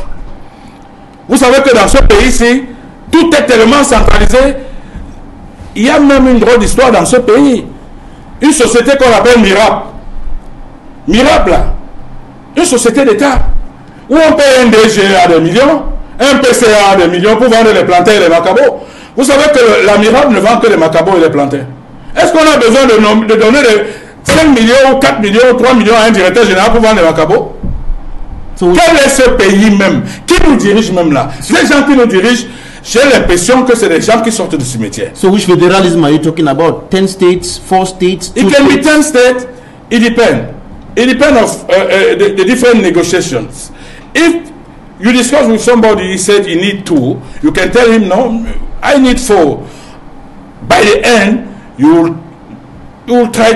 Vous savez que dans ce pays-ci, tout est tellement centralisé. Il y a même une drôle d'histoire dans ce pays. Une société qu'on appelle Mirap. Mirap, là, une société d'État où on paye un DG à des millions, un PCA à des millions pour vendre les plantains et les macabots. Vous savez que la Mirap ne vend que les macabots et les plantains. Est-ce qu'on a besoin de donner 5 millions ou 4 millions ou 3 millions à un directeur général pour vendre les macabots? Quel est ce pays même? Qui nous dirige même là? Les gens qui nous dirigent, j'ai l'impression que c'est des gens qui sortent du cimetière. So which federalism are you talking about? 10 states, 4 states, 2 It can states? be 10 states. It depends. It depends of the different negotiations. If you discuss with somebody, he said you need 2, you can tell him, no, I need 4. By the end, you will try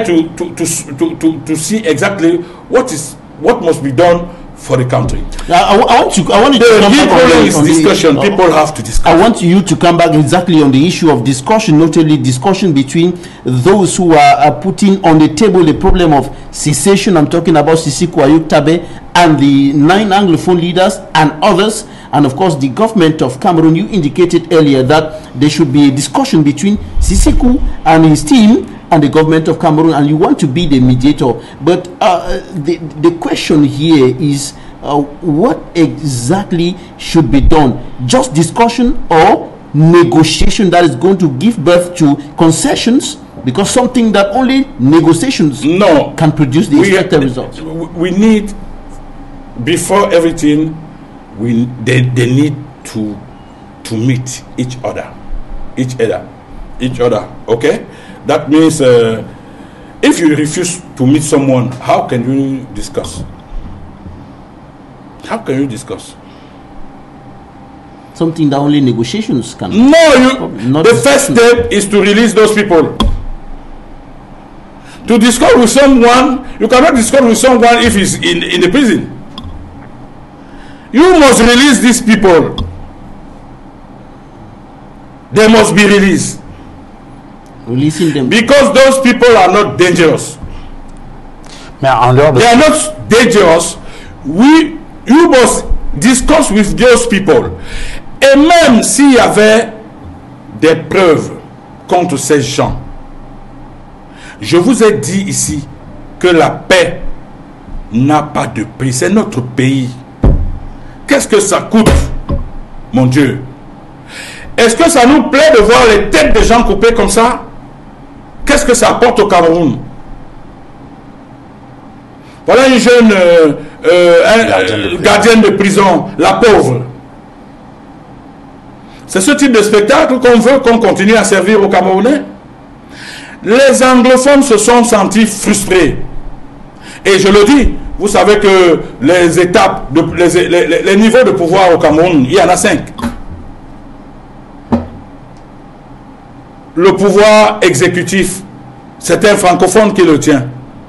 to see exactly what must be done for the country. I want you to come back on discussion. People have to discuss. I want you to come back exactly on the issue of discussion, notably discussion between those who are putting on the table the problem of secession. I'm talking about Sisiku Ayuk Tabe and the 9 Anglophone leaders and others, and of course the government of Cameroon. You indicated earlier that there should be a discussion between Sisiku and his team and the government of Cameroon, and you want to be the mediator. But the question here is what exactly should be done? Just discussion or negotiation that is going to give birth to concessions? Because something that only negotiations can produce the expected results. We need, before everything, they need to meet each other. Okay? That means if you refuse to meet someone, how can you discuss? How can you discuss? Something that only negotiations can. No, the first step is to release those people. To discuss with someone, you cannot discuss with someone if he's in the prison. You must release these people. They must be released. Releasing them because those people are not dangerous. Mais en dehors de they are not dangerous. You must discuss with those people. Et même s'il y avait des preuves contre ces gens, je vous ai dit ici que la paix n'a pas de prix. C'est notre pays. Qu'est-ce que ça coûte, mon Dieu? Est-ce que ça nous plaît de voir les têtes des gens coupées comme ça? Qu'est-ce que ça apporte au Cameroun? Voilà une jeune gardienne de prison, la pauvre. C'est ce type de spectacle qu'on veut qu'on continue à servir aux Camerounais. Les anglophones se sont sentis frustrés. Et je le dis, vous savez que les étapes, les niveaux de pouvoir au Cameroun, il y en a 5. Le pouvoir exécutif, c'est un francophone qui le tient.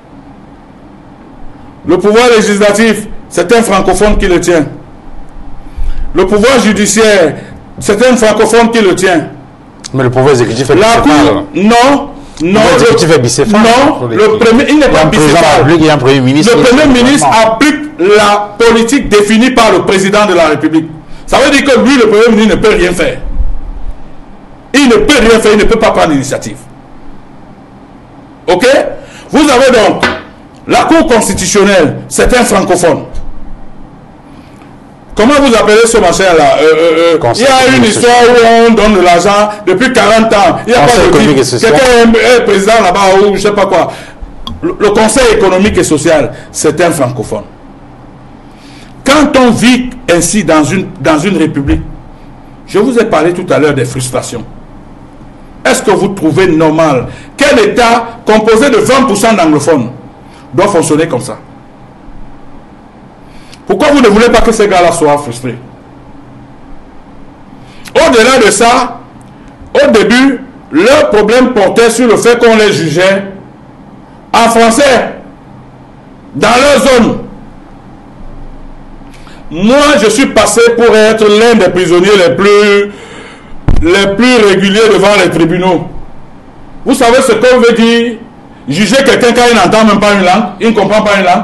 Le pouvoir législatif, c'est un francophone qui le tient. Le pouvoir judiciaire, c'est un francophone qui le tient. Mais le pouvoir exécutif est la bicéphale. Cour, non, L'exécutif est bicéphale. Non, le premier, il n'est pas bicéphale. Il y a un premier ministre. Le premier ministre applique la politique définie par le président de la République. Ça veut dire que lui, le premier ministre, ne peut rien faire. Il ne peut rien faire, il ne peut pas prendre l'initiative. Ok? Vous avez donc la Cour constitutionnelle, c'est un francophone. Comment vous appelez ce machin-là? Il y a une histoire où on donne de l'argent depuis 40 ans. Il n'y a pas de quelqu'un est président là-bas ou je ne sais pas quoi. Le Conseil économique et social, c'est un francophone. Quand on vit ainsi dans une république, je vous ai parlé tout à l'heure des frustrations. Est-ce que vous trouvez normal qu'un État composé de 20% d'anglophones doit fonctionner comme ça? Pourquoi vous ne voulez pas que ces gars-là soient frustrés? Au-delà de ça, au début, leur problème portait sur le fait qu'on les jugeait en français, dans leur zone. Moi, je suis passé pour être l'un des prisonniers les plus réguliers devant les tribunaux. Vous savez ce qu'on veut dire? Juger quelqu'un quand il n'entend même pas une langue, il ne comprend pas une langue.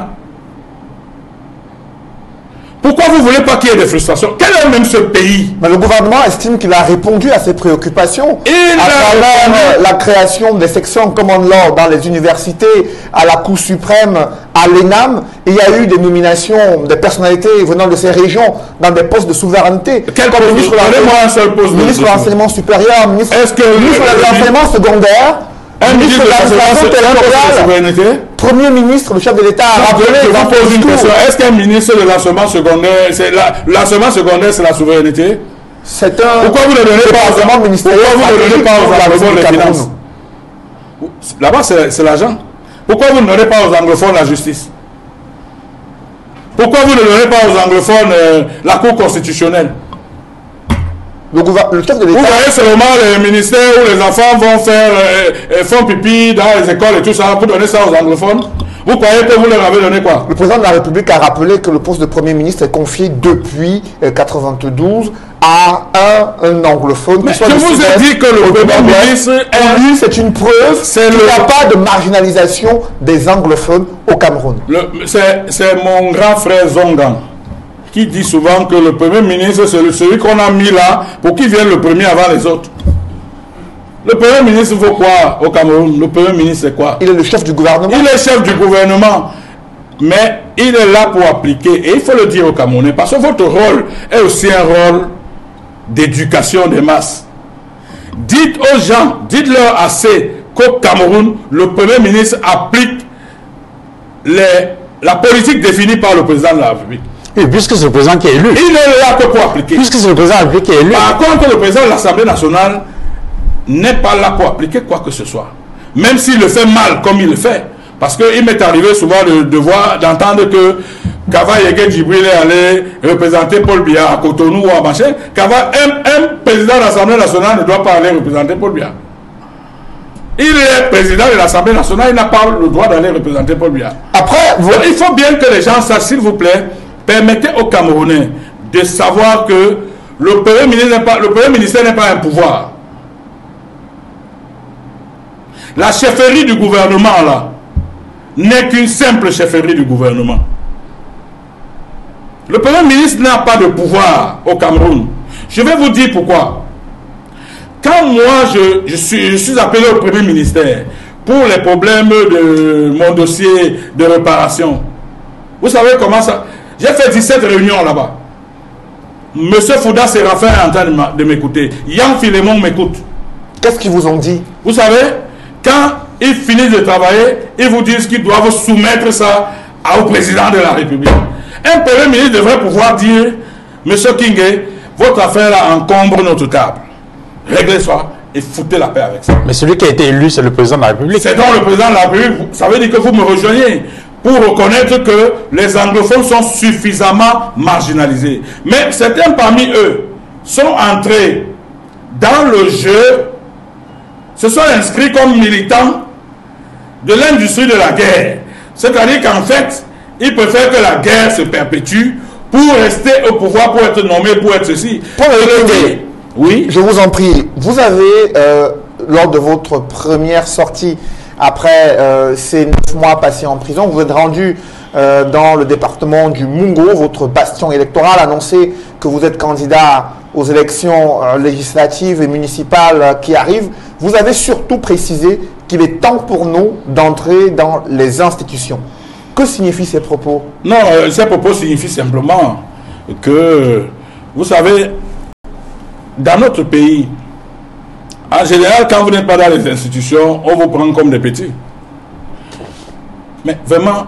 Pourquoi vous ne voulez pas qu'il y ait des frustrations? Quel est même ce pays? Mais le gouvernement estime qu'il a répondu à ces préoccupations à travers la création des sections common law dans les universités, à la Cour suprême, à l'ENAM. Il y a eu des nominations de personnalités venant de ces régions dans des postes de souveraineté. Quel poste? Donnez-moi un seul poste. Ministre de l'enseignement supérieur, ministre de l'enseignement secondaire, un ministre de l'administration territoriale, Premier ministre, le chef de l'État a rappelé. Je vous pose une question. Est-ce qu'un ministre de l'enseignement secondaire, l'enseignement secondaire, c'est la souveraineté? C'est un. Pourquoi vous ne donnez pas aux anglophones les finances? Là-bas, c'est l'argent. Pourquoi vous ne donnez pas aux anglophones la justice? Pourquoi vous ne donnez pas aux anglophones la Cour constitutionnelle? Le chef de l'État. Vous voyez seulement les ministères où les enfants vont font pipi dans les écoles et tout ça, pour donner ça aux anglophones. Vous croyez que vous leur avez donné quoi? Le président de la République a rappelé que le poste de Premier ministre est confié depuis 1992 à un anglophone. Mais je vous ai dit que le Premier ministre, lui, c'est une preuve qu'il n'y a pas de marginalisation des anglophones au Cameroun. C'est mon grand frère Zongan qui dit souvent que le Premier ministre, c'est celui qu'on a mis là pour qu'il vienne le premier avant les autres. Le Premier ministre vaut quoi au Cameroun? Le Premier ministre, c'est quoi? Il est le chef du gouvernement. Il est chef du gouvernement. Mais il est là pour appliquer. Et il faut le dire aux Camerounais, parce que votre rôle est aussi un rôle d'éducation des masses. Dites aux gens, dites-leur assez qu'au Cameroun, le Premier ministre applique la politique définie par le président de la République. Et puisque c'est le président qui est élu. Il est là que pour appliquer. Puisque c'est le président de la République qui est élu. Par contre, le président de l'Assemblée nationale n'est pas là pour appliquer quoi que ce soit. Même s'il le fait mal comme il le fait. Parce qu'il m'est arrivé souvent d'entendre que Kava Yege Djibril est allé représenter Paul Biya à Cotonou ou à machin. Kava, un président de l'Assemblée nationale ne doit pas aller représenter Paul Biya. Il est président de l'Assemblée nationale, il n'a pas le droit d'aller représenter Paul Biya. Après, il faut bien que les gens sachent, s'il vous plaît, permettez aux Camerounais de savoir que le Premier ministère n'est pas un pouvoir. La chefferie du gouvernement, là, n'est qu'une simple chefferie du gouvernement. Le Premier ministre n'a pas de pouvoir au Cameroun. Je vais vous dire pourquoi. Quand moi, je suis appelé au Premier ministère pour les problèmes de mon dossier de réparation, vous savez comment ça... J'ai fait 17 réunions là-bas. Monsieur Fouda Séraphin est en train de m'écouter. Yann Philémon m'écoute. Qu'est-ce qu'ils vous ont dit? Vous savez, quand ils finissent de travailler, ils vous disent qu'ils doivent soumettre ça au président de la République. Un Premier ministre devrait pouvoir dire, Monsieur Kingé, votre affaire là encombre notre table. Réglez ça et foutez la paix avec ça. Mais celui qui a été élu, c'est le président de la République. C'est donc le président de la République. Ça veut dire que vous me rejoignez pour reconnaître que les anglophones sont suffisamment marginalisés. Mais certains parmi eux sont entrés dans le jeu, se sont inscrits comme militants de l'industrie de la guerre. C'est-à-dire qu'en fait, ils préfèrent que la guerre se perpétue pour rester au pouvoir, pour être nommé, pour être ceci. Oui. Je vous en prie. Vous avez, lors de votre première sortie, après ces 9 mois passés en prison, vous êtes rendu dans le département du Mungo, votre bastion électoral, annoncé que vous êtes candidat aux élections législatives et municipales qui arrivent. Vous avez surtout précisé qu'il est temps pour nous d'entrer dans les institutions. Que signifient ces propos? Non, ces propos signifient simplement que, vous savez, dans notre pays, en général, quand vous n'êtes pas dans les institutions, on vous prend comme des petits. Mais vraiment,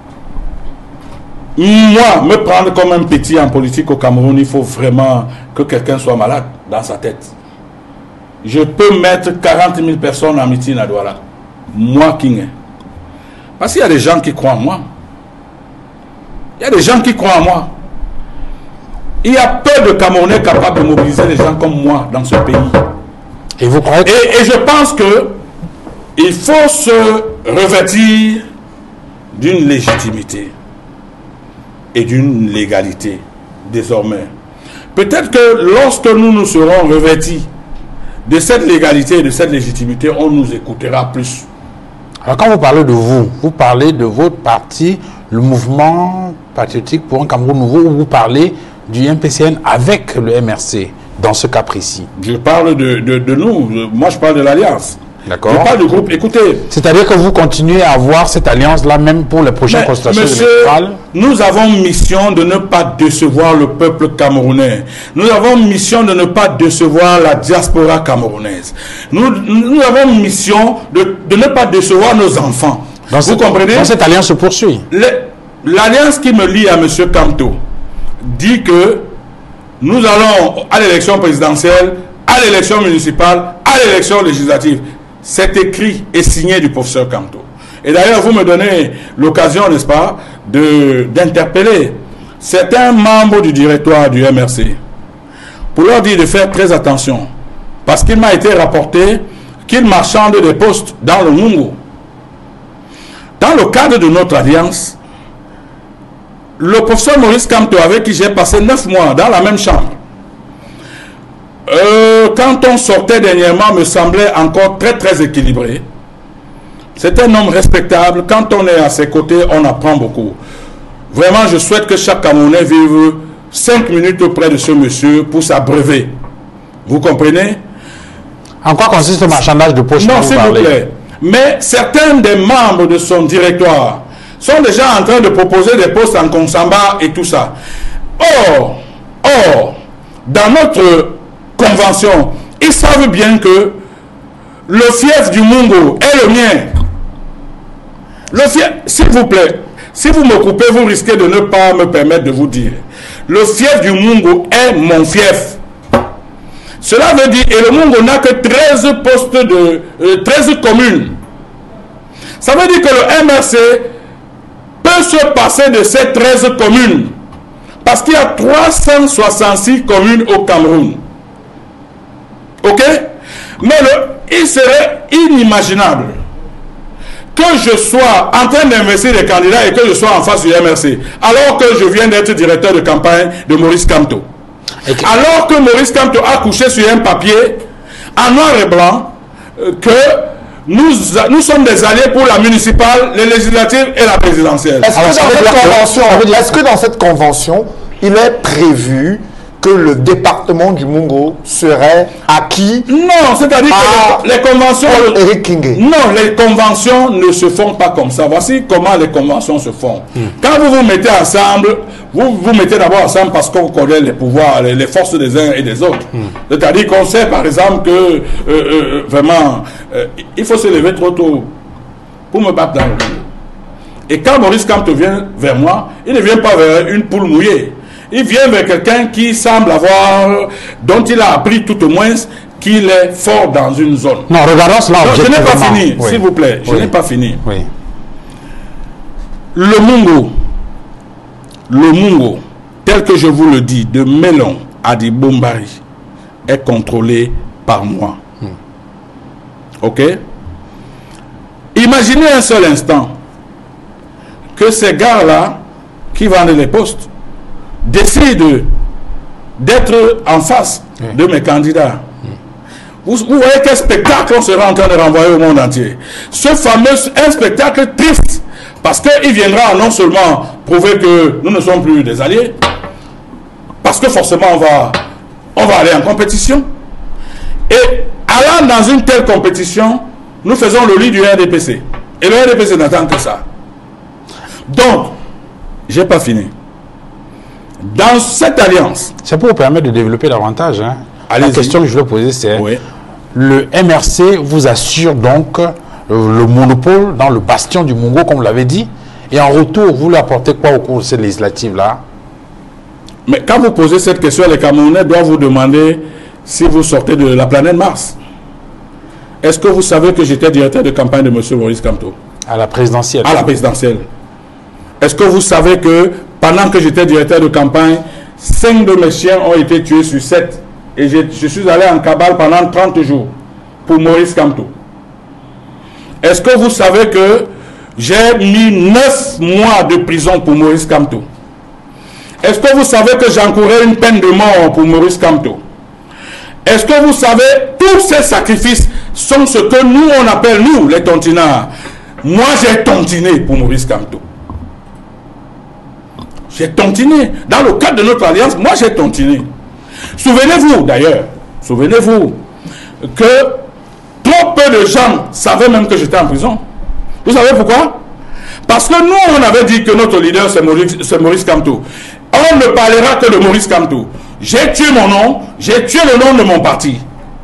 moi, me prendre comme un petit en politique au Cameroun, il faut vraiment que quelqu'un soit malade dans sa tête. Je peux mettre 40 000 personnes en meeting à Douala. Moi, King. Parce qu'il y a des gens qui croient en moi. Il y a des gens qui croient en moi. Il y a peu de Camerounais capables de mobiliser des gens comme moi dans ce pays. Et vous croyez que... et je pense que il faut se revêtir d'une légitimité et d'une légalité désormais. Peut-être que lorsque nous nous serons revêtis de cette légalité et de cette légitimité, on nous écoutera plus. Alors quand vous parlez de vous parlez de votre parti, le mouvement patriotique pour un Cameroun nouveau, ou vous parlez du MPCN avec le MRC, dans ce cas précis? Je parle de nous, moi je parle de l'Alliance. D'accord. Je parle du groupe, écoutez. C'est-à-dire que vous continuez à avoir cette alliance-là même pour les prochaines consultations électorales? Nous avons mission de ne pas décevoir le peuple camerounais. Nous avons mission de ne pas décevoir la diaspora camerounaise. Nous avons mission de ne pas décevoir nos enfants. Vous comprenez? Donc cette alliance se poursuit. L'alliance qui me lie à M. Kamto dit que nous allons à l'élection présidentielle, à l'élection municipale, à l'élection législative. C'est écrit et signé du professeur Kamto. Et d'ailleurs, vous me donnez l'occasion, n'est-ce pas, d'interpeller certains membres du directoire du MRC pour leur dire de faire très attention. Parce qu'il m'a été rapporté qu'ils marchandent des postes dans le Mungo. Dans le cadre de notre alliance, le professeur Maurice Kamto, avec qui j'ai passé 9 mois dans la même chambre, quand on sortait dernièrement, me semblait encore très équilibré. C'est un homme respectable. Quand on est à ses côtés, on apprend beaucoup. Vraiment, je souhaite que chaque Camerounais vive 5 minutes auprès de ce monsieur pour s'abreuver. Vous comprenez? En quoi consiste le marchandage de postes? Non, s'il vous plaît. Mais certains des membres de son directoire sont déjà en train de proposer des postes en Konsamba et tout ça. Or, dans notre convention, ils savent bien que le fief du Mungo est le mien. Le fief, s'il vous plaît, si vous me coupez, vous risquez de ne pas me permettre de vous dire. Le fief du Mungo est mon fief. Cela veut dire, et le Mungo n'a que 13 postes de 13 communes. Ça veut dire que le MRC peut se passer de ces 13 communes. Parce qu'il y a 366 communes au Cameroun. Ok? Mais il serait inimaginable que je sois en train d'investir des candidats et que je sois en face du MRC, alors que je viens d'être directeur de campagne de Maurice Kamto. Okay. Alors que Maurice Kamto a couché sur un papier en noir et blanc que nous sommes des alliés pour la municipale, les législatives et la présidentielle. Est-ce que dans cette convention, il est prévu que le département du Mungo serait acquis? Non, c'est-à-dire que les conventions... Eric Kingé. Non, les conventions ne se font pas comme ça. Voici comment les conventions se font. Quand vous vous mettez ensemble, vous vous mettez d'abord ensemble parce qu'on connaît les pouvoirs, les forces des uns et des autres. C'est-à-dire qu'on sait, par exemple, que vraiment, il faut se lever trop tôt pour me battre dans le monde. Et quand Maurice Kamto vient vers moi, il ne vient pas vers une poule mouillée. Il vient vers quelqu'un qui semble avoir, dont il a appris tout au moins qu'il est fort dans une zone. Non, regardons cela. Je n'ai pas fini, s'il vous plaît. Je n'ai pas fini. Oui. Le Mungo, tel que je vous le dis, de Melon à Dibombari, est contrôlé par moi. Ok? Imaginez un seul instant que ces gars-là, qui vendent les postes, décident d'être en face de mes candidats. Vous voyez quel spectacle on sera en train de renvoyer au monde entier. Un spectacle triste, parce qu'il viendra non seulement prouver que nous ne sommes plus des alliés, parce que forcément on va aller en compétition. Et allant dans une telle compétition, nous faisons le lit du RDPC. Et le RDPC n'attend que ça. Donc, j'ai pas fini. Dans cette alliance... C'est pour vous permettre de développer davantage. Hein. La question que je veux poser, c'est... Oui. Le MRC vous assure donc le monopole dans le bastion du Mungo, comme vous l'avez dit. Et en retour, vous lui apportez quoi au cours de cette législative-là? Mais quand vous posez cette question, les Camerounais doivent vous demander si vous sortez de la planète Mars. Est-ce que vous savez que j'étais directeur de campagne de M. Maurice Kamto? À la présidentielle. À la présidentielle. Est-ce que vous savez que pendant que j'étais directeur de campagne, 5 de mes chiens ont été tués sur 7. Et je suis allé en cabale pendant 30 jours pour Maurice Kamto. Est-ce que vous savez que j'ai mis 9 mois de prison pour Maurice Kamto? Est-ce que vous savez que j'encourais une peine de mort pour Maurice Kamto? Est-ce que vous savez, tous ces sacrifices sont ce que nous, on appelle, nous, les tontinards. Moi, j'ai tontiné pour Maurice Kamto. J'ai tontiné. Dans le cadre de notre alliance, moi j'ai tontiné. Souvenez-vous d'ailleurs, souvenez-vous que trop peu de gens savaient même que j'étais en prison. Vous savez pourquoi? Parce que nous, on avait dit que notre leader c'est Maurice Kamto. On ne parlera que de Maurice Kamto. J'ai tué mon nom, j'ai tué le nom de mon parti.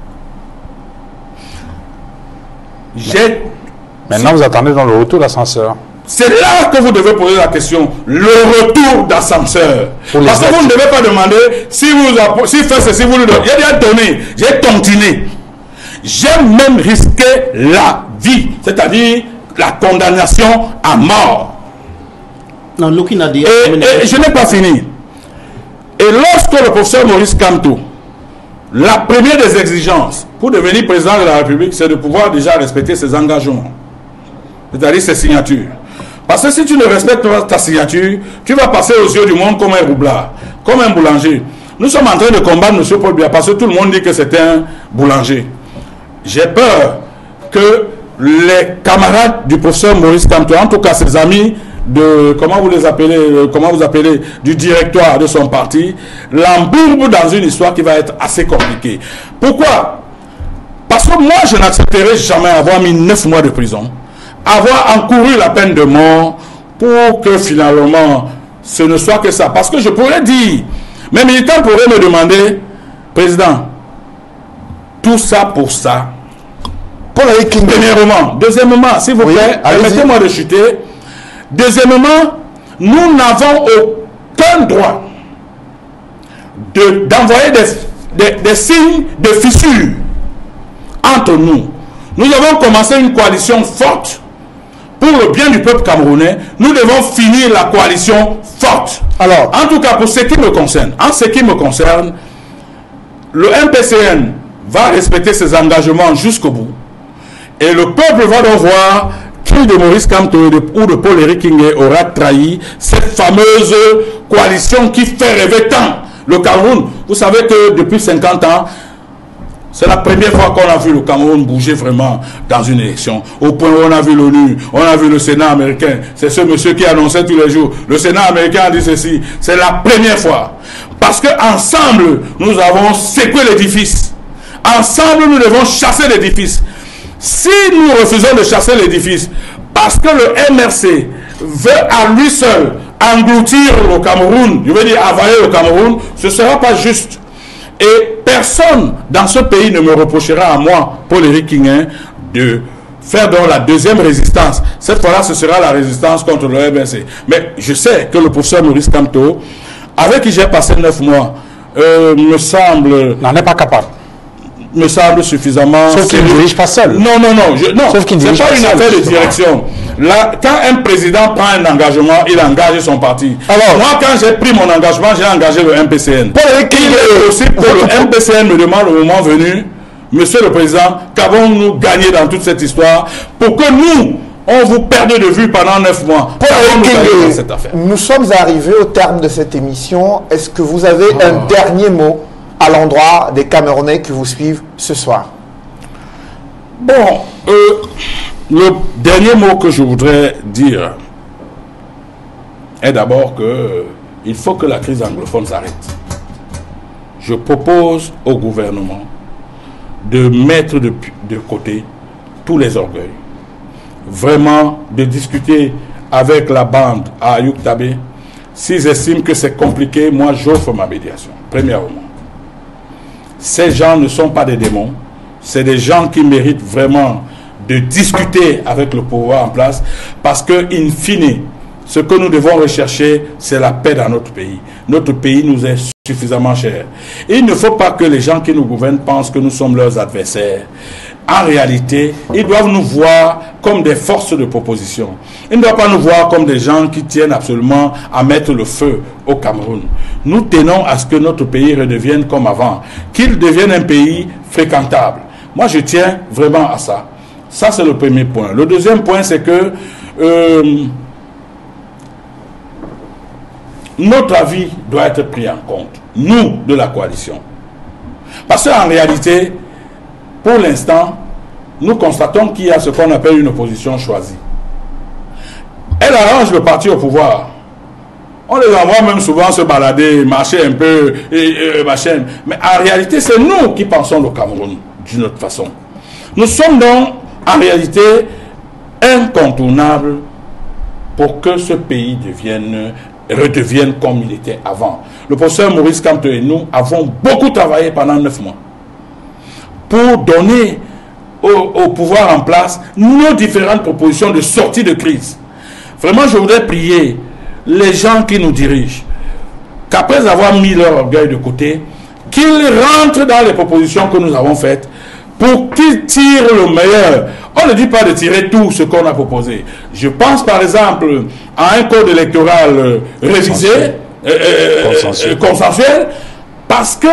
Maintenant, vous attendez dans le retour d'ascenseur. C'est là que vous devez poser la question, le retour d'ascenseur. Parce que vous ne devez pas demander si fait ceci, vous le donnez. J'ai déjà donné, j'ai tontiné. J'ai même risqué la vie, c'est-à-dire la condamnation à mort. Now, looking at the et je n'ai pas fini. Et lorsque le professeur Maurice Kamto, la première des exigences pour devenir président de la République, c'est de pouvoir déjà respecter ses engagements, c'est-à-dire ses signatures. Parce que si tu ne respectes pas ta signature, tu vas passer aux yeux du monde comme un roublard, comme un boulanger. Nous sommes en train de combattre M. Paul Biya parce que tout le monde dit que c'est un boulanger. J'ai peur que les camarades du professeur Maurice Kamto, en tout cas ses amis de, comment vous appelez, du directoire de son parti, l'embourbent dans une histoire qui va être assez compliquée. Pourquoi? Parce que moi, je n'accepterai jamais avoir mis 9 mois de prison, avoir encouru la peine de mort pour que finalement ce ne soit que ça. Parce que je pourrais dire, mes militants pourraient me demander, président, tout ça pour ça. Premièrement. Deuxièmement, s'il vous plaît, permettez-moi de chuter. Deuxièmement, nous n'avons aucun droit d'envoyer des signes de fissure entre nous. Nous avons commencé une coalition forte pour le bien du peuple camerounais. Nous devons finir la coalition forte. Alors, en tout cas, pour ce qui me concerne, le MPCN va respecter ses engagements jusqu'au bout. Et le peuple va donc voir qui de Maurice Kamto ou de Paul-Éric Kingé aura trahi cette fameuse coalition qui fait rêver tant le Cameroun. Vous savez que depuis 50 ans, C'est la première fois qu'on a vu le Cameroun bouger vraiment dans une élection. Au point où on a vu l'ONU, on a vu le Sénat américain. C'est ce monsieur qui annonçait tous les jours. Le Sénat américain a dit ceci. C'est la première fois. Parce qu'ensemble, nous avons secoué l'édifice. Ensemble, nous devons chasser l'édifice. Si nous refusons de chasser l'édifice, parce que le MRC veut à lui seul engloutir le Cameroun, je veux dire avaler le Cameroun, ce ne sera pas juste. Et personne dans ce pays ne me reprochera à moi, Paul-Éric Kingin, de faire donc la deuxième résistance. Cette fois-là, ce sera la résistance contre le MRC. Mais je sais que le professeur Maurice Kamto, avec qui j'ai passé 9 mois, me semble... n'en est pas capable. Me semble suffisamment... Sauf qu'il ne dirige pas seul. Non, non, non. Non, sauf qu'il ne dirige pas une affaire de justement. direction. Là, quand un président prend un engagement, il engage son parti. Alors, moi, quand j'ai pris mon engagement, j'ai engagé le MPCN. Il est possible que le MPCN me demande au moment venu, Monsieur le Président, qu'avons-nous gagné dans toute cette histoire pour que nous, on vous perde de vue pendant 9 mois. Cette affaire. Nous sommes arrivés au terme de cette émission. Est-ce que vous avez un dernier mot à l'endroit des Camerounais qui vous suivent ce soir? Bon, le dernier mot que je voudrais dire est d'abord que il faut que la crise anglophone s'arrête. Je propose au gouvernement de mettre de côté tous les orgueils. Vraiment de discuter avec la bande à Ayoub Tabé. S'ils estiment que c'est compliqué, moi j'offre ma médiation. Premièrement, ces gens ne sont pas des démons. C'est des gens qui méritent vraiment de discuter avec le pouvoir en place parce que, in fine, ce que nous devons rechercher, c'est la paix dans notre pays. Notre pays nous est suffisamment cher. Et il ne faut pas que les gens qui nous gouvernent pensent que nous sommes leurs adversaires. En réalité, ils doivent nous voir comme des forces de proposition. Ils ne doivent pas nous voir comme des gens qui tiennent absolument à mettre le feu au Cameroun. Nous tenons à ce que notre pays redevienne comme avant, qu'il devienne un pays fréquentable. Moi, je tiens vraiment à ça. Ça, c'est le premier point. Le deuxième point, c'est que notre avis doit être pris en compte, nous, de la coalition. Parce qu'en réalité, pour l'instant, nous constatons qu'il y a ce qu'on appelle une opposition choisie. Elle arrange le parti au pouvoir. On les envoie même souvent se balader, marcher un peu, machin. Mais en réalité, c'est nous qui pensons le Cameroun d'une autre façon. Nous sommes donc, en réalité, incontournables pour que ce pays redevienne comme il était avant. Le professeur Maurice Kamto et nous avons beaucoup travaillé pendant 9 mois pour donner au pouvoir en place nos différentes propositions de sortie de crise. Vraiment, je voudrais prier les gens qui nous dirigent qu'après avoir mis leur orgueil de côté, qu'ils rentrent dans les propositions que nous avons faites pour qu'ils tirent le meilleur. On ne dit pas de tirer tout ce qu'on a proposé. Je pense par exemple à un code électoral révisé, consensuel, parce que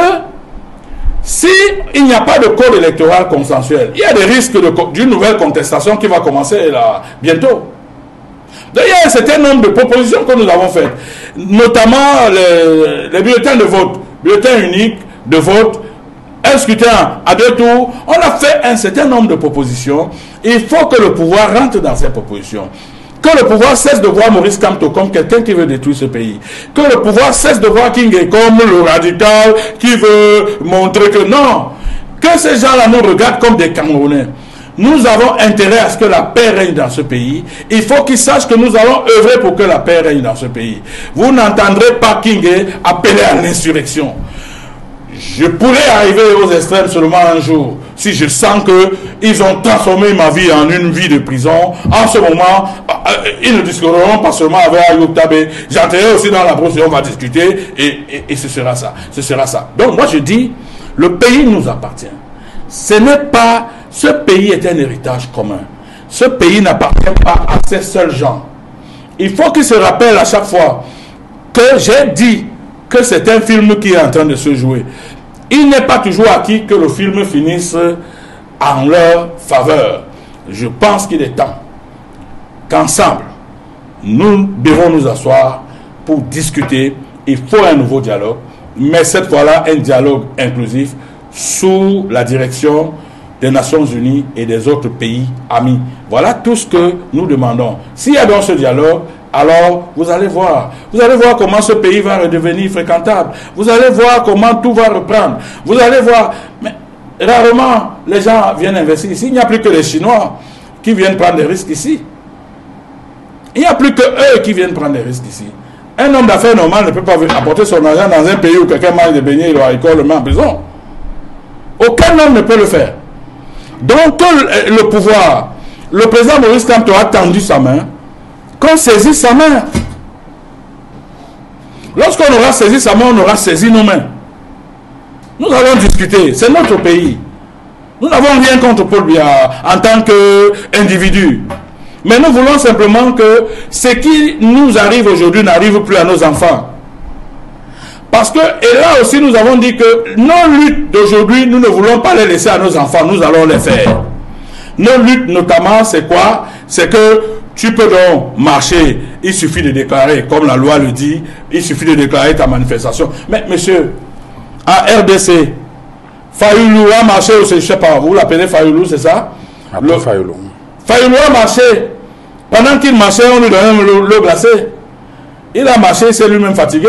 si il n'y a pas de code électoral consensuel, il y a des risques d'une nouvelle contestation qui va commencer là, bientôt. D'ailleurs, il y a un certain nombre de propositions que nous avons faites, notamment les bulletins de vote, bulletins uniques de vote, un scrutin à 2 tours. On a fait un certain nombre de propositions. Il faut que le pouvoir rentre dans ces propositions. Que le pouvoir cesse de voir Maurice Kamto comme quelqu'un qui veut détruire ce pays. Que le pouvoir cesse de voir Kingé comme le radical qui veut montrer que non. Que ces gens-là nous regardent comme des Camerounais. Nous avons intérêt à ce que la paix règne dans ce pays. Il faut qu'ils sachent que nous allons œuvrer pour que la paix règne dans ce pays. Vous n'entendrez pas Kingé appeler à l'insurrection. Je pourrais arriver aux extrêmes seulement un jour si je sens qu'ils ont transformé ma vie en une vie de prison. En ce moment, ils ne discuteront pas seulement avec Ayoub Tabé. J'entrerai aussi dans la brousse et on va discuter et ce sera ça. Ce sera ça. Donc moi je dis, le pays nous appartient. Ce n'est pas... Ce pays est un héritage commun. Ce pays n'appartient pas à ces seuls gens. Il faut qu'ils se rappellent à chaque fois que j'ai dit que c'est un film qui est en train de se jouer. Il n'est pas toujours acquis que le film finisse en leur faveur. Je pense qu'il est temps qu'ensemble, nous devons nous asseoir pour discuter. Il faut un nouveau dialogue, mais cette fois-là, un dialogue inclusif, sous la direction des Nations Unies et des autres pays amis. Voilà tout ce que nous demandons. S'il y a donc ce dialogue, alors vous allez voir. Vous allez voir comment ce pays va redevenir fréquentable. Vous allez voir comment tout va reprendre. Vous allez voir. Mais rarement, les gens viennent investir ici. Il n'y a plus que les Chinois qui viennent prendre des risques ici. Il n'y a plus que eux qui viennent prendre des risques ici. Un homme d'affaires normal ne peut pas apporter son argent dans un pays où quelqu'un mange des beignets, il le met en prison. Aucun homme ne peut le faire. Donc, le pouvoir, le président Maurice Kamto a tendu sa main, qu'on saisisse sa main. Lorsqu'on aura saisi sa main, on aura saisi nos mains. Nous allons discuter, c'est notre pays. Nous n'avons rien contre Paul Biya en tant qu'individu. Mais nous voulons simplement que ce qui nous arrive aujourd'hui n'arrive plus à nos enfants. Parce que, et là aussi nous avons dit que nos luttes d'aujourd'hui, nous ne voulons pas les laisser à nos enfants, nous allons les faire. Nos luttes notamment, c'est quoi? C'est que tu peux donc marcher, il suffit de déclarer, comme la loi le dit, il suffit de déclarer ta manifestation. Mais monsieur, à RDC, Fayoulou a marché, je ne sais pas, vous l'appelez Fayoulou, c'est ça? Fayoulou. Fayoulou a marché. Pendant qu'il marchait, on lui donnait l'eau glacée. Il a marché, c'est lui-même fatigué.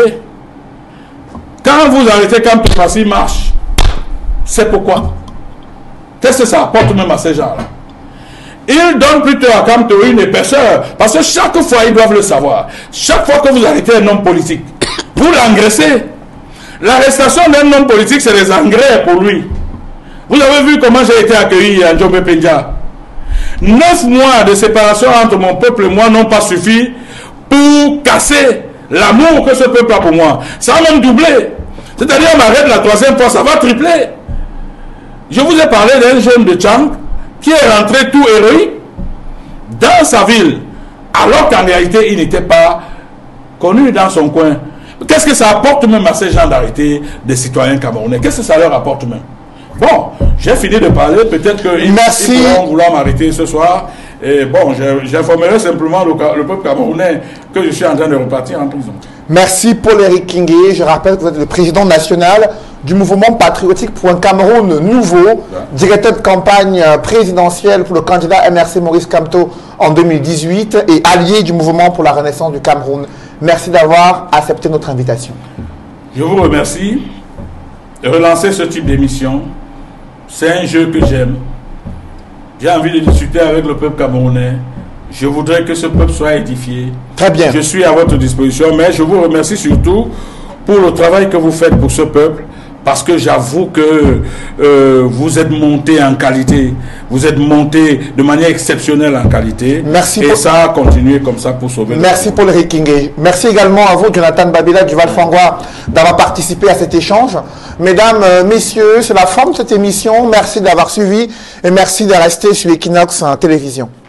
Quand vous arrêtez, quand Toumasi marche, c'est pourquoi? Qu'est-ce que ça apporte même à ces gens-là? Ils donnent plutôt à Kamto une épaisseur, parce que chaque fois, ils doivent le savoir. Chaque fois que vous arrêtez un homme politique, vous l'engraissez. L'arrestation d'un homme politique, c'est des engrais pour lui. Vous avez vu comment j'ai été accueilli à Njombe Pendja. 9 mois de séparation entre mon peuple et moi n'ont pas suffi pour casser l'amour que ce peuple a pour moi. Ça a même doublé. C'est-à-dire, on m'arrête la 3e fois, ça va tripler. Je vous ai parlé d'un jeune de Tchang qui est rentré tout héroïque dans sa ville, alors qu'en réalité, il n'était pas connu dans son coin. Qu'est-ce que ça apporte même à ces gens d'arrêter des citoyens camerounais? Qu'est-ce que ça leur apporte même? Bon, j'ai fini de parler, peut-être qu'ils pourront vouloir m'arrêter ce soir. Et bon, j'informerai simplement le peuple camerounais que je suis en train de repartir en prison. Merci Paul-Éric Kingué. Je rappelle que vous êtes le président national du mouvement patriotique pour un Cameroun nouveau, directeur de campagne présidentielle pour le candidat MRC Maurice Kamto en 2018 et allié du mouvement pour la renaissance du Cameroun. Merci d'avoir accepté notre invitation. Je vous remercie de relancer ce type d'émission. C'est un jeu que j'aime. J'ai envie de discuter avec le peuple camerounais. Je voudrais que ce peuple soit édifié. Très bien. Je suis à votre disposition, mais je vous remercie surtout pour le travail que vous faites pour ce peuple, parce que j'avoue que vous êtes monté en qualité. Vous êtes monté de manière exceptionnelle en qualité. Merci. Et ça a continué comme ça pour sauver. Merci Paul-Éric Kingué. Merci également à vous, Jonathan Babila du Val-Frangois, d'avoir participé à cet échange. Mesdames, messieurs, c'est la fin de cette émission. Merci d'avoir suivi et merci de rester sur Equinox Télévision.